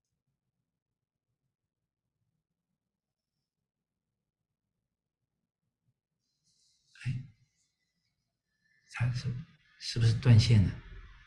哎，他是是不是断线了？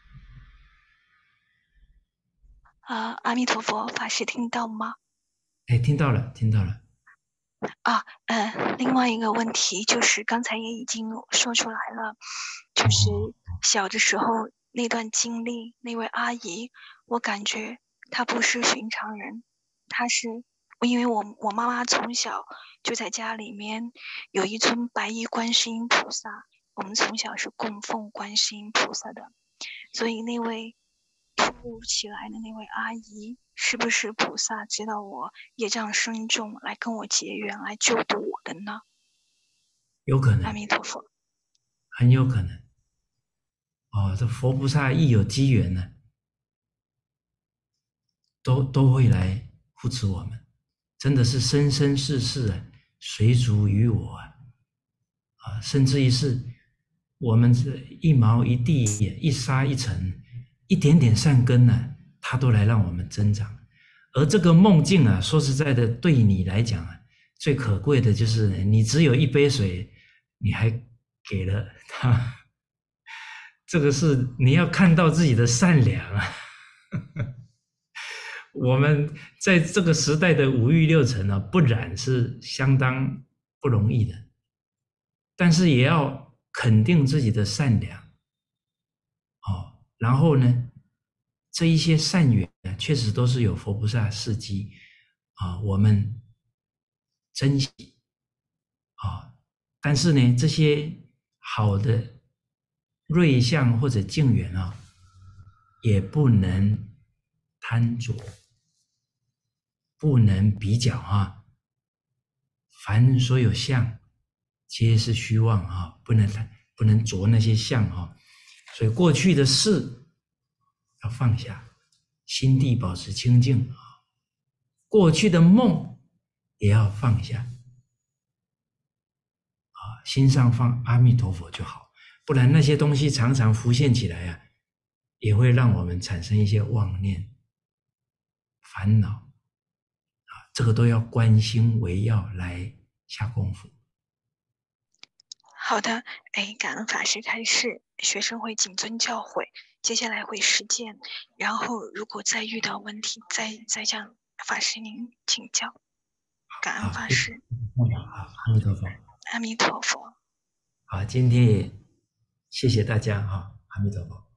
啊、呃，阿弥陀佛，法师听到吗？ 哎，听到了，听到了。 啊，呃，另外一个问题就是刚才也已经说出来了，就是小的时候那段经历，那位阿姨，我感觉她不是寻常人，她是因为我我妈妈从小就在家里面有一尊白衣观世音菩萨，我们从小是供奉观世音菩萨的，所以那位突如其来的那位阿姨，是不是菩萨知道我业障深重，来跟我结缘，来救度我的呢？ 有可能， 阿弥陀佛。 很有可能。哦，这佛菩萨一有机缘呢，都都会来扶持我们，真的是生生世世啊，随逐于我啊，啊，甚至于是我们这一毛一地、一沙一尘、一点点善根呢、啊，它都来让我们增长。而这个梦境啊，说实在的，对你来讲啊，最可贵的就是你只有一杯水，你还给了他，这个是你要看到自己的善良啊。我们在这个时代的五欲六尘呢、啊，不染是相当不容易的，但是也要肯定自己的善良，哦，然后呢，这一些善缘呢，确实都是有佛菩萨示机啊，我们珍惜啊，但是呢，这些好的瑞相或者境缘啊，也不能贪着。不能比较啊， 凡所有相，皆是虚妄啊，不能不能着那些相啊。所以过去的事要放下，心地保持清净啊。过去的梦也要放下啊，心上放阿弥陀佛就好，不然那些东西常常浮现起来啊，也会让我们产生一些妄念、烦恼啊，这个都要观心为要来下功夫。 好的，哎，感恩法师开示，学生会谨遵教诲，接下来会实践，然后如果再遇到问题，再再向法师您请教。感恩法师。 好，阿弥陀佛。 阿弥陀佛。 好，今天也谢谢大家哈，阿弥陀佛。